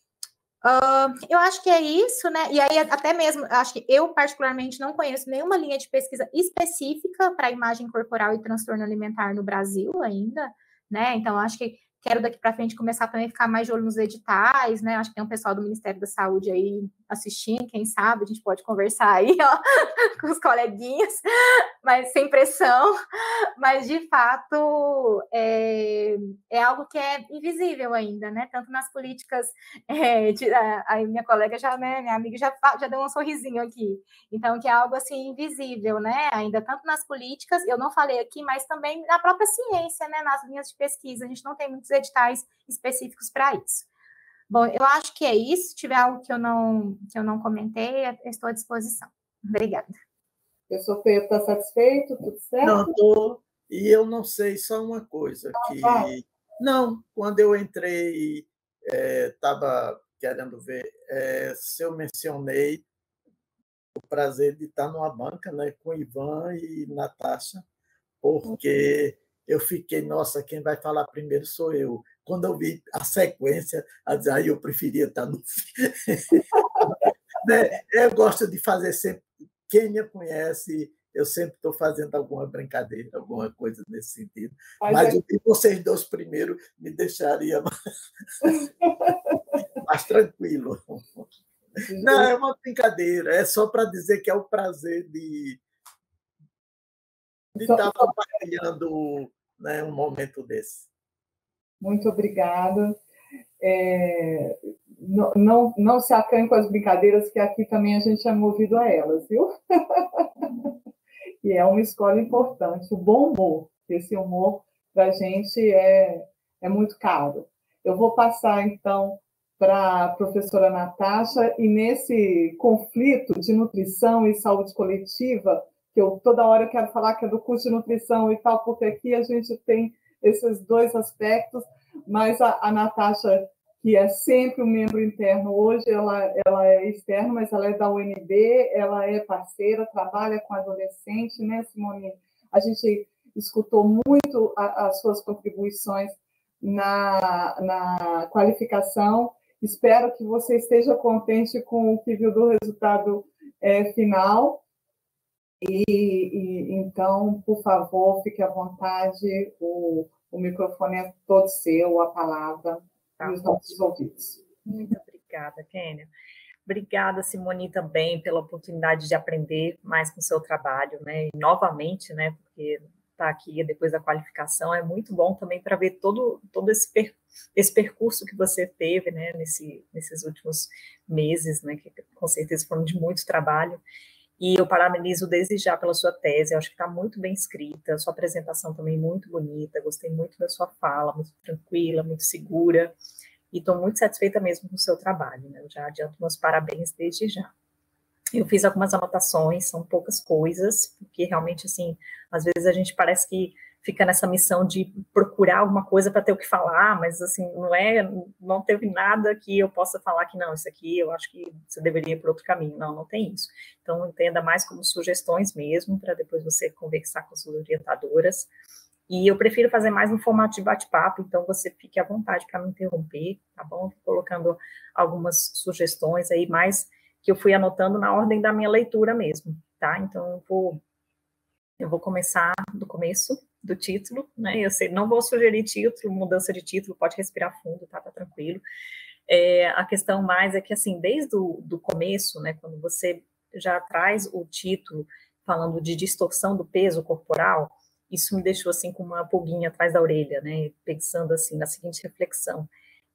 Uh, eu acho que é isso, né? E aí, até mesmo, acho que eu, particularmente, não conheço nenhuma linha de pesquisa específica para imagem corporal e transtorno alimentar no Brasil ainda, né? Então, acho que quero daqui para frente começar também a ficar mais de olho nos editais, né? Acho que tem um pessoal do Ministério da Saúde aí assistindo, quem sabe a gente pode conversar aí, ó, com os coleguinhas, mas sem pressão. Mas, de fato, é, é algo que é invisível ainda, né? Tanto nas políticas, é, de, a, a minha colega já, né, minha amiga já, já deu um sorrisinho aqui. Então, que é algo, assim, invisível, né? Ainda tanto nas políticas, eu não falei aqui, mas também na própria ciência, né? Nas linhas de pesquisa, a gente não tem muitos editais específicos para isso. Bom, eu acho que é isso. Se tiver algo que eu não, que eu não comentei, eu estou à disposição. Obrigada. Professor Pedro, está satisfeito? Tudo certo? Não, estou. E eu não sei só uma coisa, que... Não, quando eu entrei, estava é, querendo ver é, se eu mencionei o prazer de estar numa banca, né, com Ivan e Natasha, porque eu fiquei, nossa, quem vai falar primeiro sou eu. Quando eu vi a sequência, aí eu preferia estar no fim. Eu gosto de fazer sempre. Quem me conhece, eu sempre estou fazendo alguma brincadeira, alguma coisa nesse sentido. Mas, Mas é... eu vi vocês dois primeiro me deixaria mais, mais tranquilo. Não, é uma brincadeira, é só para dizer que é o prazer de, de estar compartilhando, né, um momento desse. Muito obrigada. É, não, não, não se acanhe com as brincadeiras, que aqui também a gente é movido a elas, viu? E é uma escola importante, o bom humor. Esse humor, para a gente, é, é muito caro. Eu vou passar, então, para a professora Natasha, e nesse conflito de nutrição e saúde coletiva, que eu toda hora quero falar que é do curso de nutrição e tal, porque aqui a gente tem esses dois aspectos, mas a, a Natasha, que é sempre um membro interno, hoje ela, ela é externa, mas ela é da U N B, ela é parceira, trabalha com adolescente, né, Simone? A gente escutou muito a, as suas contribuições na, na qualificação. Espero que você esteja contente com o que viu do resultado é, final. E, e, então, por favor, fique à vontade, o, o microfone é todo seu, a palavra tá, e os nossos ouvidos. Muito obrigada, Kênia. Obrigada, Simone, também pela oportunidade de aprender mais com o seu trabalho, né? E novamente, né? Porque estar aqui depois da qualificação é muito bom também para ver todo, todo esse, per, esse percurso que você teve, né? Nesse, nesses últimos meses, né? Que com certeza foram de muito trabalho. E eu parabenizo desde já pela sua tese, eu acho que está muito bem escrita, sua apresentação também muito bonita, gostei muito da sua fala, muito tranquila, muito segura, e estou muito satisfeita mesmo com o seu trabalho, né? Eu já adianto meus parabéns desde já. Eu fiz algumas anotações, são poucas coisas, porque realmente, assim, às vezes a gente parece que fica nessa missão de procurar alguma coisa para ter o que falar, mas, assim, não é, não teve nada que eu possa falar que, não, isso aqui eu acho que você deveria ir por outro caminho. Não, não tem isso. Então, entenda mais como sugestões mesmo, para depois você conversar com as suas orientadoras. E eu prefiro fazer mais no formato de bate-papo, então você fique à vontade para me interromper, tá bom? Tô colocando algumas sugestões aí, mais que eu fui anotando na ordem da minha leitura mesmo, tá? Então, eu vou, eu vou começar do começo do título, né? Eu sei, não vou sugerir título, mudança de título, pode respirar fundo, tá? Tá tranquilo. É, a questão mais é que, assim, desde o do começo, né, quando você já traz o título falando de distorção do peso corporal, isso me deixou, assim, com uma pulguinha atrás da orelha, né? Pensando, assim, na seguinte reflexão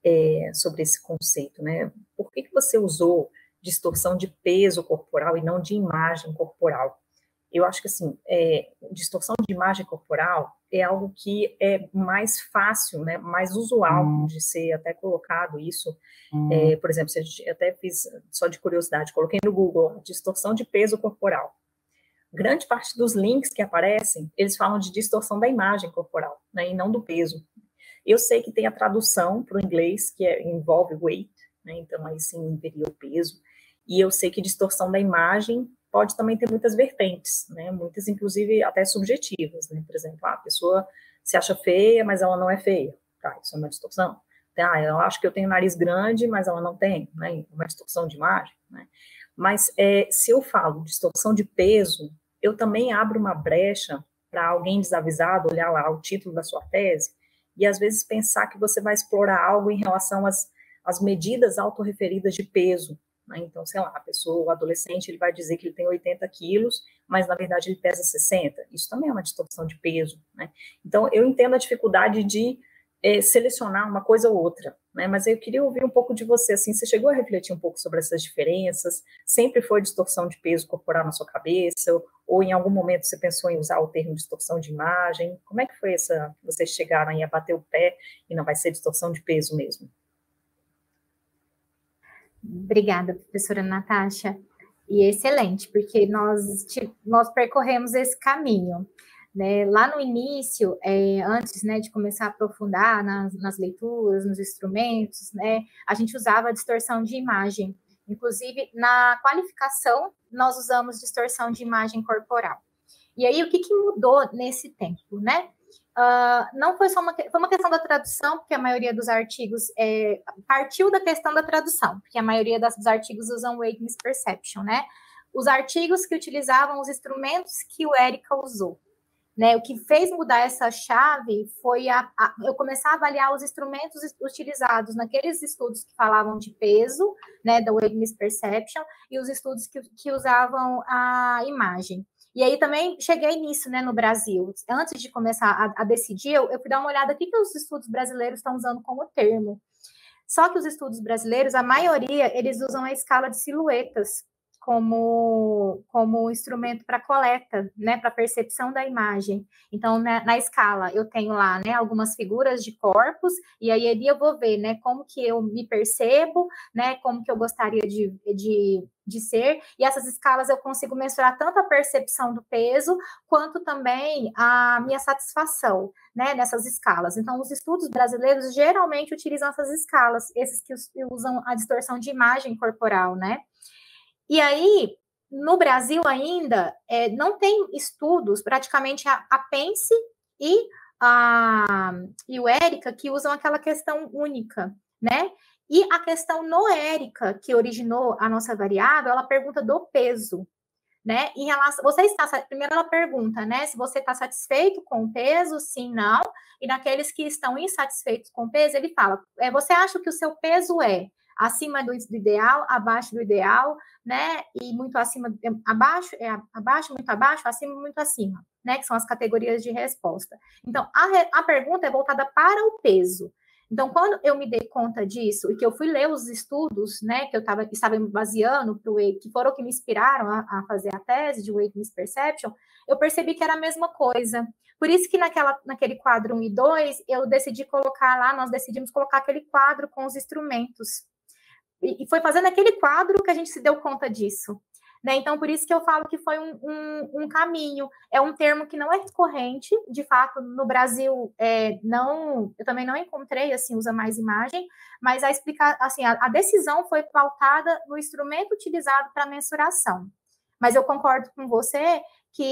é, sobre esse conceito, né? Por que que você usou distorção de peso corporal e não de imagem corporal? Eu acho que, assim, é, distorção de imagem corporal é algo que é mais fácil, né, mais usual hum. de ser até colocado isso. Hum. É, por exemplo, se a gente, até fiz, só de curiosidade, coloquei no Google, distorção de peso corporal. Grande parte dos links que aparecem, eles falam de distorção da imagem corporal, né, e não do peso. Eu sei que tem a tradução para o inglês, que é, envolve weight, né, então aí sim teria o peso. E eu sei que distorção da imagem pode também ter muitas vertentes, né, muitas inclusive até subjetivas, né, por exemplo, a pessoa se acha feia, mas ela não é feia, tá, isso é uma distorção. Ah, eu acho que eu tenho nariz grande, mas ela não tem, né, uma distorção de imagem, né, mas é, se eu falo distorção de peso, eu também abro uma brecha para alguém desavisado olhar lá o título da sua tese e às vezes pensar que você vai explorar algo em relação às, às medidas autorreferidas de peso, né? Então, sei lá, a pessoa, o adolescente, ele vai dizer que ele tem oitenta quilos, mas na verdade ele pesa sessenta. Isso também é uma distorção de peso, né? Então, eu entendo a dificuldade de é, selecionar uma coisa ou outra, né? Mas eu queria ouvir um pouco de você, assim, você chegou a refletir um pouco sobre essas diferenças? Sempre foi distorção de peso corporal na sua cabeça? Ou, ou em algum momento você pensou em usar o termo distorção de imagem? Como é que foi essa, vocês chegaram aí a bater o pé e não vai ser distorção de peso mesmo? Obrigada, professora Natasha. E excelente, porque nós, nós percorremos esse caminho. Né, lá no início, é, antes, né, de começar a aprofundar nas, nas leituras, nos instrumentos, né, a gente usava a distorção de imagem. Inclusive, na qualificação, nós usamos distorção de imagem corporal. E aí, o que, que mudou nesse tempo, né? Uh, não foi só uma, foi uma questão da tradução, porque a maioria dos artigos é, partiu da questão da tradução, porque a maioria das, dos artigos usam o Weight Misperception, né? Os artigos que utilizavam os instrumentos que o Érica usou. Né, o que fez mudar essa chave foi a, a, eu começar a avaliar os instrumentos utilizados naqueles estudos que falavam de peso, né, da Weight Misperception, e os estudos que, que usavam a imagem. E aí também cheguei nisso, né, no Brasil. Antes de começar a, a decidir, eu, eu fui dar uma olhada aqui que os estudos brasileiros estão usando como termo. Só que os estudos brasileiros, a maioria, eles usam a escala de silhuetas como, como instrumento para coleta, né, para percepção da imagem. Então, na, na escala, eu tenho lá, né, algumas figuras de corpos, e aí ali eu vou ver, né, como que eu me percebo, né, como que eu gostaria de, de, de ser, e essas escalas eu consigo mensurar tanto a percepção do peso, quanto também a minha satisfação, né, nessas escalas. Então, os estudos brasileiros geralmente utilizam essas escalas, esses que usam a distorção de imagem corporal, né. E aí, no Brasil ainda, é, não tem estudos, praticamente a, a Pense e, a, e o Érica, que usam aquela questão única, né? E a questão noérica, que originou a nossa variável, ela pergunta do peso, né? Em relação, você está, primeiro ela pergunta, né? Se você está satisfeito com o peso, sim, não. E naqueles que estão insatisfeitos com o peso, ele fala, é, você acha que o seu peso é acima do ideal, abaixo do ideal, né, e muito acima, abaixo, é abaixo, muito abaixo, acima, muito acima, né, que são as categorias de resposta. Então, a, a pergunta é voltada para o peso. Então, quando eu me dei conta disso, e que eu fui ler os estudos, né, que eu tava, estava me baseando, pro, que foram que me inspiraram a, a fazer a tese de Weight Misperception, eu percebi que era a mesma coisa. Por isso que naquela, naquele quadro um e dois, eu decidi colocar lá, nós decidimos colocar aquele quadro com os instrumentos. E foi fazendo aquele quadro que a gente se deu conta disso. Né? Então, por isso que eu falo que foi um, um, um caminho. É um termo que não é recorrente, de fato, no Brasil, é, não, eu também não encontrei, assim, usa mais imagem, mas a explicar, assim, a, a decisão foi pautada no instrumento utilizado para mensuração. Mas eu concordo com você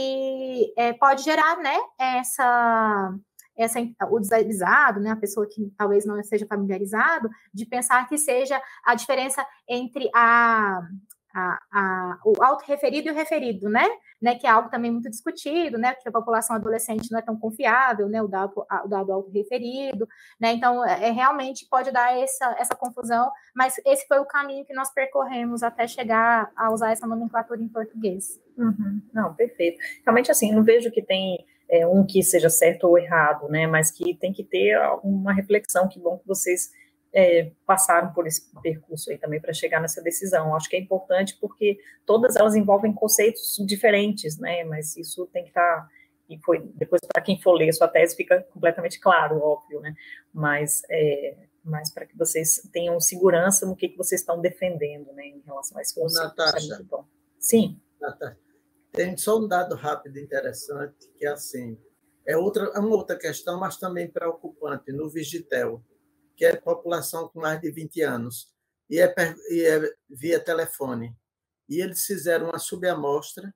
que é, pode gerar, né, essa... Essa, o desavisado, né, a pessoa que talvez não seja familiarizado, de pensar que seja a diferença entre a, a, a, o autorreferido e o referido, né? né? Que é algo também muito discutido, né? Porque a população adolescente não é tão confiável, né? O dado, o dado autorreferido, né? Então, é, realmente pode dar essa, essa confusão, mas esse foi o caminho que nós percorremos até chegar a usar essa nomenclatura em português. Uhum. Não, perfeito. Realmente, assim, não vejo que tem... É, um que seja certo ou errado, né, mas que tem que ter alguma reflexão. Que bom que vocês é, passaram por esse percurso aí também para chegar nessa decisão. Acho que é importante porque todas elas envolvem conceitos diferentes, né, mas isso tem que estar, tá, e foi, depois para quem for ler a sua tese fica completamente claro, óbvio, né, mas, é, mas para que vocês tenham segurança no que, que vocês estão defendendo, né, em relação a esse conceito. Natasha, é muito bom. Sim. Natasha. Tem só um dado rápido interessante, que é assim, é, outra, é uma outra questão, mas também preocupante, no Vigitel, que é a população com mais de vinte anos, e é, e é via telefone. E eles fizeram uma subamostra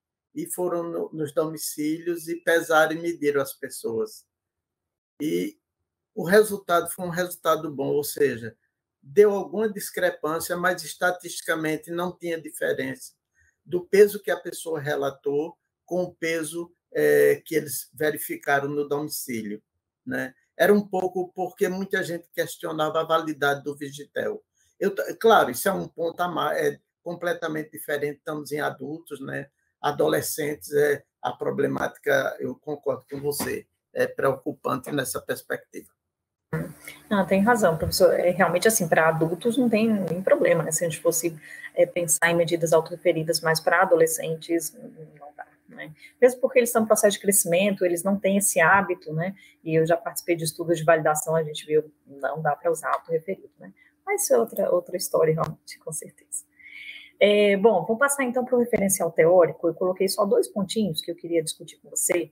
e foram no, nos domicílios e pesaram e mediram as pessoas. E o resultado foi um resultado bom, ou seja, deu alguma discrepância, mas estatisticamente não tinha diferença do peso que a pessoa relatou com o peso é, que eles verificaram no domicílio, né? era um pouco porque muita gente questionava a validade do Vigitel. Eu, claro, isso é um ponto a mais, é completamente diferente, estamos em adultos, né? Adolescentes, é, a problemática, eu concordo com você, é preocupante nessa perspectiva. Não, tem razão, professor. É, realmente, assim, para adultos não tem nenhum problema, né? Se a gente fosse é, pensar em medidas autorreferidas, mas para adolescentes não dá, né? Mesmo porque eles estão em processo de crescimento, eles não têm esse hábito, né? E eu já participei de estudos de validação, a gente viu, não dá para usar autorreferido, né? Mas isso é outra, outra história, realmente, com certeza. É, bom, vou passar então para o referencial teórico. Eu coloquei só dois pontinhos que eu queria discutir com você.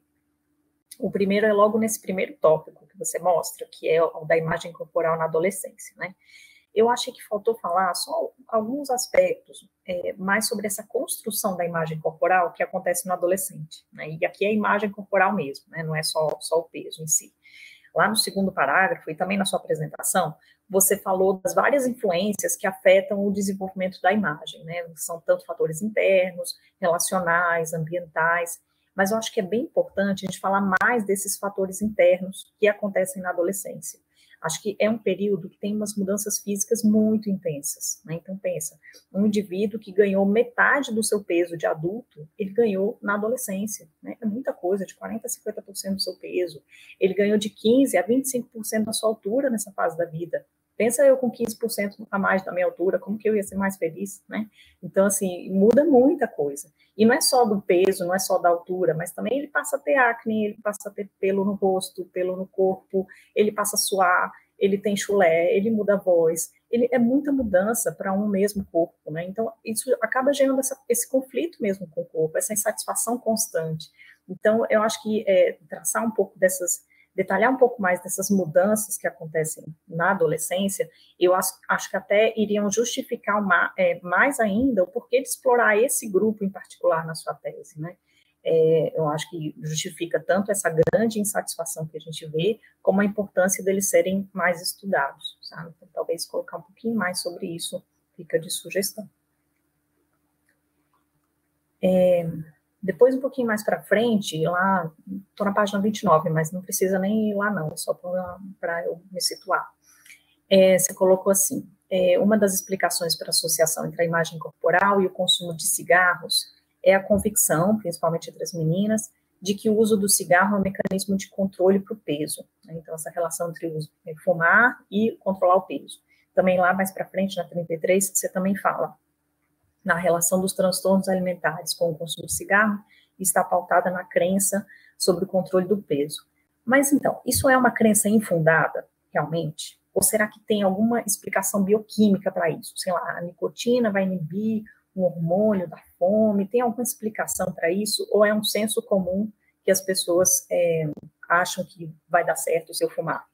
O primeiro é logo nesse primeiro tópico que você mostra, que é o da imagem corporal na adolescência, né? Eu achei que faltou falar só alguns aspectos é, mais sobre essa construção da imagem corporal que acontece no adolescente, né? E aqui é a imagem corporal mesmo, né? Não é só, só o peso em si. Lá no segundo parágrafo, e também na sua apresentação, você falou das várias influências que afetam o desenvolvimento da imagem, né? São tanto fatores internos, relacionais, ambientais, mas eu acho que é bem importante a gente falar mais desses fatores internos que acontecem na adolescência. Acho que é um período que tem umas mudanças físicas muito intensas, né? Então, pensa, um indivíduo que ganhou metade do seu peso de adulto, ele ganhou na adolescência, né? É muita coisa, de quarenta por cento a cinquenta por cento do seu peso. Ele ganhou de quinze a vinte e cinco por cento da sua altura nessa fase da vida. Pensa eu com quinze por cento a mais da minha altura, como que eu ia ser mais feliz, né? Então, assim, muda muita coisa. E não é só do peso, não é só da altura, mas também ele passa a ter acne, ele passa a ter pelo no rosto, pelo no corpo, ele passa a suar, ele tem chulé, ele muda a voz, ele é muita mudança para um mesmo corpo, né? Então, isso acaba gerando essa, esse conflito mesmo com o corpo, essa insatisfação constante. Então, eu acho que é, traçar um pouco dessas, detalhar um pouco mais dessas mudanças que acontecem na adolescência, eu acho, acho que até iriam justificar uma, é, mais ainda o porquê de explorar esse grupo em particular na sua tese, né? É, eu acho que justifica tanto essa grande insatisfação que a gente vê, como a importância deles serem mais estudados, sabe? Então, talvez colocar um pouquinho mais sobre isso fica de sugestão. É, depois, um pouquinho mais para frente, lá, estou na página vinte e nove, mas não precisa nem ir lá não, é só para eu me situar. É, você colocou assim, é, uma das explicações para a associação entre a imagem corporal e o consumo de cigarros é a convicção, principalmente entre as meninas, de que o uso do cigarro é um mecanismo de controle para o peso, né? Então, essa relação entre o fumar e controlar o peso. Também lá mais para frente, na trinta e três, você também fala na relação dos transtornos alimentares com o consumo de cigarro, está pautada na crença sobre o controle do peso. Mas, então, isso é uma crença infundada, realmente? Ou será que tem alguma explicação bioquímica para isso? Sei lá, a nicotina vai inibir um hormônio da fome? Tem alguma explicação para isso? Ou é um senso comum que as pessoas é, acham que vai dar certo se eu fumar?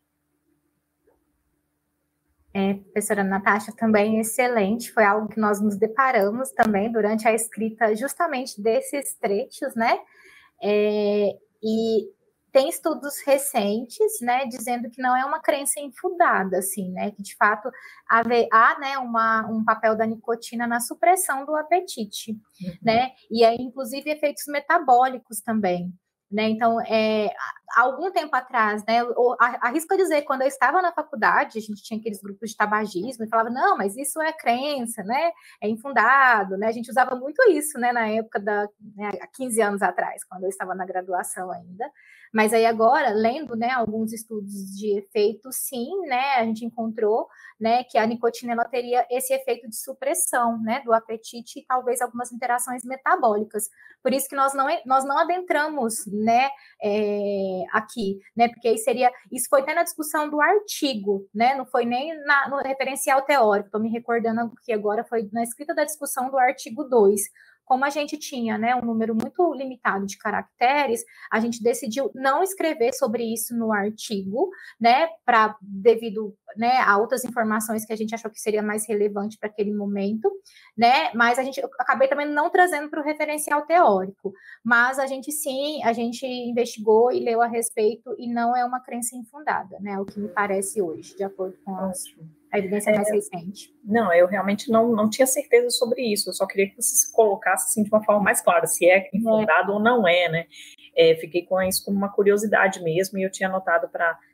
É, professora Natasha, também excelente, foi algo que nós nos deparamos também durante a escrita justamente desses trechos, né? É, e tem estudos recentes, né, dizendo que não é uma crença infundada, assim, né, que de fato há, há né, uma, um papel da nicotina na supressão do apetite, uhum. né, e aí, inclusive, efeitos metabólicos também, né, então, é, há algum tempo atrás, né, eu arrisco a dizer, quando eu estava na faculdade, a gente tinha aqueles grupos de tabagismo, e falava, não, mas isso é crença, né, é infundado, né, a gente usava muito isso, né, na época da, né, há quinze anos atrás, quando eu estava na graduação ainda, mas aí agora, lendo, né, alguns estudos de efeito, sim, né, a gente encontrou, né, que a nicotina, ela teria esse efeito de supressão, né, do apetite e talvez algumas interações metabólicas, por isso que nós não, nós não adentramos, né, é, aqui, né, porque aí seria, isso foi até na discussão do artigo, né, não foi nem na, no referencial teórico, estou me recordando que agora foi na escrita da discussão do artigo dois, como a gente tinha, né, um número muito limitado de caracteres, a gente decidiu não escrever sobre isso no artigo, né, para devido, né, a outras informações que a gente achou que seria mais relevante para aquele momento, né, mas a gente, eu acabei também não trazendo para o referencial teórico, mas a gente sim, a gente investigou e leu a respeito e não é uma crença infundada, né, o que me parece hoje, de acordo com as... a evidência mais é, recente. Não, eu realmente não, não tinha certeza sobre isso, eu só queria que você se colocasse assim, de uma forma mais clara, se é infundado é. ou não é, né? É, fiquei com isso como uma curiosidade mesmo, e eu tinha anotado para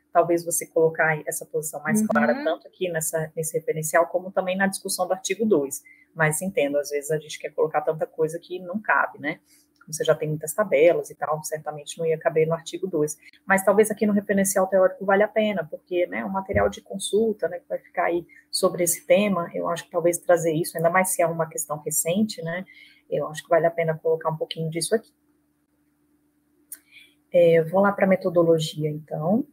talvez você colocar essa posição mais Uhum. clara, tanto aqui nessa, nesse referencial, como também na discussão do artigo dois. Mas entendo, às vezes a gente quer colocar tanta coisa que não cabe, né? Você já tem muitas tabelas e tal, certamente não ia caber no artigo dois. Mas talvez aqui no referencial teórico vale a pena, porque, né, o material de consulta, né, que vai ficar aí sobre esse tema, eu acho que talvez trazer isso, ainda mais se é uma questão recente, né, eu acho que vale a pena colocar um pouquinho disso aqui. É, vou lá para a metodologia, então.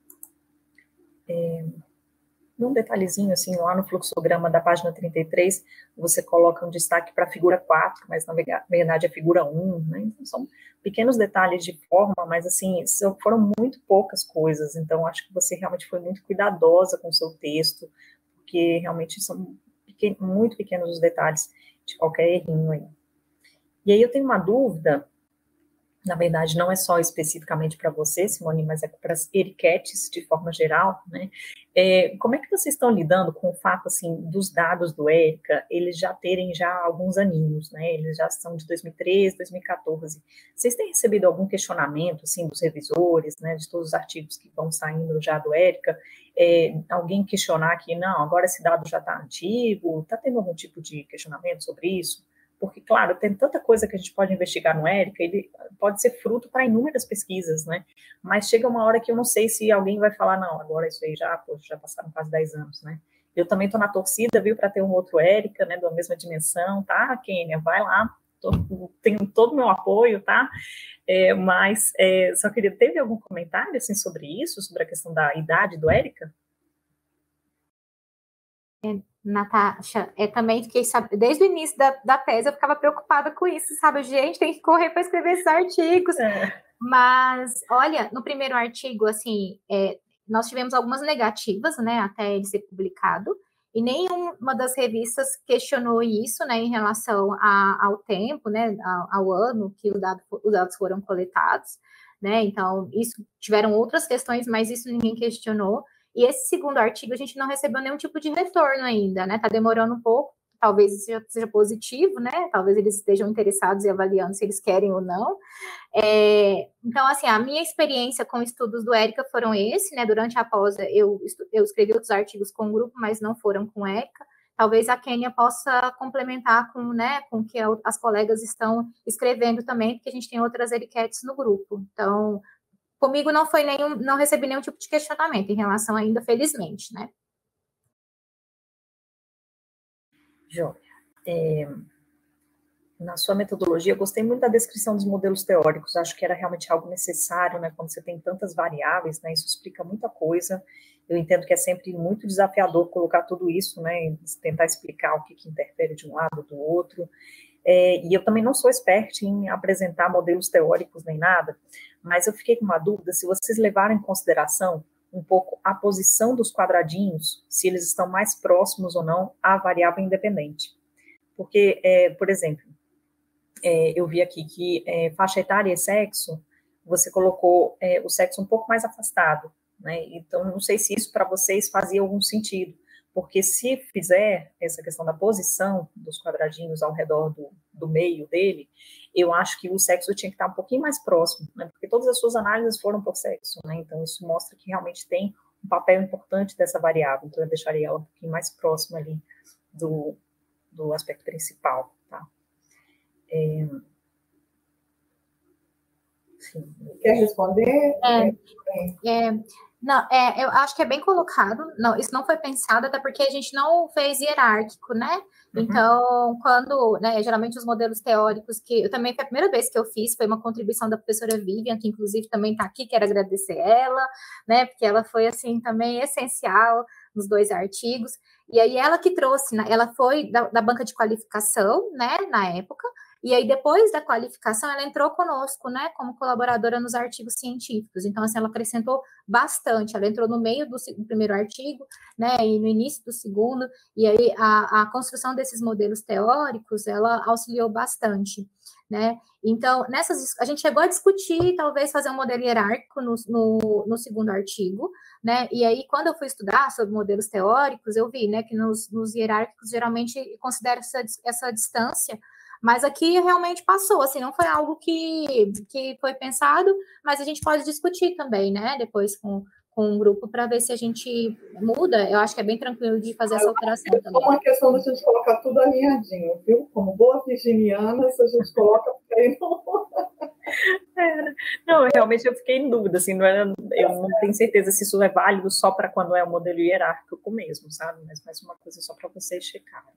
É, um detalhezinho, assim, lá no fluxograma da página trinta e três, você coloca um destaque para a figura quatro, mas na verdade é a figura um, né? Então, são pequenos detalhes de forma, mas, assim, foram muito poucas coisas, então acho que você realmente foi muito cuidadosa com o seu texto, porque realmente são pequen muito pequenos os detalhes de qualquer errinho aí. E aí eu tenho uma dúvida. Na verdade, não é só especificamente para você, Simone, mas é para as eriquetes de forma geral, né? É, como é que vocês estão lidando com o fato, assim, dos dados do ERICA, eles já terem já alguns aninhos, né? Eles já são de dois mil e treze, dois mil e quatorze. Vocês têm recebido algum questionamento, assim, dos revisores, né, de todos os artigos que vão saindo já do ERICA? É, alguém questionar que, não, agora esse dado já está antigo? Está tendo algum tipo de questionamento sobre isso? Porque, claro, tem tanta coisa que a gente pode investigar no ERICA, ele pode ser fruto para inúmeras pesquisas, né? Mas chega uma hora que eu não sei se alguém vai falar, não, agora isso aí já, pô, já passaram quase dez anos, né? Eu também estou na torcida, viu, para ter um outro ERICA, né, da mesma dimensão, tá, Kênia? Vai lá, tô, tenho todo o meu apoio, tá? É, mas é, só queria, teve algum comentário, assim, sobre isso, sobre a questão da idade do ERICA? É, Natasha, é, também fiquei, sabe, desde o início da, da tese eu ficava preocupada com isso, sabe? Gente, tem que correr para escrever esses artigos. É. Mas, olha, no primeiro artigo, assim, é, nós tivemos algumas negativas, né, até ele ser publicado, e nenhuma das revistas questionou isso, né, em relação a, ao tempo, né, ao, ao ano que o dado, os dados foram coletados, né, então, isso, tiveram outras questões, mas isso ninguém questionou. E esse segundo artigo a gente não recebeu nenhum tipo de retorno ainda, né? Tá demorando um pouco, talvez isso seja, seja positivo, né? Talvez eles estejam interessados e avaliando se eles querem ou não. É, então, assim, a minha experiência com estudos do ERICA foram esse, né? Durante a pós, eu, eu escrevi outros artigos com o grupo, mas não foram com ERICA. Talvez a Kênia possa complementar com, né, com o que as colegas estão escrevendo também, porque a gente tem outras eriquetes no grupo. Então, comigo não foi nenhum, não recebi nenhum tipo de questionamento em relação ainda, felizmente, né? Joia. É, na sua metodologia, eu gostei muito da descrição dos modelos teóricos, acho que era realmente algo necessário, né, quando você tem tantas variáveis, né, isso explica muita coisa. Eu entendo que é sempre muito desafiador colocar tudo isso, né, tentar explicar o que, que interfere de um lado ou do outro. É, e eu também não sou expert em apresentar modelos teóricos nem nada, mas eu fiquei com uma dúvida se vocês levaram em consideração um pouco a posição dos quadradinhos, se eles estão mais próximos ou não à variável independente. Porque, é, por exemplo, é, eu vi aqui que é, faixa etária e sexo, você colocou é, o sexo um pouco mais afastado, né? Então, não sei se isso para vocês fazia algum sentido. Porque se fizer essa questão da posição dos quadradinhos ao redor do, do meio dele, eu acho que o sexo tinha que estar um pouquinho mais próximo, né? Porque todas as suas análises foram por sexo, né? Então, isso mostra que realmente tem um papel importante dessa variável. Então, eu deixaria ela um pouquinho mais próxima ali do, do aspecto principal, tá? É... Sim. Quer responder? É, é, não, é, eu acho que é bem colocado. Não, isso não foi pensado, até porque a gente não fez hierárquico, né? Uhum. Então, quando, né, geralmente os modelos teóricos que eu também foi a primeira vez que eu fiz, foi uma contribuição da professora Vivian, que inclusive também está aqui, quero agradecer ela, né? Porque ela foi assim também essencial nos dois artigos. E aí ela que trouxe, ela foi da, da banca de qualificação, né, na época. E aí, depois da qualificação, ela entrou conosco, né, como colaboradora nos artigos científicos. Então, assim, ela acrescentou bastante. Ela entrou no meio do, do primeiro artigo, né, e no início do segundo. E aí, a, a construção desses modelos teóricos, ela auxiliou bastante, né. Então, nessas, a gente chegou a discutir, talvez, fazer um modelo hierárquico no, no, no segundo artigo, né, e aí, quando eu fui estudar sobre modelos teóricos, eu vi, né, que nos, nos hierárquicos, geralmente, considera essa, essa distância. Mas aqui realmente passou, assim, não foi algo que, que foi pensado, mas a gente pode discutir também, né, depois com, com um grupo para ver se a gente muda. Eu acho que é bem tranquilo de fazer essa alteração é também. É uma questão da gente colocar tudo alinhadinho, viu? Como boa virginiana, se a gente coloca, porque aí não... É, não, realmente eu fiquei em dúvida, assim, não era, eu não tenho certeza se isso é válido só para quando é o modelo hierárquico mesmo, sabe? Mas mais uma coisa só para vocês checarem.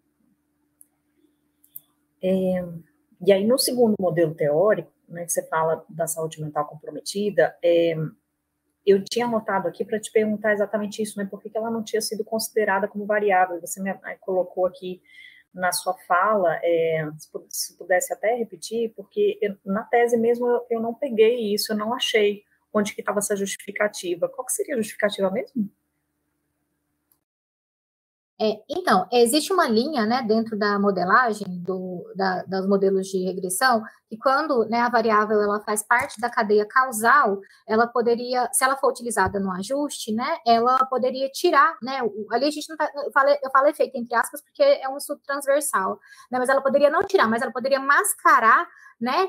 É, e aí, no segundo modelo teórico, né, que você fala da saúde mental comprometida, é, eu tinha anotado aqui para te perguntar exatamente isso, né? Por que ela não tinha sido considerada como variável? Você me colocou aqui na sua fala, é, se pudesse até repetir, porque eu, na tese mesmo eu, eu não peguei isso, eu não achei onde que estava essa justificativa. Qual que seria a justificativa mesmo? É, então, existe uma linha, né, dentro da modelagem, do, da, dos modelos de regressão, que quando, né, a variável ela faz parte da cadeia causal, ela poderia, se ela for utilizada no ajuste, né, ela poderia tirar, né, ali a gente não tá, eu falei, eu falei feito entre aspas, porque é um estudo transversal, né, mas ela poderia não tirar, mas ela poderia mascarar, né,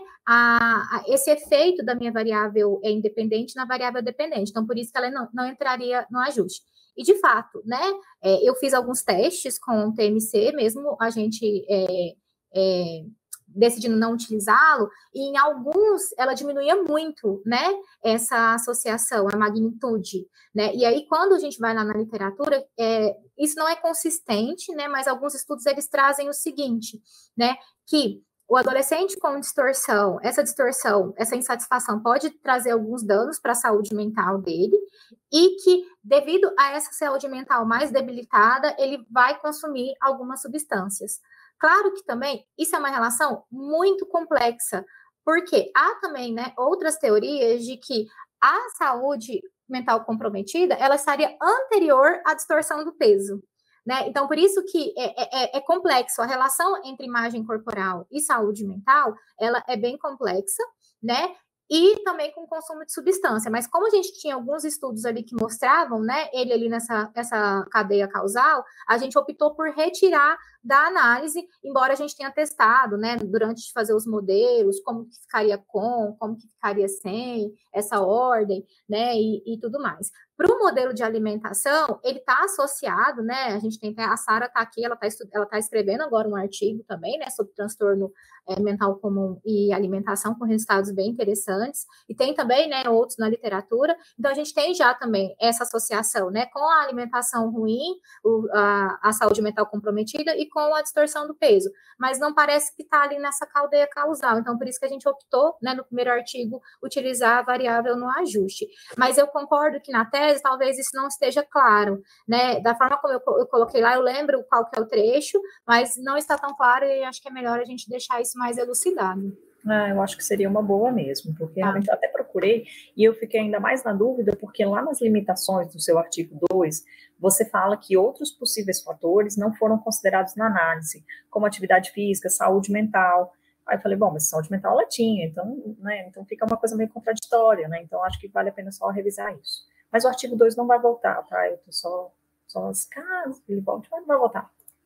a, a, esse efeito da minha variável é independente na variável dependente, então por isso que ela não, não entraria no ajuste. E, de fato, né, é, eu fiz alguns testes com o T M C, mesmo a gente é, é, decidindo não utilizá-lo, e em alguns ela diminuía muito, né, essa associação, a magnitude, né, e aí quando a gente vai lá na literatura, é, isso não é consistente, né, mas alguns estudos eles trazem o seguinte, né, que o adolescente com distorção, essa distorção, essa insatisfação pode trazer alguns danos para a saúde mental dele e que, devido a essa saúde mental mais debilitada, ele vai consumir algumas substâncias. Claro que também isso é uma relação muito complexa, porque há também, né, outras teorias de que a saúde mental comprometida, ela estaria anterior à distorção do peso. Né? Então, por isso que é, é, é complexo, a relação entre imagem corporal e saúde mental, ela é bem complexa, né? E também com consumo de substância, mas como a gente tinha alguns estudos ali que mostravam, né, ele ali nessa essa cadeia causal, a gente optou por retirar da análise, embora a gente tenha testado, né, durante de fazer os modelos, como que ficaria com, como que ficaria sem, essa ordem, né, e, e tudo mais. Para o modelo de alimentação, ele está associado, né? A gente tem a Sara está aqui, ela está ela tá escrevendo agora um artigo também, né, sobre transtorno é, mental comum e alimentação, com resultados bem interessantes. E tem também, né, outros na literatura. Então, a gente tem já também essa associação, né, com a alimentação ruim, o, a, a saúde mental comprometida e com a distorção do peso. Mas não parece que está ali nessa cadeia causal. Então, por isso que a gente optou, né, no primeiro artigo, utilizar a variável no ajuste. Mas eu concordo que na tese talvez isso não esteja claro, né? Da forma como eu, eu coloquei lá, eu lembro qual que é o trecho, mas não está tão claro e acho que é melhor a gente deixar isso mais elucidado. Ah, eu acho que seria uma boa mesmo, porque realmente eu até procurei e eu fiquei ainda mais na dúvida, porque lá nas limitações do seu artigo dois, você fala que outros possíveis fatores não foram considerados na análise, como atividade física, saúde mental. Aí eu falei, bom, mas saúde mental ela tinha, então, né, então fica uma coisa meio contraditória, né? Então acho que vale a pena só revisar isso. Mas o artigo dois não vai voltar, tá? Eu tô só, só caso ele volte, mas não vai voltar.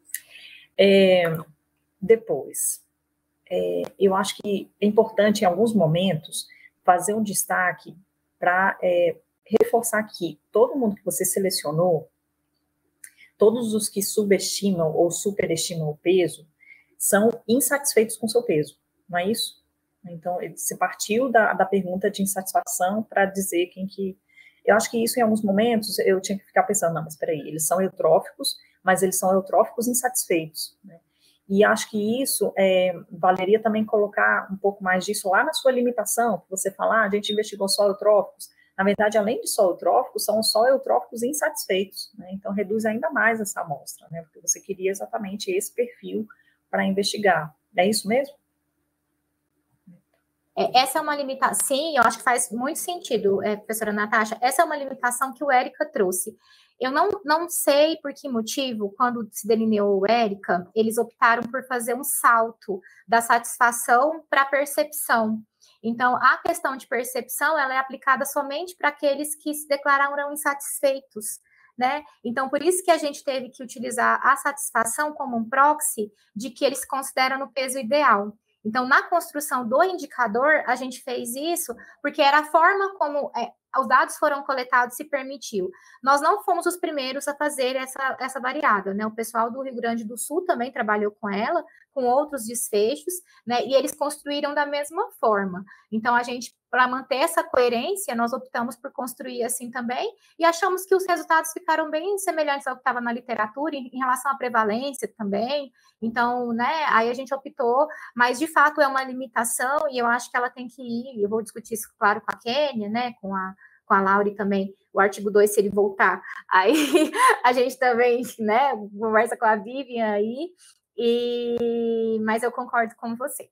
É, depois, é, eu acho que é importante, em alguns momentos, fazer um destaque para é, reforçar que todo mundo que você selecionou, todos os que subestimam ou superestimam o peso, são insatisfeitos com o seu peso, não é isso? Então, você partiu da, da pergunta de insatisfação para dizer quem que... Eu acho que isso, em alguns momentos, eu tinha que ficar pensando, não, mas espera aí, eles são eutróficos, mas eles são eutróficos insatisfeitos, né? E acho que isso é, valeria também colocar um pouco mais disso lá na sua limitação, que você falar, ah, a gente investigou só eutróficos. Na verdade, além de só eutróficos, são só eutróficos insatisfeitos, né? Então, reduz ainda mais essa amostra, né? Porque você queria exatamente esse perfil para investigar. É isso mesmo? É, essa é uma limitação, sim, eu acho que faz muito sentido, é, professora Natasha, essa é uma limitação que o Érica trouxe. Eu não, não sei por que motivo, quando se delineou o Érica, eles optaram por fazer um salto da satisfação para a percepção. Então, a questão de percepção, ela é aplicada somente para aqueles que se declararam insatisfeitos, né? Então, por isso que a gente teve que utilizar a satisfação como um proxy de que eles consideram no peso ideal. Então, na construção do indicador, a gente fez isso porque era a forma como é, os dados foram coletados, se permitiu. Nós não fomos os primeiros a fazer essa, essa variável, né? O pessoal do Rio Grande do Sul também trabalhou com ela, com outros desfechos, né? E eles construíram da mesma forma. Então, a gente, para manter essa coerência, nós optamos por construir assim também, e achamos que os resultados ficaram bem semelhantes ao que estava na literatura, em, em relação à prevalência também. Então, né, aí a gente optou, mas de fato é uma limitação, e eu acho que ela tem que ir, eu vou discutir isso, claro, com a Kênia, né, com a, com a Laura também, o artigo dois, se ele voltar, aí a gente também, né, conversa com a Vivian aí, e, mas eu concordo com você.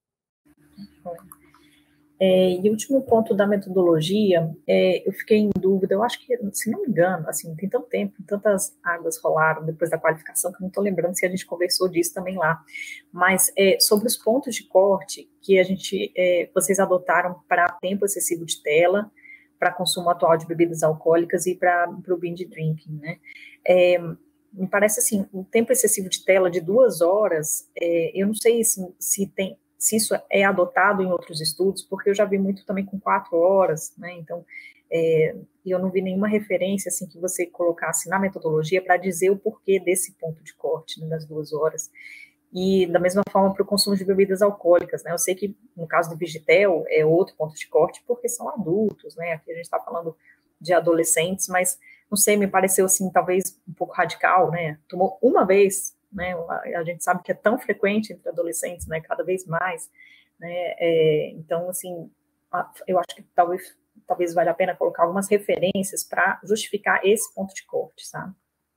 É, e o último ponto da metodologia, é, eu fiquei em dúvida, eu acho que, se não me engano, assim, tem tanto tempo, tantas águas rolaram depois da qualificação, que eu não estou lembrando se a gente conversou disso também lá, mas é, sobre os pontos de corte que a gente, é, vocês adotaram para tempo excessivo de tela, para consumo atual de bebidas alcoólicas e para o binge drinking, né? É, me parece assim, um tempo excessivo de tela de duas horas, é, eu não sei se, se tem se isso é adotado em outros estudos, porque eu já vi muito também com quatro horas, né, então, é, eu não vi nenhuma referência, assim, que você colocasse na metodologia para dizer o porquê desse ponto de corte, né, das duas horas, e da mesma forma para o consumo de bebidas alcoólicas, né, eu sei que no caso do Vigitel é outro ponto de corte, porque são adultos, né, aqui a gente está falando de adolescentes, mas, não sei, me pareceu, assim, talvez um pouco radical, né, tomou uma vez, né, a gente sabe que é tão frequente entre adolescentes, né, cada vez mais, né, é, então, assim, eu acho que talvez, talvez valha a pena colocar algumas referências para justificar esse ponto de corte, sabe?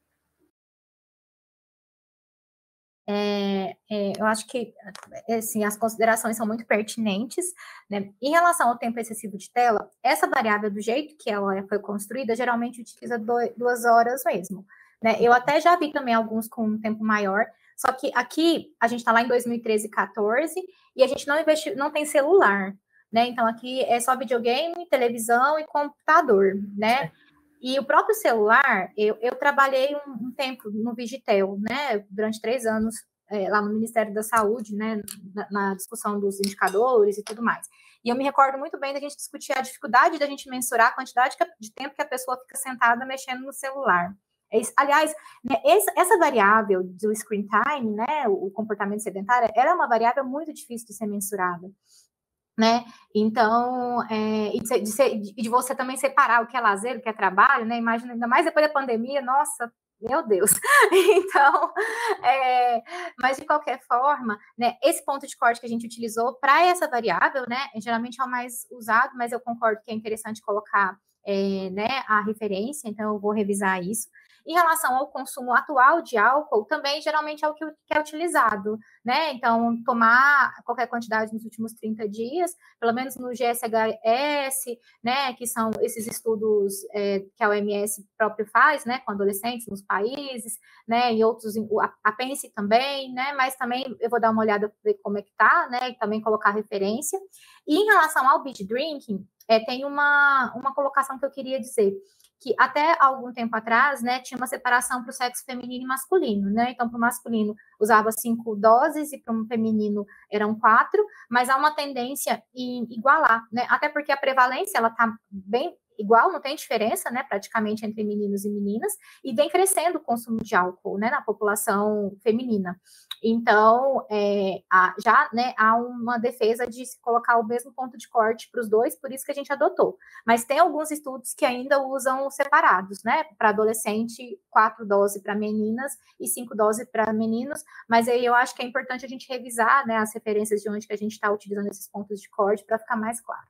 É, é, eu acho que, assim, as considerações são muito pertinentes, né? Em relação ao tempo excessivo de tela, essa variável, do jeito que ela foi construída, geralmente utiliza dois, duas horas mesmo, né? Eu até já vi também alguns com um tempo maior, só que aqui, a gente está lá em dois mil e treze, quatorze, e a gente não, investi, não tem celular, né? Então, aqui é só videogame, televisão e computador, né? E o próprio celular, eu, eu trabalhei um, um tempo no Vigitel, né, durante três anos, é, lá no Ministério da Saúde, né, na, na discussão dos indicadores e tudo mais. E eu me recordo muito bem da gente discutir a dificuldade da gente mensurar a quantidade de tempo que a pessoa fica sentada mexendo no celular. Aliás, né, essa, essa variável do screen time, né, o comportamento sedentário, era uma variável muito difícil de ser mensurada, né, então, é, e de, ser, de você também separar o que é lazer, o que é trabalho, né, imagina, ainda mais depois da pandemia, nossa, meu Deus, então, é, mas de qualquer forma, né, esse ponto de corte que a gente utilizou para essa variável, né, geralmente é o mais usado, mas eu concordo que é interessante colocar, é, né, a referência, então eu vou revisar isso. Em relação ao consumo atual de álcool, também geralmente é o que é utilizado, né? Então, tomar qualquer quantidade nos últimos trinta dias, pelo menos no G S H S, né? Que são esses estudos é, que a O M S próprio faz, né? Com adolescentes nos países, né? E outros, a PENSE também, né? Mas também eu vou dar uma olhada para ver como é que tá, né? E também colocar referência. E em relação ao binge drinking, é, tem uma, uma colocação que eu queria dizer, que até algum tempo atrás, né, tinha uma separação para o sexo feminino e masculino, né, então para o masculino usava cinco doses e para o feminino eram quatro, mas há uma tendência em igualar, né, até porque a prevalência, ela está bem igual, não tem diferença, né, praticamente entre meninos e meninas, e vem crescendo o consumo de álcool, né, na população feminina. Então, é, há, já, né, há uma defesa de se colocar o mesmo ponto de corte para os dois, por isso que a gente adotou. Mas tem alguns estudos que ainda usam separados, né, para adolescente, quatro doses para meninas e cinco doses para meninos, mas aí eu acho que é importante a gente revisar, né, as referências de onde que a gente está utilizando esses pontos de corte para ficar mais claro.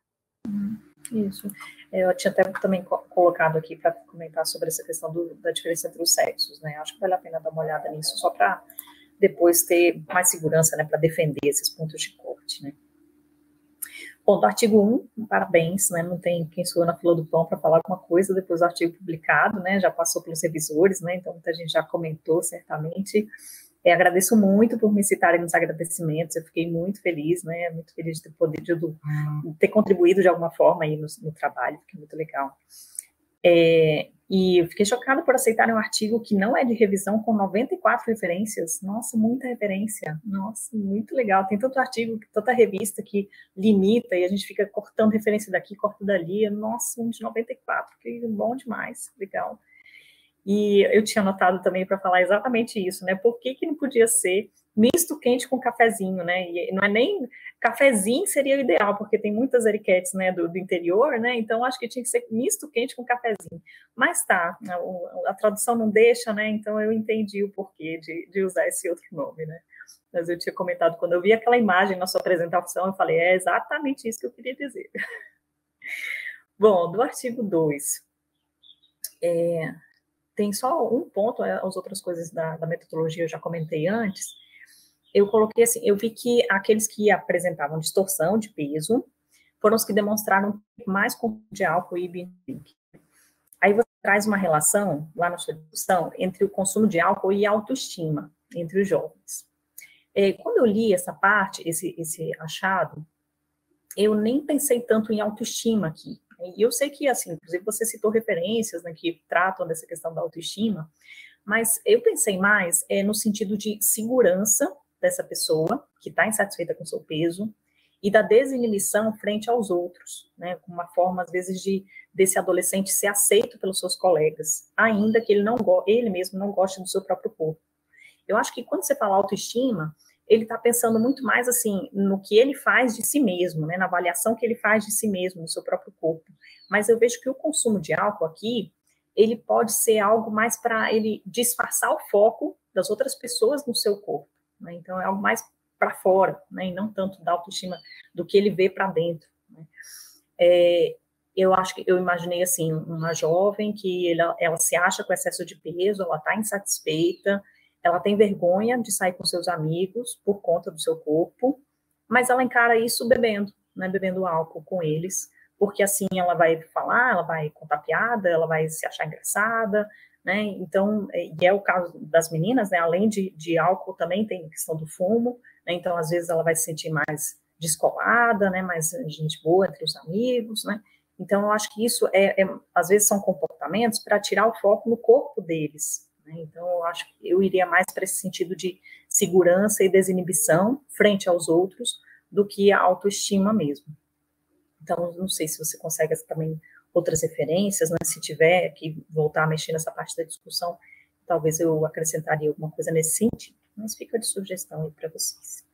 Isso. Eu tinha até também colocado aqui para comentar sobre essa questão do, da diferença entre os sexos, né? Acho que vale a pena dar uma olhada nisso, só para depois ter mais segurança, né, para defender esses pontos de corte, né? Bom, do artigo um, parabéns, né? Não tem quem sou na fila do pão para falar alguma coisa depois do artigo publicado, né? Já passou pelos revisores, né? Então muita gente já comentou certamente. É, agradeço muito por me citarem nos agradecimentos, eu fiquei muito feliz, né, muito feliz de ter podido ter contribuído de alguma forma aí no, no trabalho, fiquei muito legal. É, E eu fiquei chocada por aceitarem um artigo que não é de revisão, com noventa e quatro referências. Nossa, muita referência. Nossa, muito legal. Tem tanto artigo, tanta revista que limita, e a gente fica cortando referência daqui, corta dali. Nossa, um de noventa e quatro, que bom demais, legal. E eu tinha anotado também para falar exatamente isso, né? Por que que não podia ser misto quente com cafezinho, né? E não é nem cafezinho, seria o ideal, porque tem muitas eriquetes, né, do, do interior, né? Então acho que tinha que ser misto quente com cafezinho. Mas tá, a, a tradução não deixa, né? Então eu entendi o porquê de, de usar esse outro nome, né? Mas eu tinha comentado, quando eu vi aquela imagem na sua apresentação, eu falei, é exatamente isso que eu queria dizer. Bom, do artigo dois, é, tem só um ponto, as outras coisas da, da metodologia eu já comentei antes. Eu coloquei assim, eu vi que aqueles que apresentavam distorção de peso foram os que demonstraram mais consumo de álcool e bioimpedir. Aí você traz uma relação, lá na sua discussão, entre o consumo de álcool e a autoestima entre os jovens. É, quando eu li essa parte, esse, esse achado, eu nem pensei tanto em autoestima aqui. E eu sei que, assim, inclusive você citou referências, né, que tratam dessa questão da autoestima, mas eu pensei mais é, no sentido de segurança dessa pessoa que está insatisfeita com seu peso e da desinibição frente aos outros, né, uma forma, às vezes, de desse adolescente ser aceito pelos seus colegas, ainda que ele, não ele mesmo não goste do seu próprio corpo. Eu acho que quando você fala autoestima, ele está pensando muito mais, assim, no que ele faz de si mesmo, né, na avaliação que ele faz de si mesmo, no seu próprio corpo. Mas eu vejo que o consumo de álcool aqui, ele pode ser algo mais para ele disfarçar o foco das outras pessoas no seu corpo, né? Então, é algo mais para fora, né, e não tanto da autoestima do que ele vê para dentro, né? É, eu acho que eu imaginei, assim, uma jovem que ela, ela se acha com excesso de peso, ela está insatisfeita, ela tem vergonha de sair com seus amigos por conta do seu corpo, mas ela encara isso bebendo, né, bebendo álcool com eles, porque assim ela vai falar, ela vai contar piada, ela vai se achar engraçada, né? Então, e é o caso das meninas, né? Além de, de álcool, também tem a questão do fumo, né? Então, às vezes, ela vai se sentir mais descolada, né? Mais gente boa entre os amigos, né? Então, eu acho que isso, é, é às vezes, são comportamentos para tirar o foco no corpo deles, né? Então, eu acho que eu iria mais para esse sentido de segurança e desinibição frente aos outros do que a autoestima mesmo. Então, não sei se você consegue também outras referências, né? Se tiver que voltar a mexer nessa parte da discussão, talvez eu acrescentaria alguma coisa nesse sentido, mas fica de sugestão aí para vocês.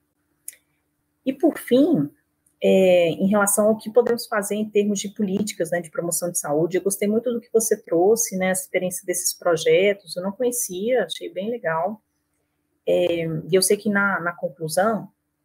E, por fim, é, em relação ao que podemos fazer em termos de políticas, né, de promoção de saúde, eu gostei muito do que você trouxe, né, a experiência desses projetos, eu não conhecia, achei bem legal, é, e eu sei que na, na conclusão,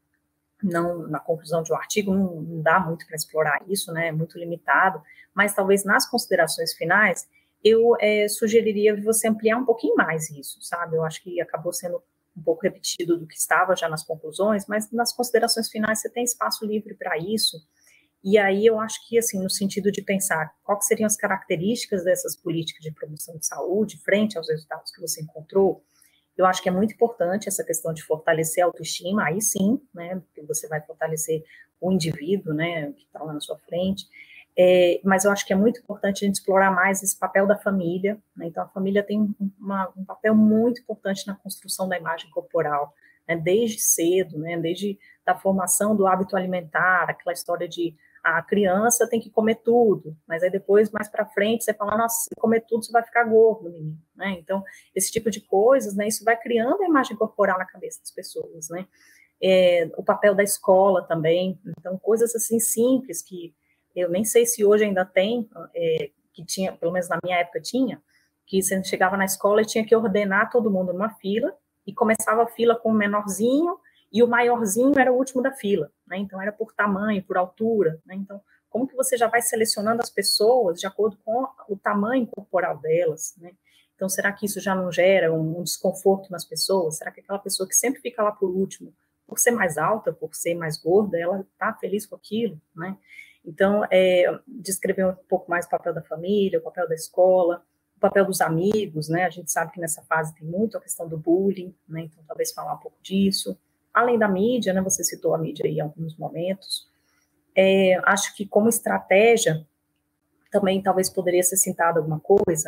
não, na conclusão de um artigo, não, não dá muito para explorar isso, né, é muito limitado, mas talvez nas considerações finais, eu é, sugeriria você ampliar um pouquinho mais isso, sabe? Eu acho que acabou sendo um pouco repetido do que estava já nas conclusões, mas nas considerações finais você tem espaço livre para isso, e aí eu acho que, assim, no sentido de pensar quais seriam as características dessas políticas de promoção de saúde frente aos resultados que você encontrou. Eu acho que é muito importante essa questão de fortalecer a autoestima, aí sim, né, porque você vai fortalecer o indivíduo, né, que está lá na sua frente, é, mas eu acho que é muito importante a gente explorar mais esse papel da família, né, então a família tem uma, um papel muito importante na construção da imagem corporal, né, desde cedo, né, desde a formação do hábito alimentar, aquela história de a criança tem que comer tudo, mas aí depois, mais para frente, você fala, nossa, se comer tudo, você vai ficar gordo, menino, né? Então, esse tipo de coisas, né, isso vai criando a imagem corporal na cabeça das pessoas, né? É, o papel da escola também, então, coisas assim simples que eu nem sei se hoje ainda tem, é, que tinha, pelo menos na minha época tinha, que você chegava na escola e tinha que ordenar todo mundo numa fila, e começava a fila com o menorzinho, e o maiorzinho era o último da fila, né? Então era por tamanho, por altura, né? Então, como que você já vai selecionando as pessoas de acordo com o tamanho corporal delas, né? Então, será que isso já não gera um, um desconforto nas pessoas? Será que aquela pessoa que sempre fica lá por último, por ser mais alta, por ser mais gorda, ela está feliz com aquilo, né? Então, é, descrever um pouco mais o papel da família, o papel da escola, o papel dos amigos, né? A gente sabe que nessa fase tem muito a questão do bullying, né? Então, talvez falar um pouco disso. Além da mídia, né, você citou a mídia aí em alguns momentos, é, acho que como estratégia, também talvez poderia ser citado alguma coisa,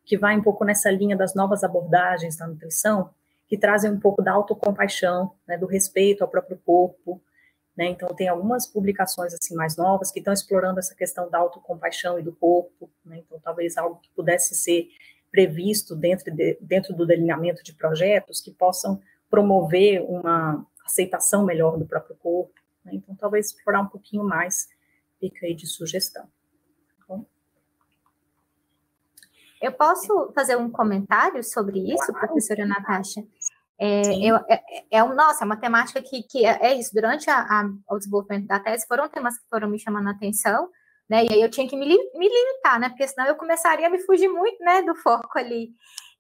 que vai um pouco nessa linha das novas abordagens da nutrição, que trazem um pouco da autocompaixão, né, do respeito ao próprio corpo, né? Então, tem algumas publicações assim mais novas que estão explorando essa questão da autocompaixão e do corpo, né? Então, talvez algo que pudesse ser previsto dentro, de, dentro do delineamento de projetos que possam promover uma aceitação melhor do próprio corpo, né? Então, talvez explorar um pouquinho mais, fica aí de sugestão. Bom. Eu posso fazer um comentário sobre isso, claro, professora Natasha? É, eu, é, é, nossa, é uma temática que, que é, é isso, durante a, a, o desenvolvimento da tese, foram temas que foram me chamando a atenção, né, e aí eu tinha que me, me limitar, né, porque senão eu começaria a me fugir muito, né, do foco ali.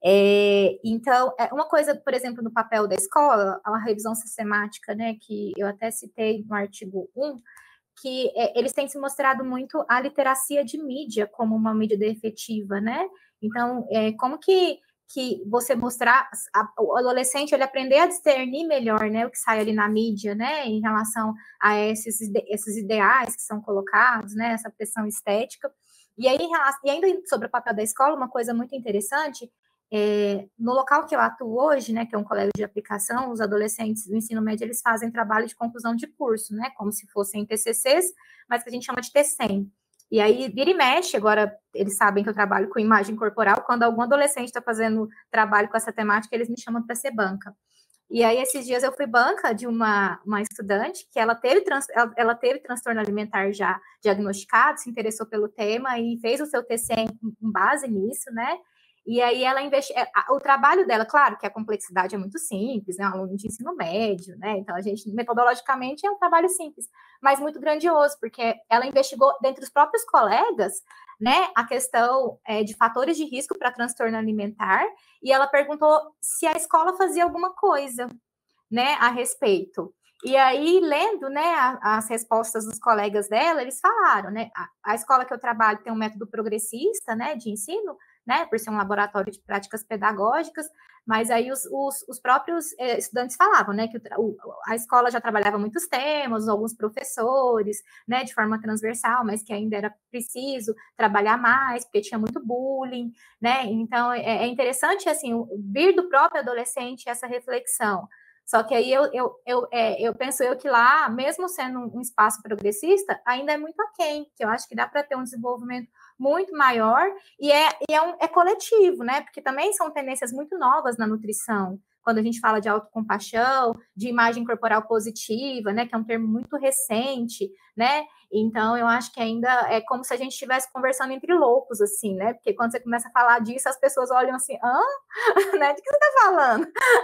É, então, é uma coisa, por exemplo, no papel da escola, uma revisão sistemática, né, que eu até citei no artigo um, que é, eles têm se mostrado muito a literacia de mídia como uma medida efetiva, né? Então, é, como que, que você mostrar, a, o adolescente, ele aprender a discernir melhor, né, o que sai ali na mídia, né, em relação a esses, esses ideais que são colocados, né, essa pressão estética. E aí, e ainda sobre o papel da escola, uma coisa muito interessante, é, no local que eu atuo hoje, né, que é um colégio de aplicação, os adolescentes do ensino médio, eles fazem trabalho de conclusão de curso, né, como se fossem T C Cs, mas que a gente chama de T C E M. E aí, vira e mexe, agora eles sabem que eu trabalho com imagem corporal, quando algum adolescente está fazendo trabalho com essa temática, eles me chamam para ser banca. E aí, esses dias eu fui banca de uma, uma estudante que ela teve, trans, ela, ela teve transtorno alimentar já diagnosticado, se interessou pelo tema e fez o seu T C E M com base nisso, né? E aí ela investe... O trabalho dela, claro que a complexidade é muito simples, né? Um aluno de ensino médio, né? Então, a gente, metodologicamente, é um trabalho simples, mas muito grandioso, porque ela investigou, dentre os próprios colegas, né, a questão é, de fatores de risco para transtorno alimentar, e ela perguntou se a escola fazia alguma coisa, né, a respeito. E aí, lendo, né, a, as respostas dos colegas dela, eles falaram, né, a, a escola que eu trabalho tem um método progressista, né, de ensino, né, por ser um laboratório de práticas pedagógicas, mas aí os, os, os próprios eh, estudantes falavam, né, que o, a escola já trabalhava muitos temas, alguns professores, né, de forma transversal, mas que ainda era preciso trabalhar mais, porque tinha muito bullying, né, então é, é interessante, assim, vir do próprio adolescente essa reflexão. Só que aí eu, eu, eu, é, eu penso eu que lá, mesmo sendo um espaço progressista, ainda é muito aquém, que eu acho que dá para ter um desenvolvimento muito maior, e é, e é, um, é coletivo, né? Porque também são tendências muito novas na nutrição, quando a gente fala de autocompaixão, de imagem corporal positiva, né? Que é um termo muito recente, né? Então, eu acho que ainda é como se a gente estivesse conversando entre loucos, assim, né? Porque quando você começa a falar disso, as pessoas olham assim, hã? Né? De que você está falando?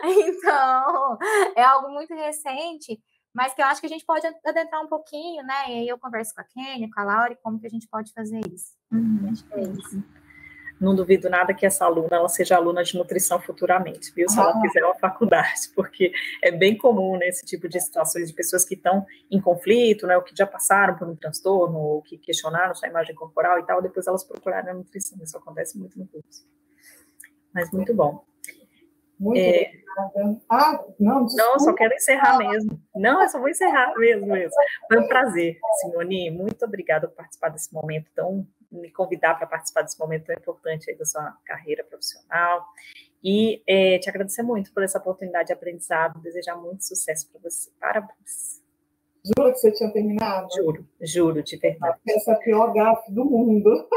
Então, é algo muito recente, mas que eu acho que a gente pode adentrar um pouquinho, né? E aí eu converso com a Kênia, com a Laura, e como que a gente pode fazer isso. Uhum. Acho que é isso. Não duvido nada que essa aluna ela seja aluna de nutrição futuramente, viu? Se ela ah. fizer uma faculdade, porque é bem comum, né, esse tipo de situações de pessoas que estão em conflito, né, ou que já passaram por um transtorno, ou que questionaram sua imagem corporal e tal, depois elas procurarem a nutrição. Isso acontece muito no curso. Mas muito bom. Muito é... obrigada. Ah, não, desculpa. Não, só quero encerrar mesmo. Não, eu só vou encerrar mesmo, mesmo. Foi um prazer, Simone. Muito obrigada por participar desse momento tão... me convidar para participar desse momento tão importante aí da sua carreira profissional. E é, te agradecer muito por essa oportunidade de aprendizado. Desejar muito sucesso para você. Parabéns. Juro que você tinha terminado? Juro, juro, de verdade. Essa é a pior gafe do mundo.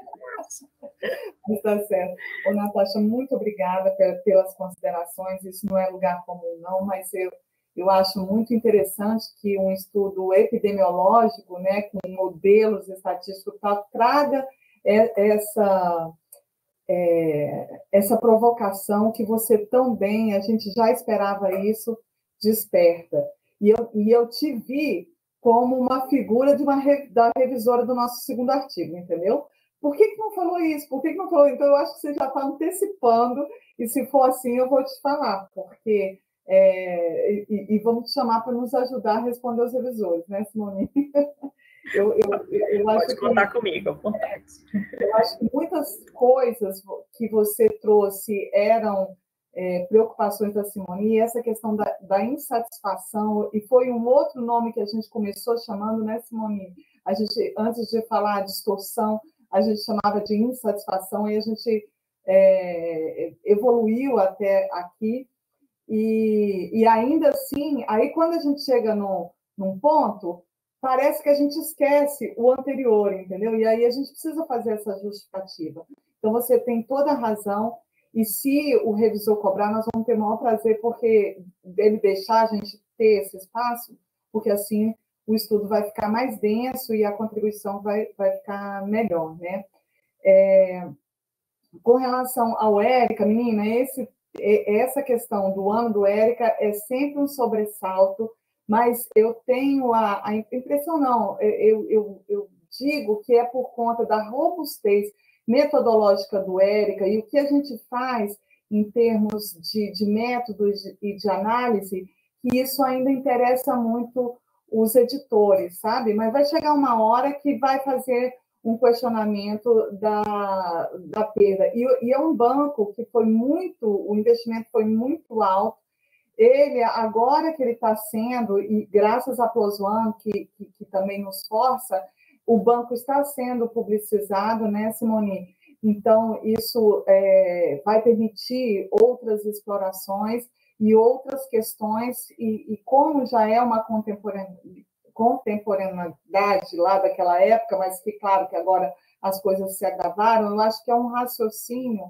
Está certo. Ô, Natasha, muito obrigada pelas considerações. Isso não é lugar comum, não, mas eu, eu acho muito interessante que um estudo epidemiológico, né, com modelos estatísticos, tal, traga essa, é, essa provocação que você tão bem, a gente já esperava isso, desperta. E eu, e eu te vi como uma figura de uma, da revisora do nosso segundo artigo, entendeu? Por que que não falou isso? Por que que não falou? Então, eu acho que você já está antecipando, e se for assim, eu vou te falar, porque... É, e, e vamos te chamar para nos ajudar a responder aos revisores, né, Simone? Eu, eu, eu, eu Pode acho contar que, comigo, à vontade. Eu acho que muitas coisas que você trouxe eram é, preocupações da Simone, e essa questão da, da insatisfação, e foi um outro nome que a gente começou chamando, né, Simone? A gente, antes de falar distorção, a gente chamava de insatisfação, e a gente é, evoluiu até aqui, e, e ainda assim, aí quando a gente chega no, num ponto, parece que a gente esquece o anterior, entendeu? E aí a gente precisa fazer essa justificativa. Então, você tem toda a razão, e se o revisor cobrar, nós vamos ter o maior prazer porque ele deixar a gente ter esse espaço, porque assim o estudo vai ficar mais denso e a contribuição vai, vai ficar melhor, né? É, com relação ao Érica, menina, esse, essa questão do ano do Érica é sempre um sobressalto, mas eu tenho a, a impressão, não, eu, eu, eu digo que é por conta da robustez metodológica do Érica e o que a gente faz em termos de, de métodos e de análise, que isso ainda interessa muito os editores, sabe? Mas vai chegar uma hora que vai fazer um questionamento da, da perda. E, e é um banco que foi muito, o investimento foi muito alto. Ele, agora que ele está sendo, e graças a Plus One, que, que, que também nos força, o banco está sendo publicizado, né, Simone? Então, isso é, vai permitir outras explorações e outras questões, e, e como já é uma contemporaneidade, contemporaneidade lá daquela época, mas que, claro, que agora as coisas se agravaram, eu acho que é um raciocínio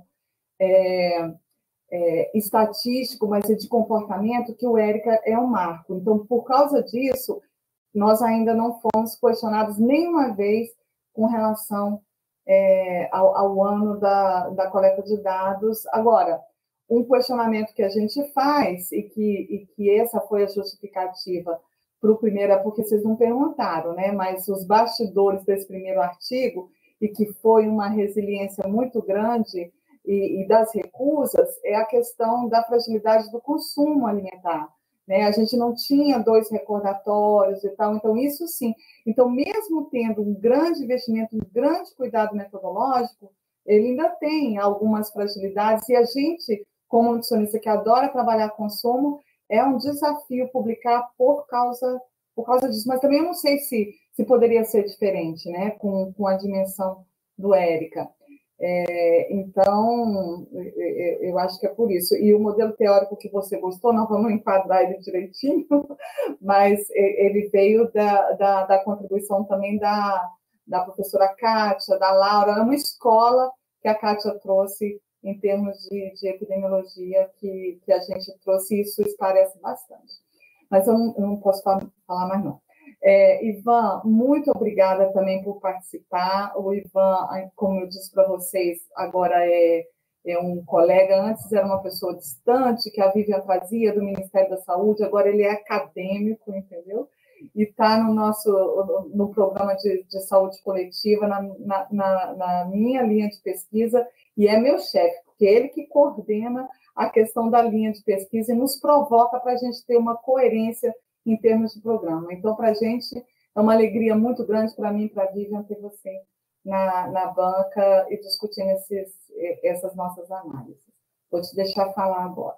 é, é, estatístico, mas de comportamento, que o Érica é um marco. Então, por causa disso, nós ainda não fomos questionados nenhuma vez com relação é, ao, ao ano da, da coleta de dados. Agora, um questionamento que a gente faz, e que, e que essa foi a justificativa para o primeiro, é porque vocês não perguntaram, né? Mas os bastidores desse primeiro artigo, e que foi uma resiliência muito grande, e, e das recusas, é a questão da fragilidade do consumo alimentar. Né? A gente não tinha dois recordatórios e tal, então isso sim. Então, mesmo tendo um grande investimento, um grande cuidado metodológico, ele ainda tem algumas fragilidades, e a gente, como nutricionista que adora trabalhar consumo, é um desafio publicar por causa, por causa disso. Mas também eu não sei se, se poderia ser diferente, né? com, com a dimensão do Érica. É, então, eu acho que é por isso. E o modelo teórico que você gostou, não vamos enquadrar ele direitinho, mas ele veio da, da, da contribuição também da, da professora Kátia, da Laura. É uma escola que a Kátia trouxe em termos de, de epidemiologia que, que a gente trouxe, e isso esclarece bastante. Mas eu não, eu não posso falar, falar mais, não. É, Ivan, muito obrigada também por participar. O Ivan, como eu disse para vocês, agora é, é um colega. Antes era uma pessoa distante, que a Vivian trazia do Ministério da Saúde, agora ele é acadêmico, entendeu? E está no nosso no programa de, de saúde coletiva, na, na, na, na minha linha de pesquisa, e é meu chefe, porque é ele que coordena a questão da linha de pesquisa e nos provoca para a gente ter uma coerência em termos de programa. Então, para a gente, é uma alegria muito grande para mim e para a Vivian ter você na, na banca e discutindo esses, essas nossas análises. Vou te deixar falar agora.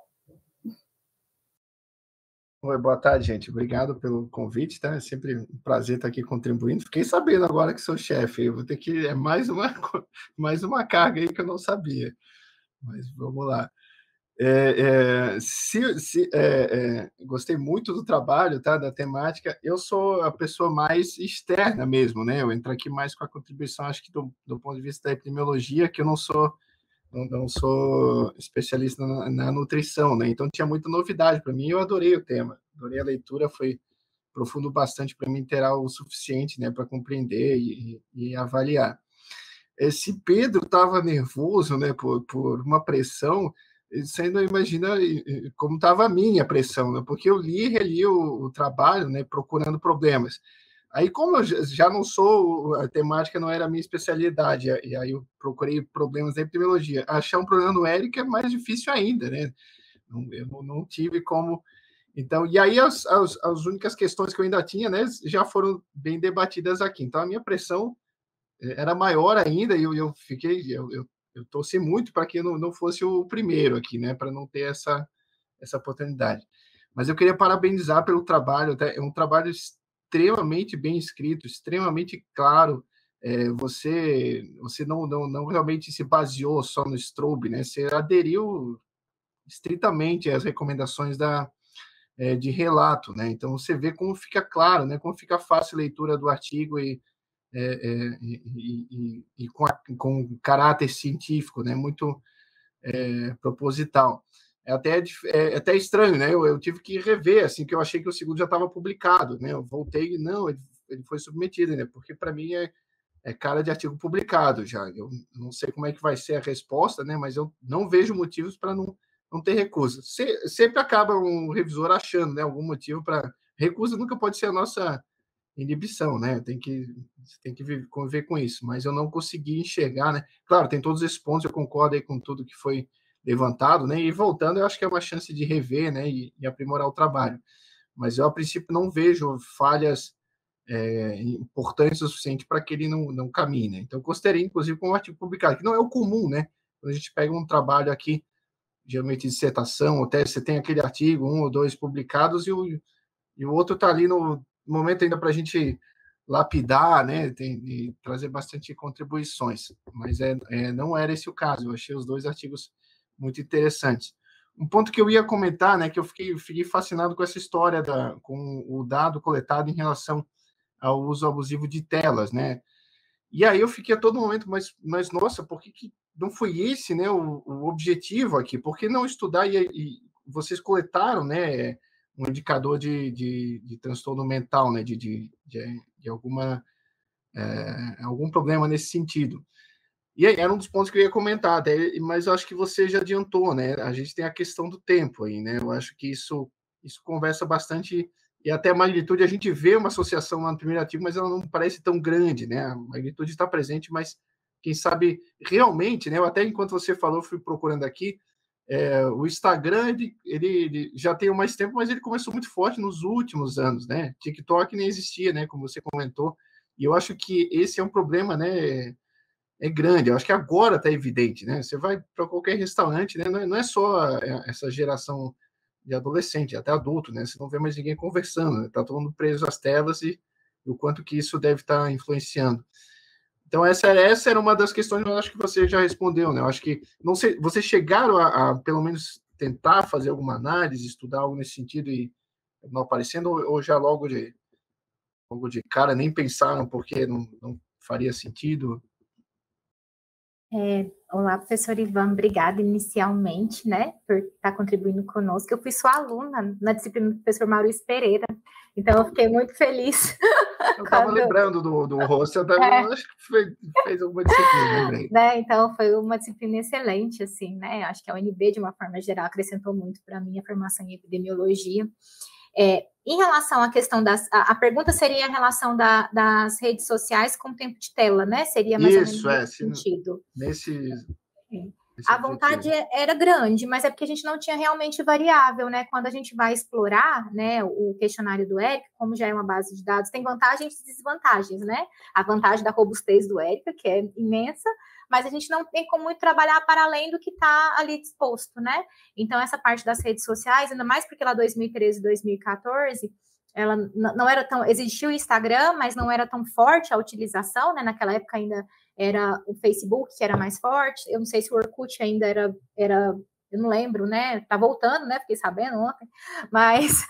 Oi, boa tarde, gente. Obrigado pelo convite, tá? É sempre um prazer estar aqui contribuindo. Fiquei sabendo agora que sou chefe. Eu vou ter que... É mais uma, mais uma carga aí que eu não sabia. Mas vamos lá. É, é, se, se, é, é, gostei muito do trabalho, tá, da temática. Eu sou a pessoa mais externa mesmo, né? Eu entro aqui mais com a contribuição, acho que do, do ponto de vista da epidemiologia, que eu não sou, não, não sou especialista na, na nutrição, né? Então tinha muita novidade para mim. Eu adorei o tema, adorei a leitura, foi profundo bastante para mim ter o suficiente, né, para compreender e, e avaliar. Esse Pedro estava nervoso, né, por, por uma pressão. Você não imagina como estava a minha pressão, né? Porque eu li e reli o, o trabalho, né, procurando problemas. Aí, como eu já não sou, a temática não era a minha especialidade, e aí eu procurei problemas da epidemiologia. Achar um problema no Érica é mais difícil ainda, né? Eu não, não tive como... Então, e aí as, as, as únicas questões que eu ainda tinha, né, já foram bem debatidas aqui. Então, a minha pressão era maior ainda, e eu, eu fiquei... Eu, eu, Eu torci muito para que eu não, não fosse o primeiro aqui, né? Para não ter essa, essa oportunidade. Mas eu queria parabenizar pelo trabalho, tá? É um trabalho extremamente bem escrito, extremamente claro, é, você, você não, não, não realmente se baseou só no Strobe, né? Você aderiu estritamente às recomendações da, é, de relato, né? Então, você vê como fica claro, né? Como fica fácil a leitura do artigo e, é, é, e, e, e com, a, com caráter científico, né? Muito é, proposital. É até, é até estranho, né? Eu, eu tive que rever, assim, que eu achei que o segundo já estava publicado, né? Eu voltei e não, ele, ele foi submetido, né? Porque para mim é, é cara de artigo publicado já. Eu não sei como é que vai ser a resposta, né? Mas eu não vejo motivos para não, não ter recusa. Se, sempre acaba um revisor achando, né? Algum motivo para recusa nunca pode ser a nossa inibição, né? Tem que tem que conviver com isso. Mas eu não consegui enxergar, né? Claro, tem todos esses pontos. Eu concordo aí com tudo que foi levantado, né? E voltando, eu acho que é uma chance de rever, né? E, e aprimorar o trabalho. Mas eu, a princípio, não vejo falhas é, importantes o suficiente para que ele não, não caminhe, né? Então, eu gostaria, inclusive, com um artigo publicado, que não é o comum, né? Quando a gente pega um trabalho aqui, geralmente de dissertação, até você tem aquele artigo, um ou dois publicados, e o, e o outro está ali no momento ainda para a gente lapidar, né? Tem, e trazer bastante contribuições. Mas é, é, não era esse o caso. Eu achei os dois artigos muito interessantes. Um ponto que eu ia comentar, né, que eu fiquei, fiquei fascinado com essa história, da, com o dado coletado em relação ao uso abusivo de telas, né? E aí eu fiquei a todo momento, mas, mas nossa, por que, que não foi esse, né, o, o objetivo aqui? Por que não estudar e, e vocês coletaram, né, um indicador de, de, de transtorno mental, né, de, de, de, de alguma, é, algum problema nesse sentido? E aí, era um dos pontos que eu ia comentar, até, mas eu acho que você já adiantou, né? A gente tem a questão do tempo aí, né? Eu acho que isso, isso conversa bastante, e até a magnitude, a gente vê uma associação lá no primeiro artigo, mas ela não parece tão grande, né? A magnitude está presente, mas quem sabe realmente, né? Eu até enquanto você falou, fui procurando aqui, é, o Instagram, ele, ele, ele já tem mais tempo, mas ele começou muito forte nos últimos anos, né? TikTok nem existia, né? Como você comentou, e eu acho que esse é um problema, né? É grande, eu acho que agora está evidente, né? Você vai para qualquer restaurante, né? Não é, não é só essa geração de adolescente, até adulto, né? Você não vê mais ninguém conversando, né? Tá todo mundo preso às telas e, e o quanto que isso deve estar tá influenciando. Então, essa, essa era uma das questões que eu acho que você já respondeu, né? Eu acho que, não sei, vocês chegaram a, a pelo menos, tentar fazer alguma análise, estudar algo nesse sentido e não aparecendo, ou, ou já logo de, logo de cara nem pensaram porque não, não faria sentido? É, olá, professor Ivan, obrigada inicialmente, né, por estar contribuindo conosco. Eu fui sua aluna na disciplina do professor Maurício Pereira, então eu fiquei muito feliz. Eu estava quando... lembrando do, do rosto, eu é. acho que fez, fez alguma disciplina, lembrei. Né, então foi uma disciplina excelente, assim, né, acho que a U N B, de uma forma geral, acrescentou muito para a minha formação em epidemiologia. É, em relação à questão das... A, a pergunta seria a relação da, das redes sociais com o tempo de tela, né? Seria mais Isso, ou menos é, nesse sentido. Nesse... É. A vontade era grande, mas é porque a gente não tinha realmente variável, né? Quando a gente vai explorar, né, o questionário do Érica, como já é uma base de dados, tem vantagens e desvantagens, né? A vantagem da robustez do Érica, que é imensa, mas a gente não tem como muito trabalhar para além do que está ali disposto, né? Então, essa parte das redes sociais, ainda mais porque lá dois mil e treze, dois mil e quatorze, ela não era tão... Existia o Instagram, mas não era tão forte a utilização, né? Naquela época ainda era o Facebook que era mais forte, eu não sei se o Orkut ainda era... era eu não lembro, né? Tá voltando, né? Fiquei sabendo ontem, mas...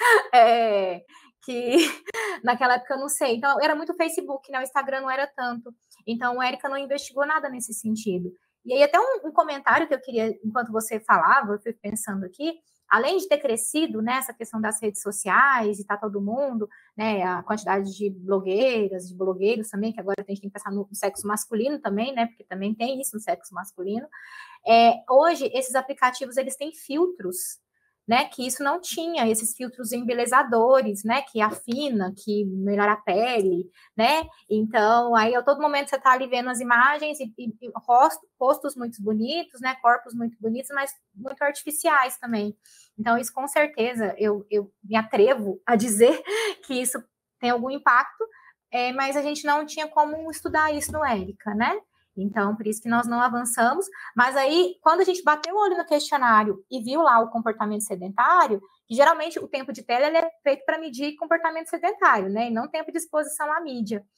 É, que naquela época eu não sei. Então, era muito Facebook, né? O Instagram não era tanto. Então, a Érica não investigou nada nesse sentido. E aí, até um, um comentário que eu queria, enquanto você falava, eu fui pensando aqui, além de ter crescido, né, essa questão das redes sociais, e tá todo mundo, né, a quantidade de blogueiras, de blogueiros também, que agora a gente tem que pensar no sexo masculino também, né, porque também tem isso no sexo masculino. É, hoje, esses aplicativos, eles têm filtros, né, que isso não tinha, esses filtros embelezadores, né, que afina, que melhora a pele, né, então, aí a todo momento você tá ali vendo as imagens e, e, e rostos, rostos muito bonitos, né, corpos muito bonitos, mas muito artificiais também, então isso com certeza, eu, eu me atrevo a dizer que isso tem algum impacto, é, mas a gente não tinha como estudar isso no Érica, né. Então, por isso que nós não avançamos, mas aí, quando a gente bateu o olho no questionário e viu lá o comportamento sedentário, que geralmente o tempo de tela ele é feito para medir comportamento sedentário, né, e não tempo de exposição à mídia.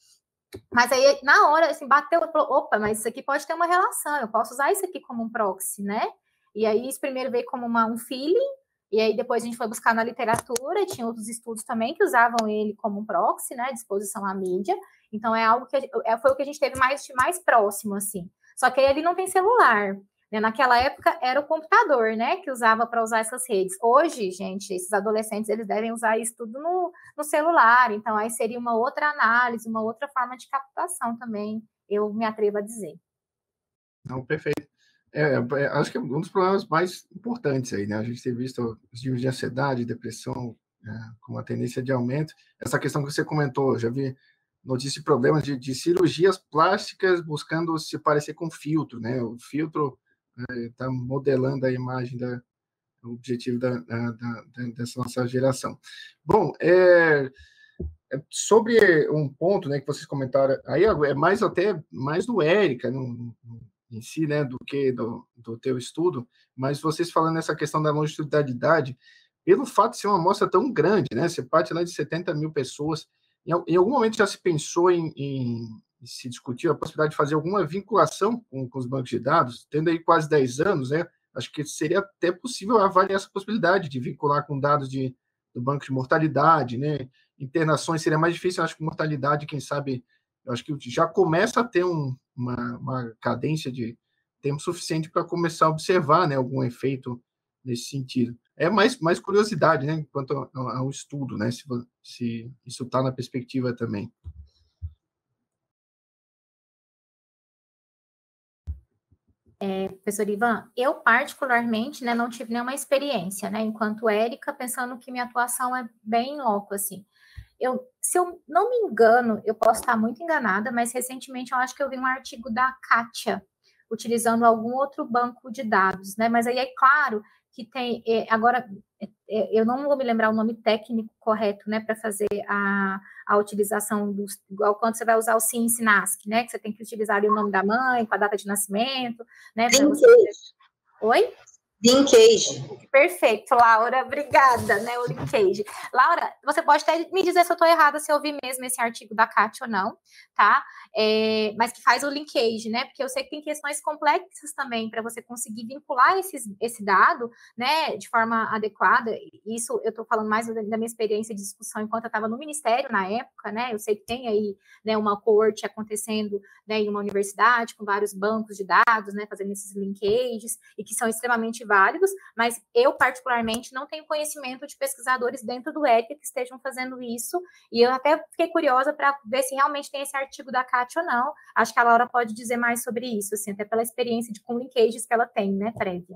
Mas aí, na hora, assim, bateu, falou, opa, mas isso aqui pode ter uma relação, eu posso usar isso aqui como um proxy, né? E aí, isso primeiro veio como uma, um feeling, e aí depois a gente foi buscar na literatura, tinha outros estudos também que usavam ele como um proxy, né, disposição à mídia. Então, é algo que é, foi o que a gente teve mais, mais próximo, assim. Só que aí ele não tem celular, né? Naquela época era o computador, né, que usava para usar essas redes. Hoje, gente, esses adolescentes, eles devem usar isso tudo no, no celular. Então, aí seria uma outra análise, uma outra forma de captação também, eu me atrevo a dizer. Não, perfeito. É, é, acho que é um dos problemas mais importantes aí, né? A gente tem visto os níveis de ansiedade, depressão, é, com uma tendência de aumento. Essa questão que você comentou, já vi notícia de problemas de, de cirurgias plásticas buscando se parecer com filtro, né? O filtro está é, modelando a imagem da o objetivo da, da, da, dessa nossa geração. Bom, é, é, sobre um ponto, né, que vocês comentaram, aí é mais até mais do Érica, no, no em si, né, do que do, do teu estudo, mas vocês falando nessa questão da longitudinalidade, pelo fato de ser uma amostra tão grande, né, você parte lá de setenta mil pessoas, em, em algum momento já se pensou em, em se discutir a possibilidade de fazer alguma vinculação com, com os bancos de dados, tendo aí quase dez anos, né, acho que seria até possível avaliar essa possibilidade de vincular com dados de, do banco de mortalidade, né, internações seria mais difícil, acho que mortalidade, quem sabe, eu acho que já começa a ter um, uma, uma cadência de tempo suficiente para começar a observar, né, algum efeito nesse sentido. É mais, mais curiosidade, né, quanto ao, ao estudo, né, se, se isso está na perspectiva também. É, professor Ivan, eu particularmente, né, não tive nenhuma experiência, né, enquanto Érica, pensando que minha atuação é bem louco, assim. Eu, se eu não me engano, eu posso estar muito enganada, mas recentemente eu acho que eu vi um artigo da Kátia, utilizando algum outro banco de dados, né? Mas aí é claro que tem, é, agora, é, eu não vou me lembrar o nome técnico correto, né, para fazer a, a utilização do, igual quando você vai usar o SIM SINASC, né, que você tem que utilizar ali o nome da mãe, com a data de nascimento, né? Você... Oi? Linkage. Perfeito, Laura, obrigada, né, o linkage. Laura, você pode até me dizer se eu estou errada, se eu vi mesmo esse artigo da Kátia ou não, tá? É, mas que faz o linkage, né, porque eu sei que tem questões complexas também para você conseguir vincular esses, esse dado, né, de forma adequada. Isso eu estou falando mais da minha experiência de discussão enquanto eu estava no Ministério na época, né, eu sei que tem aí, né, uma coorte acontecendo, né, em uma universidade com vários bancos de dados, né, fazendo esses linkages, e que são extremamente válidos, mas eu, particularmente, não tenho conhecimento de pesquisadores dentro do Érica que estejam fazendo isso, e eu até fiquei curiosa para ver se realmente tem esse artigo da Kátia ou não. Acho que a Laura pode dizer mais sobre isso, assim, até pela experiência de com linkages que ela tem, né, prévia.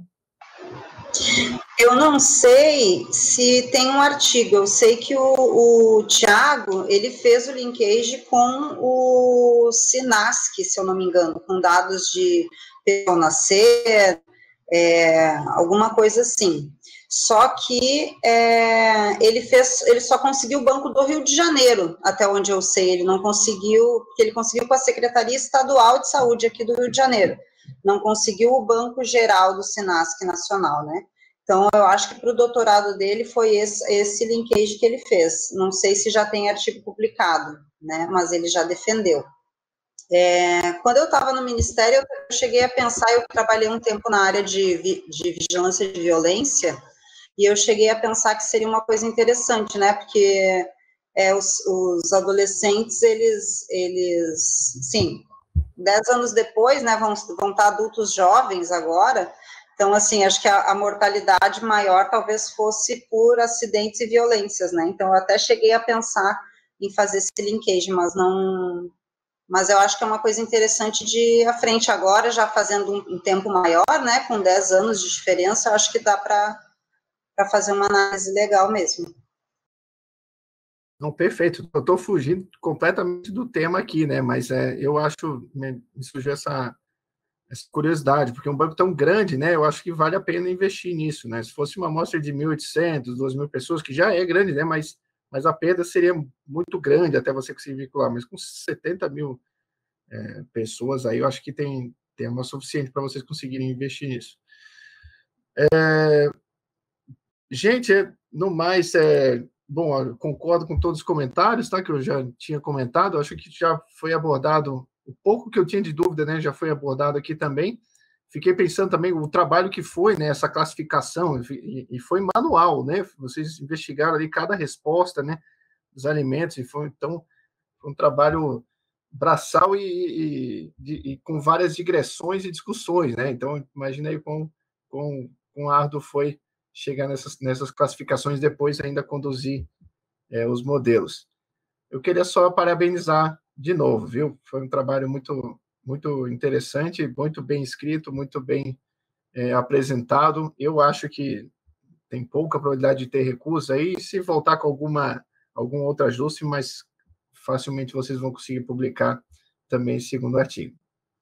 Eu não sei se tem um artigo, eu sei que o, o Tiago, ele fez o linkage com o SINASC, se eu não me engano, com dados de pessoa nascer, é, alguma coisa assim. Só que é, ele fez, ele só conseguiu o Banco do Rio de Janeiro, até onde eu sei, ele não conseguiu, porque ele conseguiu com a Secretaria Estadual de Saúde aqui do Rio de Janeiro, não conseguiu o Banco Geral do SINASC Nacional, né? Então, eu acho que para o doutorado dele foi esse, esse linkage que ele fez. Não sei se já tem artigo publicado, né? Mas ele já defendeu. É, quando eu estava no Ministério, eu cheguei a pensar, eu trabalhei um tempo na área de, de vigilância de violência, e eu cheguei a pensar que seria uma coisa interessante, né, porque é, os, os adolescentes, eles, eles, sim, dez anos depois, né, vão, vão estar adultos jovens agora, então, assim, acho que a, a mortalidade maior talvez fosse por acidentes e violências, né, então eu até cheguei a pensar em fazer esse linkage, mas não... Mas eu acho que é uma coisa interessante de ir à frente agora, já fazendo um, um tempo maior, né, com dez anos de diferença, eu acho que dá para fazer uma análise legal mesmo. Não, perfeito. Eu estou fugindo completamente do tema aqui, né, mas é, eu acho, me, me surgiu essa, essa curiosidade, porque um banco tão grande, né, eu acho que vale a pena investir nisso, né, se fosse uma amostra de mil e oitocentas, duas mil pessoas, que já é grande, né, mas mas a perda seria muito grande até você conseguir vincular, mas com setenta mil é, pessoas aí, eu acho que tem tema suficiente para vocês conseguirem investir nisso. É, gente, no mais, é, bom, eu concordo com todos os comentários, tá? Que eu já tinha comentado, eu acho que já foi abordado, o pouco que eu tinha de dúvida, né? Já foi abordado aqui também. Fiquei pensando também o trabalho que foi, né? Essa classificação, e, e foi manual, né? Vocês investigaram ali cada resposta, né? Dos alimentos, e foi, então, foi um trabalho braçal e, e, e com várias digressões e discussões, né? Então, imaginei com com com árduo foi chegar nessas, nessas classificações, depois ainda conduzir é, os modelos. Eu queria só parabenizar de novo, viu? Foi um trabalho muito, muito interessante, muito bem escrito, muito bem é, apresentado. Eu acho que tem pouca probabilidade de ter recusa aí, se voltar com alguma, algum outro ajuste, mas facilmente vocês vão conseguir publicar também segundo artigo.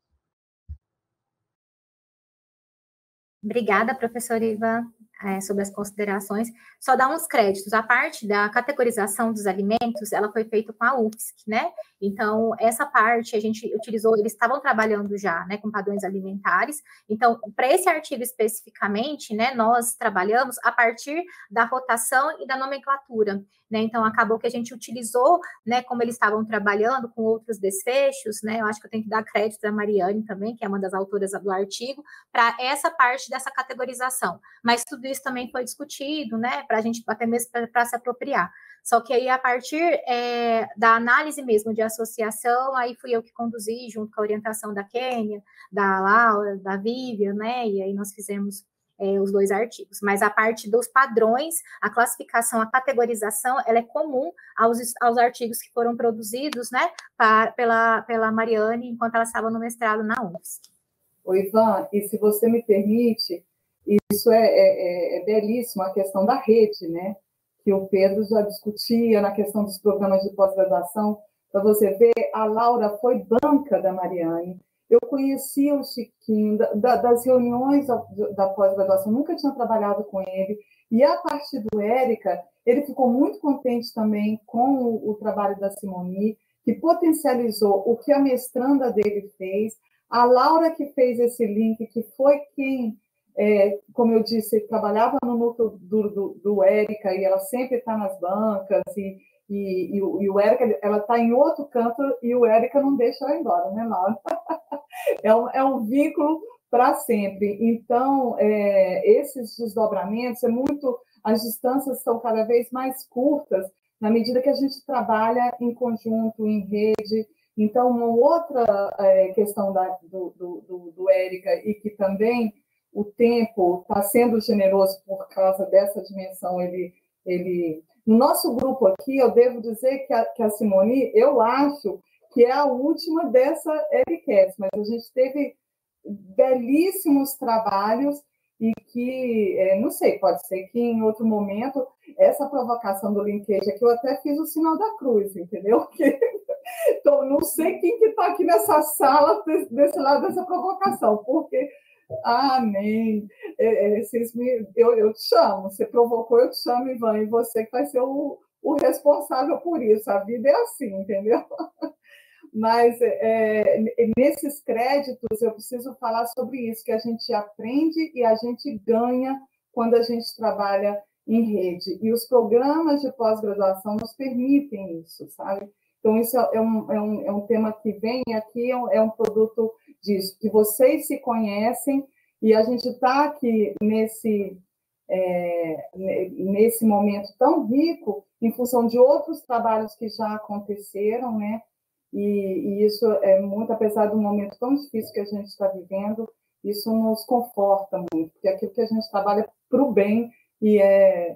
Obrigada, professor Ivan, é, sobre as considerações. Só dar uns créditos. A parte da categorização dos alimentos, ela foi feita com a U F S C, né? Então, essa parte a gente utilizou, eles estavam trabalhando já, né, com padrões alimentares. Então, para esse artigo especificamente, né, nós trabalhamos a partir da rotação e da nomenclatura, né? Então, acabou que a gente utilizou, né, como eles estavam trabalhando com outros desfechos, né? Eu acho que eu tenho que dar crédito à Mariane também, que é uma das autoras do artigo, para essa parte dessa categorização. Mas tudo isso também foi discutido, né, para a gente, até mesmo para se apropriar. Só que aí, a partir é, da análise mesmo de associação, aí fui eu que conduzi, junto com a orientação da Kênia, da Laura, da Vivian, né, e aí nós fizemos é, os dois artigos. Mas a parte dos padrões, a classificação, a categorização, ela é comum aos, aos artigos que foram produzidos, né, pra, pela, pela Mariane, enquanto ela estava no mestrado na U F S C. Ô, Ivan, e se você me permite, isso é, é, é belíssimo, a questão da rede, né? Que o Pedro já discutia na questão dos programas de pós-graduação. Para você ver, a Laura foi banca da Mariane. Eu conhecia o Chiquinho da, das reuniões da pós-graduação, nunca tinha trabalhado com ele. E a partir do Érica, ele ficou muito contente também com o, o trabalho da Simoni, que potencializou o que a mestranda dele fez. A Laura que fez esse link, que foi quem... É, como eu disse, trabalhava no núcleo do, do, do Érica, e ela sempre está nas bancas, e, e, e, o, e o Érica, ela está em outro canto, e o Érica não deixa ela embora, né, Laura? É um, é um vínculo para sempre. Então, é, esses desdobramentos, é muito, as distâncias são cada vez mais curtas, na medida que a gente trabalha em conjunto, em rede. Então, uma outra é, questão da, do, do, do, do Érica, e que também o tempo está sendo generoso por causa dessa dimensão. Ele, ele... No nosso grupo aqui, eu devo dizer que a, que a Simoni, eu acho que é a última dessa Eriquete, mas a gente teve belíssimos trabalhos e que, é, não sei, pode ser que em outro momento, essa provocação do linkage aqui, eu até fiz o sinal da cruz, entendeu? Que, então, não sei quem que está aqui nessa sala desse, desse lado dessa provocação, porque... Amém. É, é, vocês me, eu, eu te chamo, você provocou, eu te chamo, Ivan, e você que vai ser o, o responsável por isso. A vida é assim, entendeu? Mas é, nesses créditos eu preciso falar sobre isso, que a gente aprende e a gente ganha quando a gente trabalha em rede. E os programas de pós-graduação nos permitem isso, sabe? Então, isso é um, é um, é um tema que vem aqui, é um, é um produto disso, que vocês se conhecem, e a gente está aqui nesse, é, nesse momento tão rico, em função de outros trabalhos que já aconteceram, né? E, e isso é muito, apesar do momento tão difícil que a gente está vivendo, isso nos conforta muito, porque é aquilo que a gente trabalha para o bem, e é...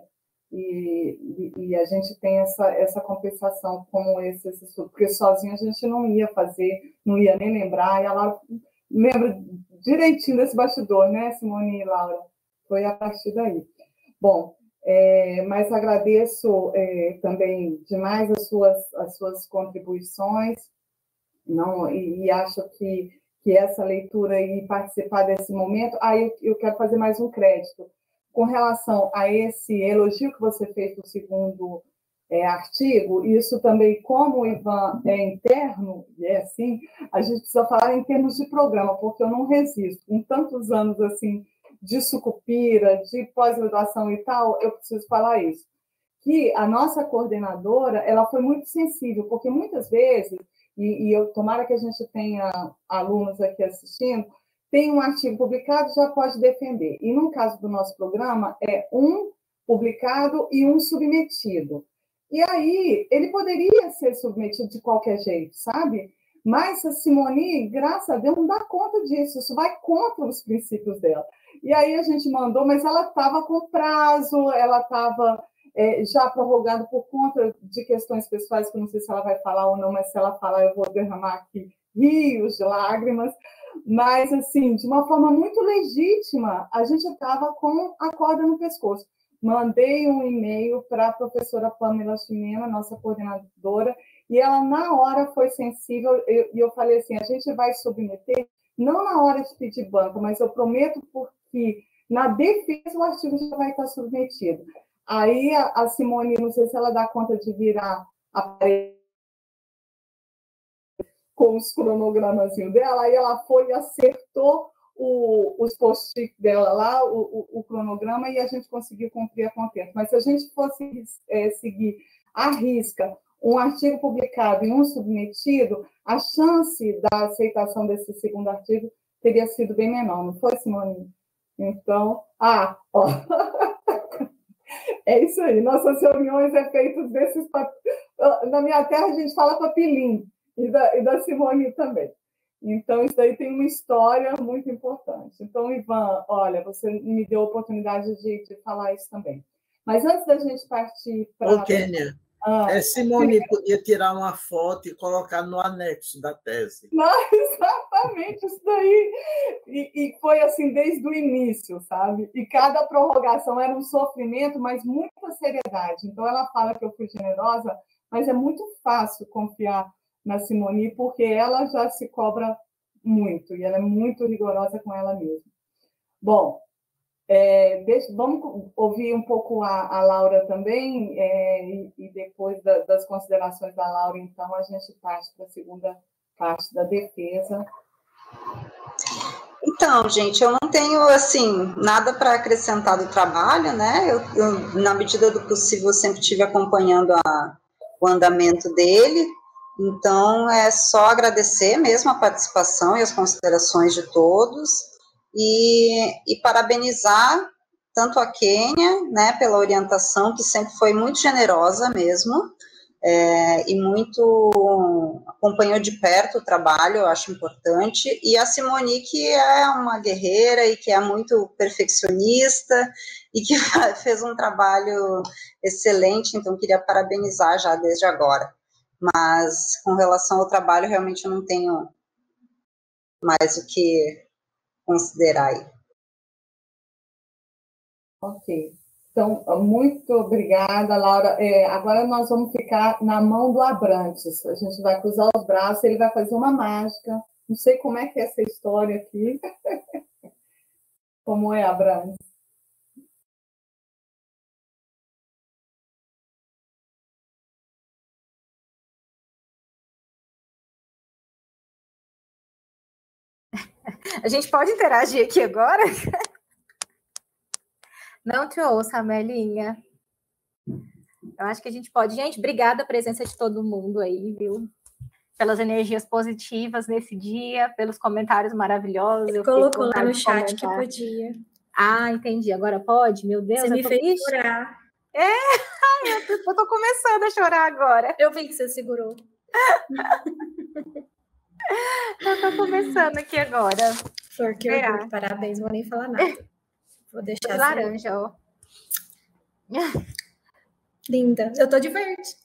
E, e a gente tem essa, essa compensação como esse, esse estudo, porque sozinho a gente não ia fazer, não ia nem lembrar, e ela lembra direitinho desse bastidor, né, Simone e Laura? Foi a partir daí. Bom, é, mas agradeço é, também demais as suas, as suas contribuições, não, e, e acho que, que essa leitura e participar desse momento... Ah, eu, eu quero fazer mais um crédito. Com relação a esse elogio que você fez do segundo é, artigo, isso também, como o Ivan é interno, e é assim, a gente precisa falar em termos de programa, porque eu não resisto. Com tantos anos assim de sucupira, de pós-graduação e tal, eu preciso falar isso. que a nossa coordenadora, ela foi muito sensível, porque muitas vezes, e, e eu tomara que a gente tenha alunos aqui assistindo, tem um artigo publicado, já pode defender. E no caso do nosso programa, é um publicado e um submetido. E aí, ele poderia ser submetido de qualquer jeito, sabe? Mas a Simone, graças a Deus, não dá conta disso, isso vai contra os princípios dela. E aí a gente mandou, mas ela estava com prazo, ela estava é, já prorrogada por conta de questões pessoais, que eu não sei se ela vai falar ou não, mas se ela falar, eu vou derramar aqui rios de lágrimas. Mas, assim, de uma forma muito legítima, a gente estava com a corda no pescoço. Mandei um e-mail para a professora Pamela Ximena, nossa coordenadora, e ela, na hora, foi sensível, e eu, eu falei assim, a gente vai submeter, não na hora de pedir banco, mas eu prometo porque na defesa o artigo já vai estar submetido. Aí a, a Simone, não sei se ela dá conta de virar a parede com os cronogramazinhos dela, aí ela foi e acertou o, os post-it dela lá, o, o, o cronograma, e a gente conseguiu cumprir a contento. Mas se a gente fosse é, seguir à risca um artigo publicado e um submetido, a chance da aceitação desse segundo artigo teria sido bem menor, não foi, Simone? Então, ah, ó, é isso aí, nossas reuniões é feitas desses papéis. Na minha terra a gente fala papelim, e da, e da Simone também. Então, isso daí tem uma história muito importante. Então, Ivan, olha, você me deu a oportunidade de, de falar isso também. Mas antes da gente partir para... Ô, Kênia, ah, é, Simone sim. Podia tirar uma foto e colocar no anexo da tese. Não, exatamente, isso daí. E, e foi assim desde o início, sabe? E cada prorrogação era um sofrimento, mas muita seriedade. Então, ela fala que eu fui generosa, mas é muito fácil confiar na Simone, porque ela já se cobra muito, e ela é muito rigorosa com ela mesma. Bom, é, deixa, vamos ouvir um pouco a, a Laura também, é, e, e depois da, das considerações da Laura, então, a gente parte para a segunda parte da defesa. Então, gente, eu não tenho, assim, nada para acrescentar do trabalho, né? Eu, eu, na medida do possível, sempre estive acompanhando a, o andamento dele. Então, é só agradecer mesmo a participação e as considerações de todos e, e parabenizar tanto a Kênia, né, pela orientação, que sempre foi muito generosa mesmo, é, e muito acompanhou de perto o trabalho, eu acho importante, e a Simone, que é uma guerreira e que é muito perfeccionista e que fez um trabalho excelente, então queria parabenizar já desde agora. Mas, com relação ao trabalho, realmente eu não tenho mais o que considerar aí. Ok. Então, muito obrigada, Laura. É, agora nós vamos ficar na mão do Abrantes. A gente vai cruzar os braços, ele vai fazer uma mágica. Não sei como é que é essa história aqui. Como é, Abrantes? A gente pode interagir aqui agora? Não te ouço, Amelinha. Eu acho que a gente pode. Gente, obrigada a presença de todo mundo aí, viu? Pelas energias positivas nesse dia, pelos comentários maravilhosos. Eu colocou lá no chat que podia. Ah, entendi. Agora pode? Meu Deus, você eu me tô fez triste. chorar. É, ai, eu, tô, eu tô começando a chorar agora. Eu vi que você segurou. Eu tô começando aqui agora. Flor, que orgulho, parabéns, não vou nem falar nada. Vou deixar laranja, assim. Ó. Linda. Eu tô de verde.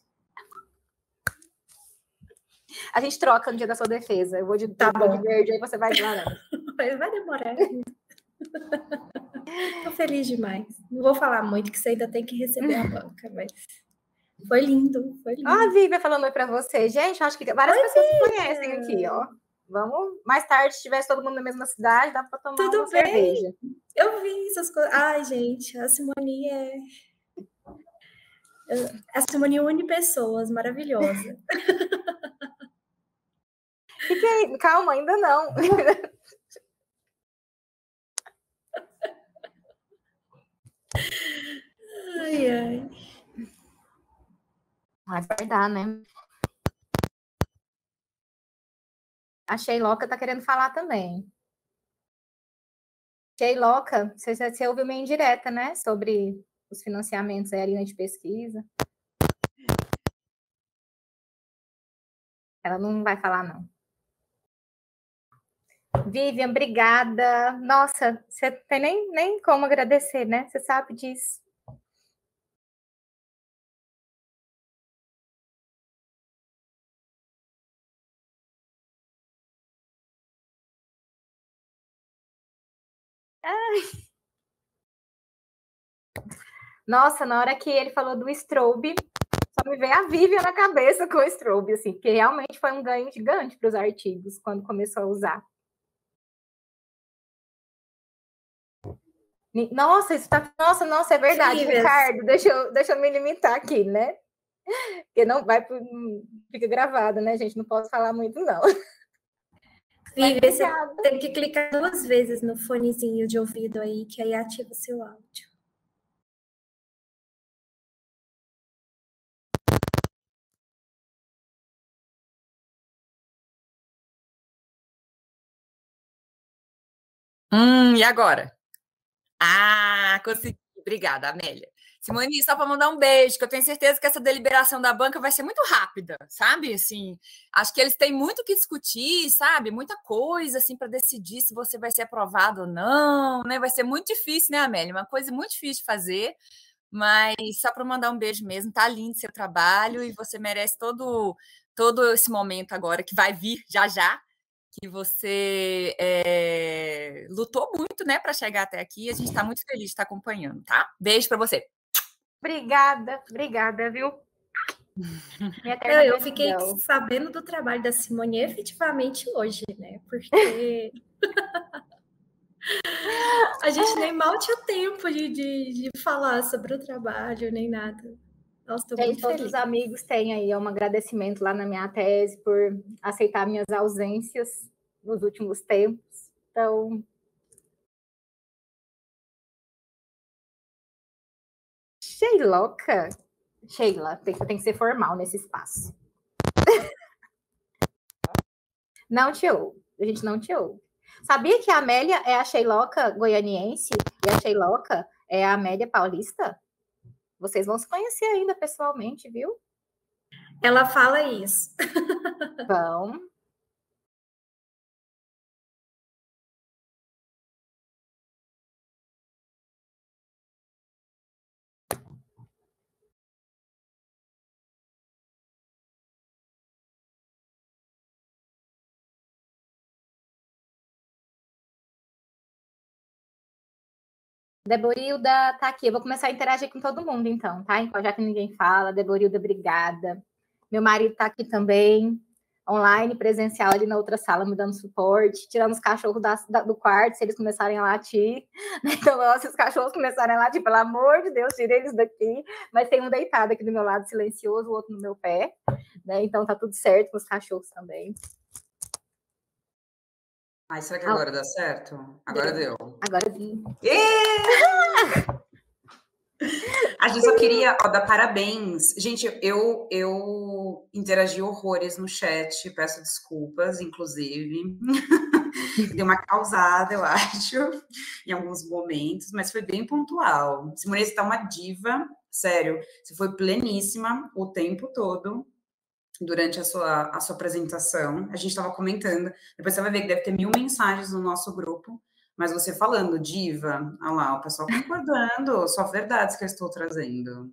A gente troca no dia da sua defesa. Eu vou de, tá bom. de verde, aí você vai de laranja. Vai demorar. Tô feliz demais. Não vou falar muito, que você ainda tem que receber a banca, mas foi lindo, foi lindo. Ah, a Vivian falando oi pra você. Gente, acho que várias Oi, pessoas se conhecem aqui, ó. Vamos, mais tarde, se tivesse todo mundo na mesma cidade, dá pra tomar Tudo uma bem. cerveja. Eu vi essas coisas. Ai, gente, a Simone é... A Simone une pessoas, maravilhosa. Fique aí, calma, ainda não. Ai, ai. Mas vai dar, né? A Sheiloca tá querendo falar também. Sheiloca, você, você ouviu minha indireta, né? Sobre os financiamentos aí, a linha de pesquisa. Ela não vai falar, não. Vivian, obrigada. Nossa, você tem nem, nem como agradecer, né? Você sabe disso. Ai. Nossa, na hora que ele falou do Strobe, só me veio a Vivian na cabeça com o Strobe, assim, porque realmente foi um ganho gigante para os artigos quando começou a usar. Nossa, isso tá. Nossa, nossa, é verdade, Sim, Ricardo. Deixa eu, deixa eu me limitar aqui, né? Porque não vai. Fica gravado, né, gente? Não posso falar muito, não. Vivi, você tem que clicar duas vezes no fonezinho de ouvido aí, que aí ativa o seu áudio. Hum, e agora? Ah, consegui. Obrigada, Amélia. Simone, só para mandar um beijo, que eu tenho certeza que essa deliberação da banca vai ser muito rápida, sabe? Assim, acho que eles têm muito o que discutir, sabe? Muita coisa assim para decidir se você vai ser aprovado ou não, né? Vai ser muito difícil, né, Amélia? Uma coisa muito difícil de fazer, mas só para mandar um beijo mesmo. Tá lindo seu trabalho e você merece todo todo esse momento agora que vai vir já já. Que você é, lutou muito, né, para chegar até aqui. E a gente está muito feliz de estar acompanhando, tá? Beijo para você. Obrigada, obrigada, viu? Eu, eu fiquei sabendo do trabalho da Simone efetivamente hoje, né? Porque a gente nem mal tinha tempo de, de, de falar sobre o trabalho, nem nada. Nossa, tô muito todos feliz. os amigos têm aí um agradecimento lá na minha tese por aceitar minhas ausências nos últimos tempos. Então, Sheiloca, Sheila, tem, tem que ser formal nesse espaço. Não te ouve, a gente não te ouve. Sabia que a Amélia é a Sheiloca goianiense e a Sheiloca é a Amélia paulista? Vocês vão se conhecer ainda pessoalmente, viu? Ela fala isso. Vão. Deborilda tá aqui. Eu vou começar a interagir com todo mundo, então, tá? Já que ninguém fala. Deborilda, obrigada. Meu marido tá aqui também, online, presencial, ali na outra sala, me dando suporte, tirando os cachorros da, da, do quarto, se eles começarem a latir. Então, nossa, se os cachorros começarem a latir, pelo amor de Deus, tirei eles daqui. Mas tem um deitado aqui do meu lado, silencioso, o outro no meu pé. Né? Então, tá tudo certo com os cachorros também. Ai, será que agora ah, dá certo? Agora deu. deu. Agora sim. A gente só queria ó, dar parabéns. Gente, eu, eu interagi horrores no chat, peço desculpas, inclusive. Deu uma causada, eu acho, em alguns momentos, mas foi bem pontual. Simone, você tá uma diva, sério. Você foi pleníssima o tempo todo. Durante a sua, a sua apresentação, a gente estava comentando, depois você vai ver que deve ter mil mensagens no nosso grupo, mas você falando, diva, olha lá, o pessoal concordando, só verdades que eu estou trazendo.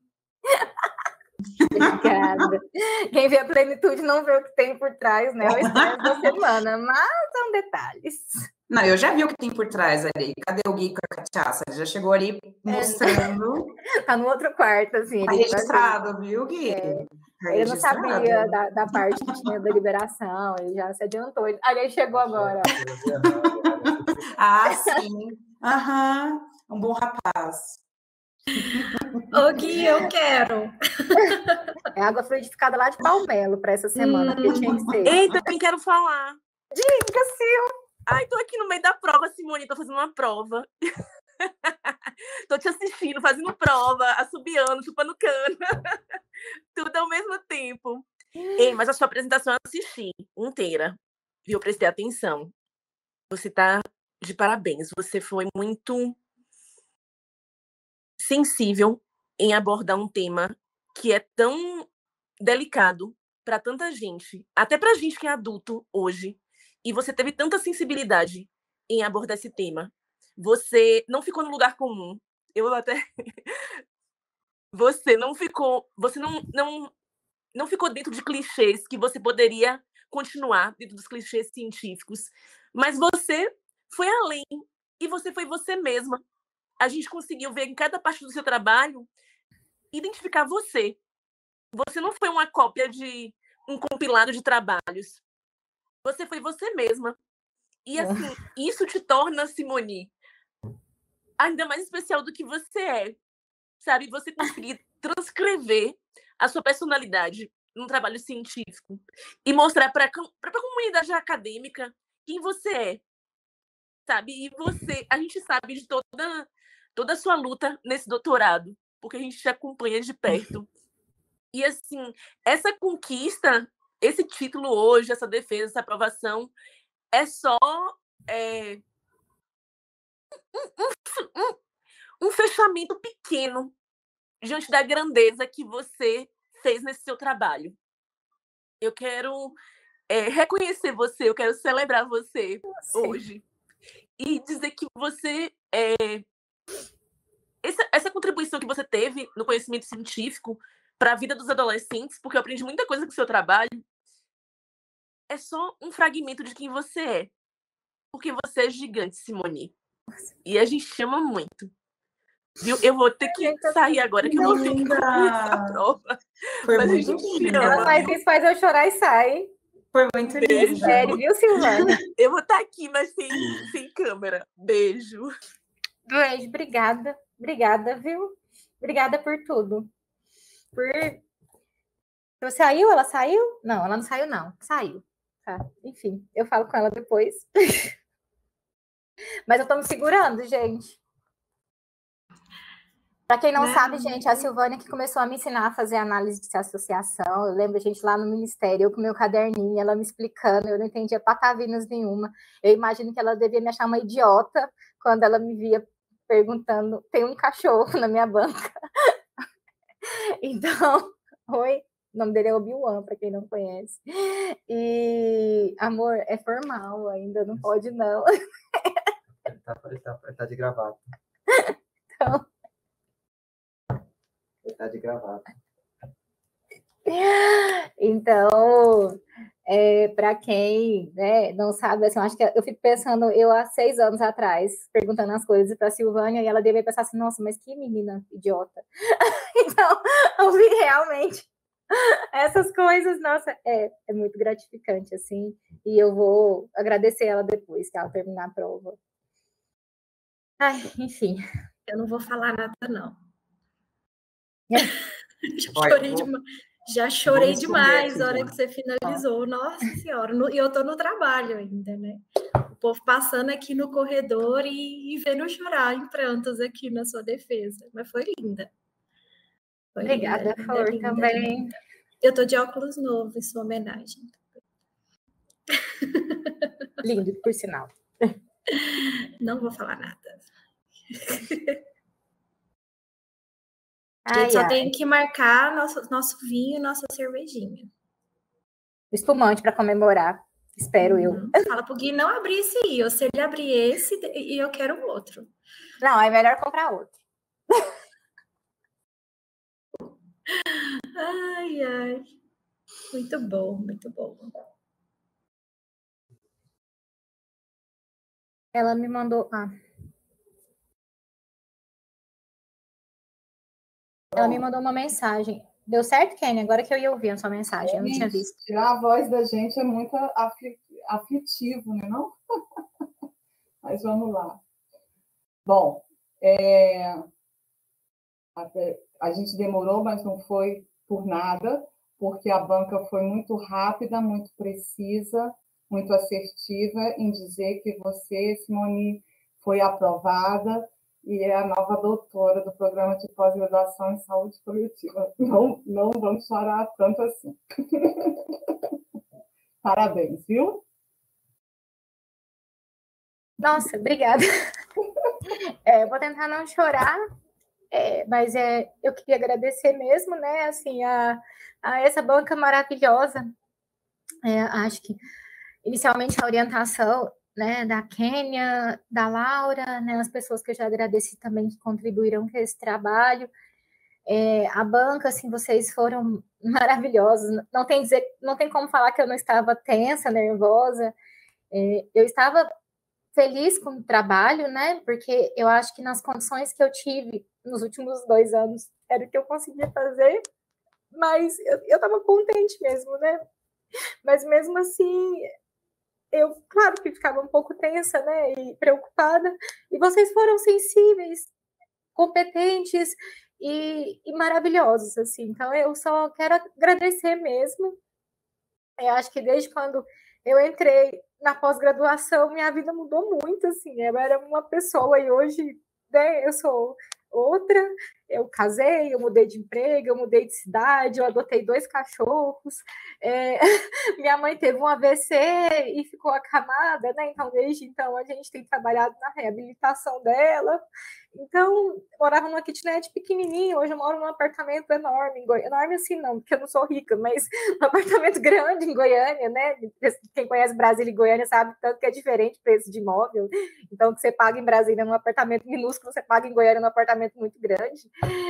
Obrigada. Quem vê a plenitude não vê o que tem por trás, né? O estresse da semana, mas são detalhes. Não, eu já vi o que tem por trás ali. Cadê o Gui com a cachaça? Ele já chegou ali mostrando. É, tá no outro quarto, assim. Tá registrado, tá viu, Gui? É. Ele não sabia da, da parte que tinha da liberação, ele já se adiantou. Ele, aí ele chegou agora. Ah, sim. Aham, um bom rapaz. Ô, Gui, eu quero. É água fluidificada lá de Palmelo para essa semana, hum. que tinha que ser. Eita, eu também quero falar. Diga, Sil. Ai, tô aqui no meio da prova, Simone, tô fazendo uma prova. Tô te assistindo, fazendo prova, assobiando, chupando cana. Tudo ao mesmo tempo. Ei, mas a sua apresentação eu assisti inteira. E eu prestei atenção. Você tá de parabéns. Você foi muito sensível em abordar um tema que é tão delicado para tanta gente, até para a gente que é adulto hoje. E você teve tanta sensibilidade em abordar esse tema. Você não ficou no lugar comum. Eu até... Você não ficou... Você não, não, não ficou dentro de clichês que você poderia continuar dentro dos clichês científicos. Mas você foi além. E você foi você mesma. A gente conseguiu ver em cada parte do seu trabalho, identificar você. Você não foi uma cópia de um compilado de trabalhos. Você foi você mesma. E, assim, isso te torna, Simone, ainda mais especial do que você é. Sabe? Você conseguir transcrever a sua personalidade num trabalho científico e mostrar para a comunidade acadêmica quem você é. Sabe? E você, a gente sabe de toda, toda a sua luta nesse doutorado, porque a gente te acompanha de perto. E, assim, essa conquista, esse título hoje, essa defesa, essa aprovação, é só é, um, um, um, um fechamento pequeno diante da grandeza que você fez nesse seu trabalho. Eu quero é, reconhecer você, eu quero celebrar você Sim. hoje. E dizer que você... É, essa, essa contribuição que você teve no conhecimento científico para a vida dos adolescentes, porque eu aprendi muita coisa com o seu trabalho, é só um fragmento de quem você é. Porque você é gigante, Simone. E a gente te ama muito. Viu? Eu vou ter que sair agora, que eu vou ter que concluir essa prova. Foi Mas muito a gente linda. ama. Mas isso faz eu chorar e sai. Foi muito lindo. Sério, viu, Silvana? Eu vou estar aqui, mas sem, sem câmera. Beijo. Beijo, obrigada. Obrigada, viu? Obrigada por tudo. Por... Você saiu? Ela saiu? Não, ela não saiu, não. Saiu. Tá. Enfim, eu falo com ela depois. Mas eu tô me segurando, gente. Para quem não, não sabe, gente, a Silvânia que começou a me ensinar a fazer análise de associação. Eu lembro a gente lá no Ministério, eu com meu caderninho, ela me explicando, eu não entendia patavinas nenhuma. Eu imagino que ela devia me achar uma idiota quando ela me via perguntando, tem um cachorro na minha banca. Então, oi, o nome dele é Obi-Wan, para quem não conhece. E, amor, é formal ainda, não pode não. Ele tá, ele tá, ele tá de gravata. Então... Ele tá de gravata. Então, é, para quem né, não sabe, assim, eu acho que eu fico pensando, eu há seis anos atrás, perguntando as coisas para a Silvânia, e ela deveria pensar assim, nossa, mas que menina idiota. Então, ouvir realmente essas coisas, nossa, é, é muito gratificante, assim, e eu vou agradecer ela depois, que ela terminar a prova. Ai, enfim. Eu não vou falar nada, não. Já Olha, chorei, vou... demais, Já chorei demais na hora aqui, que você finalizou. Ah. Nossa Senhora, no, e eu tô no trabalho ainda, né? O povo passando aqui no corredor e, e vendo eu chorar em prantos aqui na sua defesa. Mas foi linda. Foi Obrigada, linda, Flor, linda, também. Linda. Eu tô de óculos novos em sua homenagem. Lindo, por sinal. Não vou falar nada. Ai, a gente só ai. tem que marcar nosso, nosso vinho e nossa cervejinha. Espumante para comemorar, espero uhum. eu. Fala pro Gui não abrir esse aí, ou se ele abrir esse, e eu quero o outro. Não, é melhor comprar outro. Ai, ai. Muito bom, muito bom. Ela me mandou... Ah. Ela me mandou uma mensagem. Deu certo, Kenny? Agora que eu ia ouvir a sua mensagem, é, eu não tinha visto. Tirar a voz da gente é muito aflitivo, né, não? Mas vamos lá. Bom, é... a gente demorou, mas não foi por nada, porque a banca foi muito rápida, muito precisa, muito assertiva em dizer que você, Simone, foi aprovada e é a nova doutora do programa de pós-graduação em saúde coletiva. Não, não vamos chorar tanto assim. Parabéns, viu? Nossa, obrigada. É, vou tentar não chorar, é, mas é, eu queria agradecer mesmo, né, assim, a, a essa banca maravilhosa. É, acho que inicialmente a orientação, né, da Kênia, da Laura, né, as pessoas que eu já agradeci também que contribuíram com esse trabalho. É, a banca, assim, vocês foram maravilhosos. Não tem dizer, não tem como falar que eu não estava tensa, nervosa. É, eu estava feliz com o trabalho, né? Porque eu acho que nas condições que eu tive nos últimos dois anos era o que eu conseguia fazer, mas eu estava contente mesmo, né? Mas mesmo assim, eu, claro que ficava um pouco tensa, né? E preocupada. E vocês foram sensíveis, competentes e, e maravilhosos, assim. Então, eu só quero agradecer mesmo. Eu acho que desde quando eu entrei na pós-graduação, minha vida mudou muito, assim. Eu era uma pessoa e hoje, né, eu sou outra. Eu casei, eu mudei de emprego, eu mudei de cidade, eu adotei dois cachorros. É, minha mãe teve um A V C e ficou acamada, né? Então, desde então, a gente tem trabalhado na reabilitação dela. Então, eu morava numa kitnet pequenininha, hoje eu moro num apartamento enorme, em Goiânia. Enorme assim não, porque eu não sou rica, mas um apartamento grande em Goiânia, né? Quem conhece Brasília e Goiânia sabe tanto que é diferente o preço de imóvel. Então, o que você paga em Brasília num apartamento minúsculo, você paga em Goiânia num apartamento muito grande.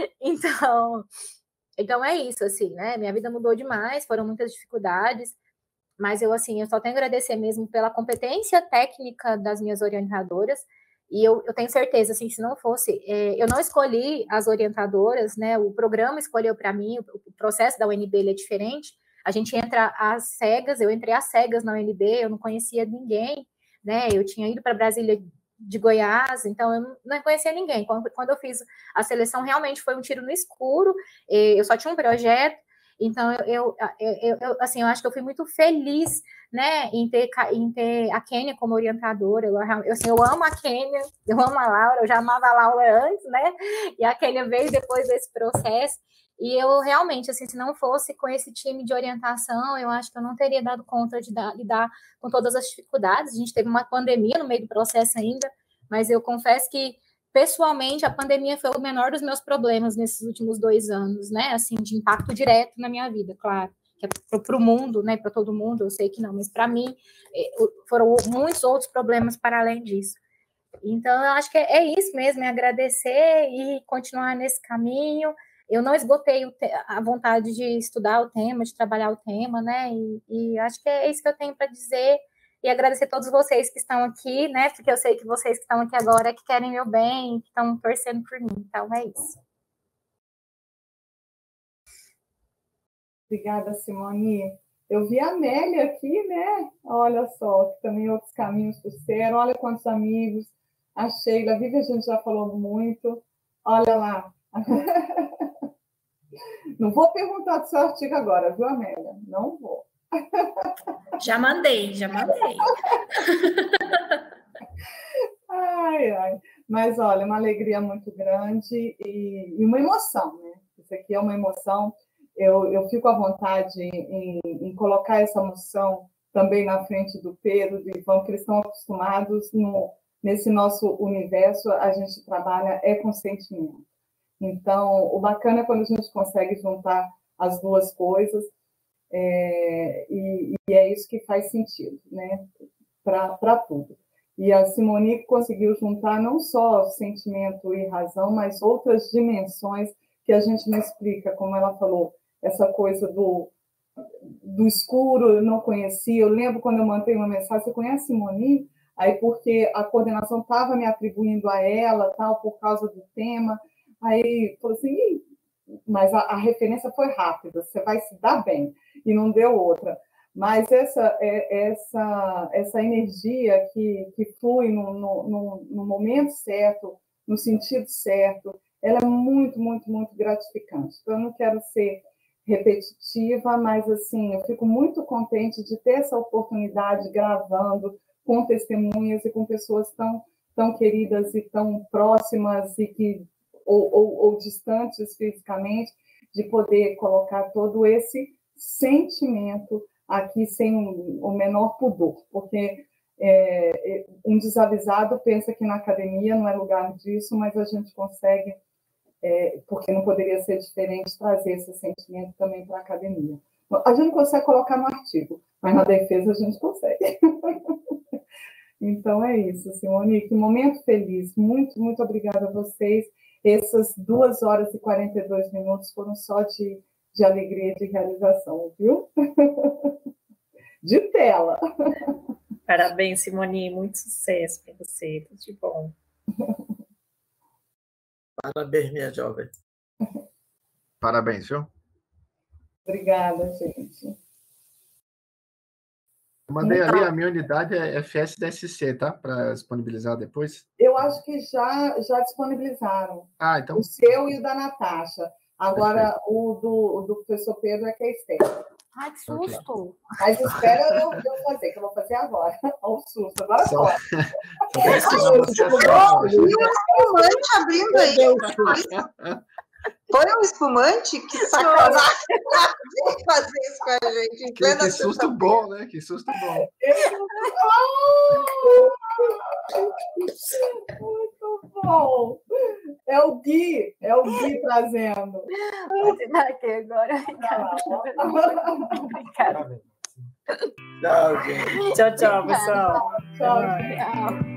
Então, então é isso, assim, né? Minha vida mudou demais, foram muitas dificuldades, mas eu, assim, eu só tenho a agradecer mesmo pela competência técnica das minhas orientadoras. E eu, eu tenho certeza, assim, se não fosse, é, eu não escolhi as orientadoras, né? O programa escolheu para mim, o, o processo da U N B ele é diferente. A gente entra às cegas, eu entrei às cegas na U N B, eu não conhecia ninguém, né? Eu tinha ido para Brasília de Goiás, então eu não conhecia ninguém. Quando, quando eu fiz a seleção, realmente foi um tiro no escuro, eu só tinha um projeto. Então, eu, eu, eu, eu, assim, eu acho que eu fui muito feliz, né, em ter, em ter a Kênia como orientadora. Eu, eu, assim, eu amo a Kênia, eu amo a Laura, eu já amava a Laura antes, né, e a Kênia veio depois desse processo. E eu realmente, assim, se não fosse com esse time de orientação, eu acho que eu não teria dado conta de dar, lidar com todas as dificuldades. A gente teve uma pandemia no meio do processo ainda, mas eu confesso que pessoalmente, a pandemia foi o menor dos meus problemas nesses últimos dois anos, né? Assim, de impacto direto na minha vida, claro. Que é para o mundo, né? Para todo mundo, eu sei que não, mas para mim foram muitos outros problemas para além disso. Então, eu acho que é isso mesmo, é agradecer e continuar nesse caminho. Eu não esgotei a vontade de estudar o tema, de trabalhar o tema, né? E, e acho que é isso que eu tenho para dizer. E agradecer a todos vocês que estão aqui, né? Porque eu sei que vocês que estão aqui agora que querem meu bem, que estão torcendo por mim. Então, é isso. Obrigada, Simone. Eu vi a Amélia aqui, né? Olha só, que também outros caminhos puseram. Olha quantos amigos. A Sheila, a Vivi, a gente já falou muito. Olha lá. Não vou perguntar do seu artigo agora, viu, Amélia? Não vou. Já mandei, já mandei. Ai, ai. Mas, olha, uma alegria muito grande e, e uma emoção, né? Isso aqui é uma emoção. Eu, eu fico à vontade em, em colocar essa emoção também na frente do Pedro, do Ivan, que eles estão acostumados no, nesse nosso universo, a gente trabalha é com sentimento. Então, o bacana é quando a gente consegue juntar as duas coisas, é, e, e é isso que faz sentido, né? Para tudo. E a Simone conseguiu juntar não só sentimento e razão, mas outras dimensões que a gente não explica, como ela falou, essa coisa do, do escuro, eu não conhecia. Eu lembro quando eu mandei uma mensagem, você conhece a Simone? Aí, porque a coordenação estava me atribuindo a ela, tal, por causa do tema. Aí, falou assim, mas a, a referência foi rápida, você vai se dar bem. E não deu outra. Mas essa, essa, essa energia que, que flui no, no, no momento certo, no sentido certo, ela é muito, muito, muito gratificante. Então, eu não quero ser repetitiva, mas, assim, eu fico muito contente de ter essa oportunidade gravando com testemunhas e com pessoas tão tão queridas e tão próximas e que ou, ou, ou distantes fisicamente, de poder colocar todo esse sentimento aqui sem o menor pudor, porque é, um desavisado pensa que na academia não é lugar disso, mas a gente consegue, é, porque não poderia ser diferente, trazer esse sentimento também para a academia. A gente não consegue colocar no artigo, mas na defesa a gente consegue. Então é isso, Simone, que momento feliz, muito, muito obrigada a vocês. Essas duas horas e quarenta e dois minutos foram só de, de alegria e de realização, viu? De tela. Parabéns, Simone, muito sucesso para você, tudo de bom. Parabéns, minha jovem. Parabéns, viu? Obrigada, gente. Eu mandei então, ali, a minha unidade é F S D S C, tá? Para disponibilizar depois. Eu acho que já, já disponibilizaram. Ah, então... O seu e o da Natasha. Agora, o do, o do professor Pedro é que é externo. Ai, que susto! Okay. Mas espera eu, eu fazer, que eu vou fazer agora. Olha o susto, agora Só... pode. Ai, um espumante abrindo aí. Foi um espumante? Que sacanagem! Vem fazer isso com a gente. Em que, que susto bom, né? Que susto bom. Muito bom! É o Gui, é o Gui trazendo. Vou te dar aqui agora. Obrigada. Tchau, gente. Tchau, tchau, pessoal. Tchau, tchau.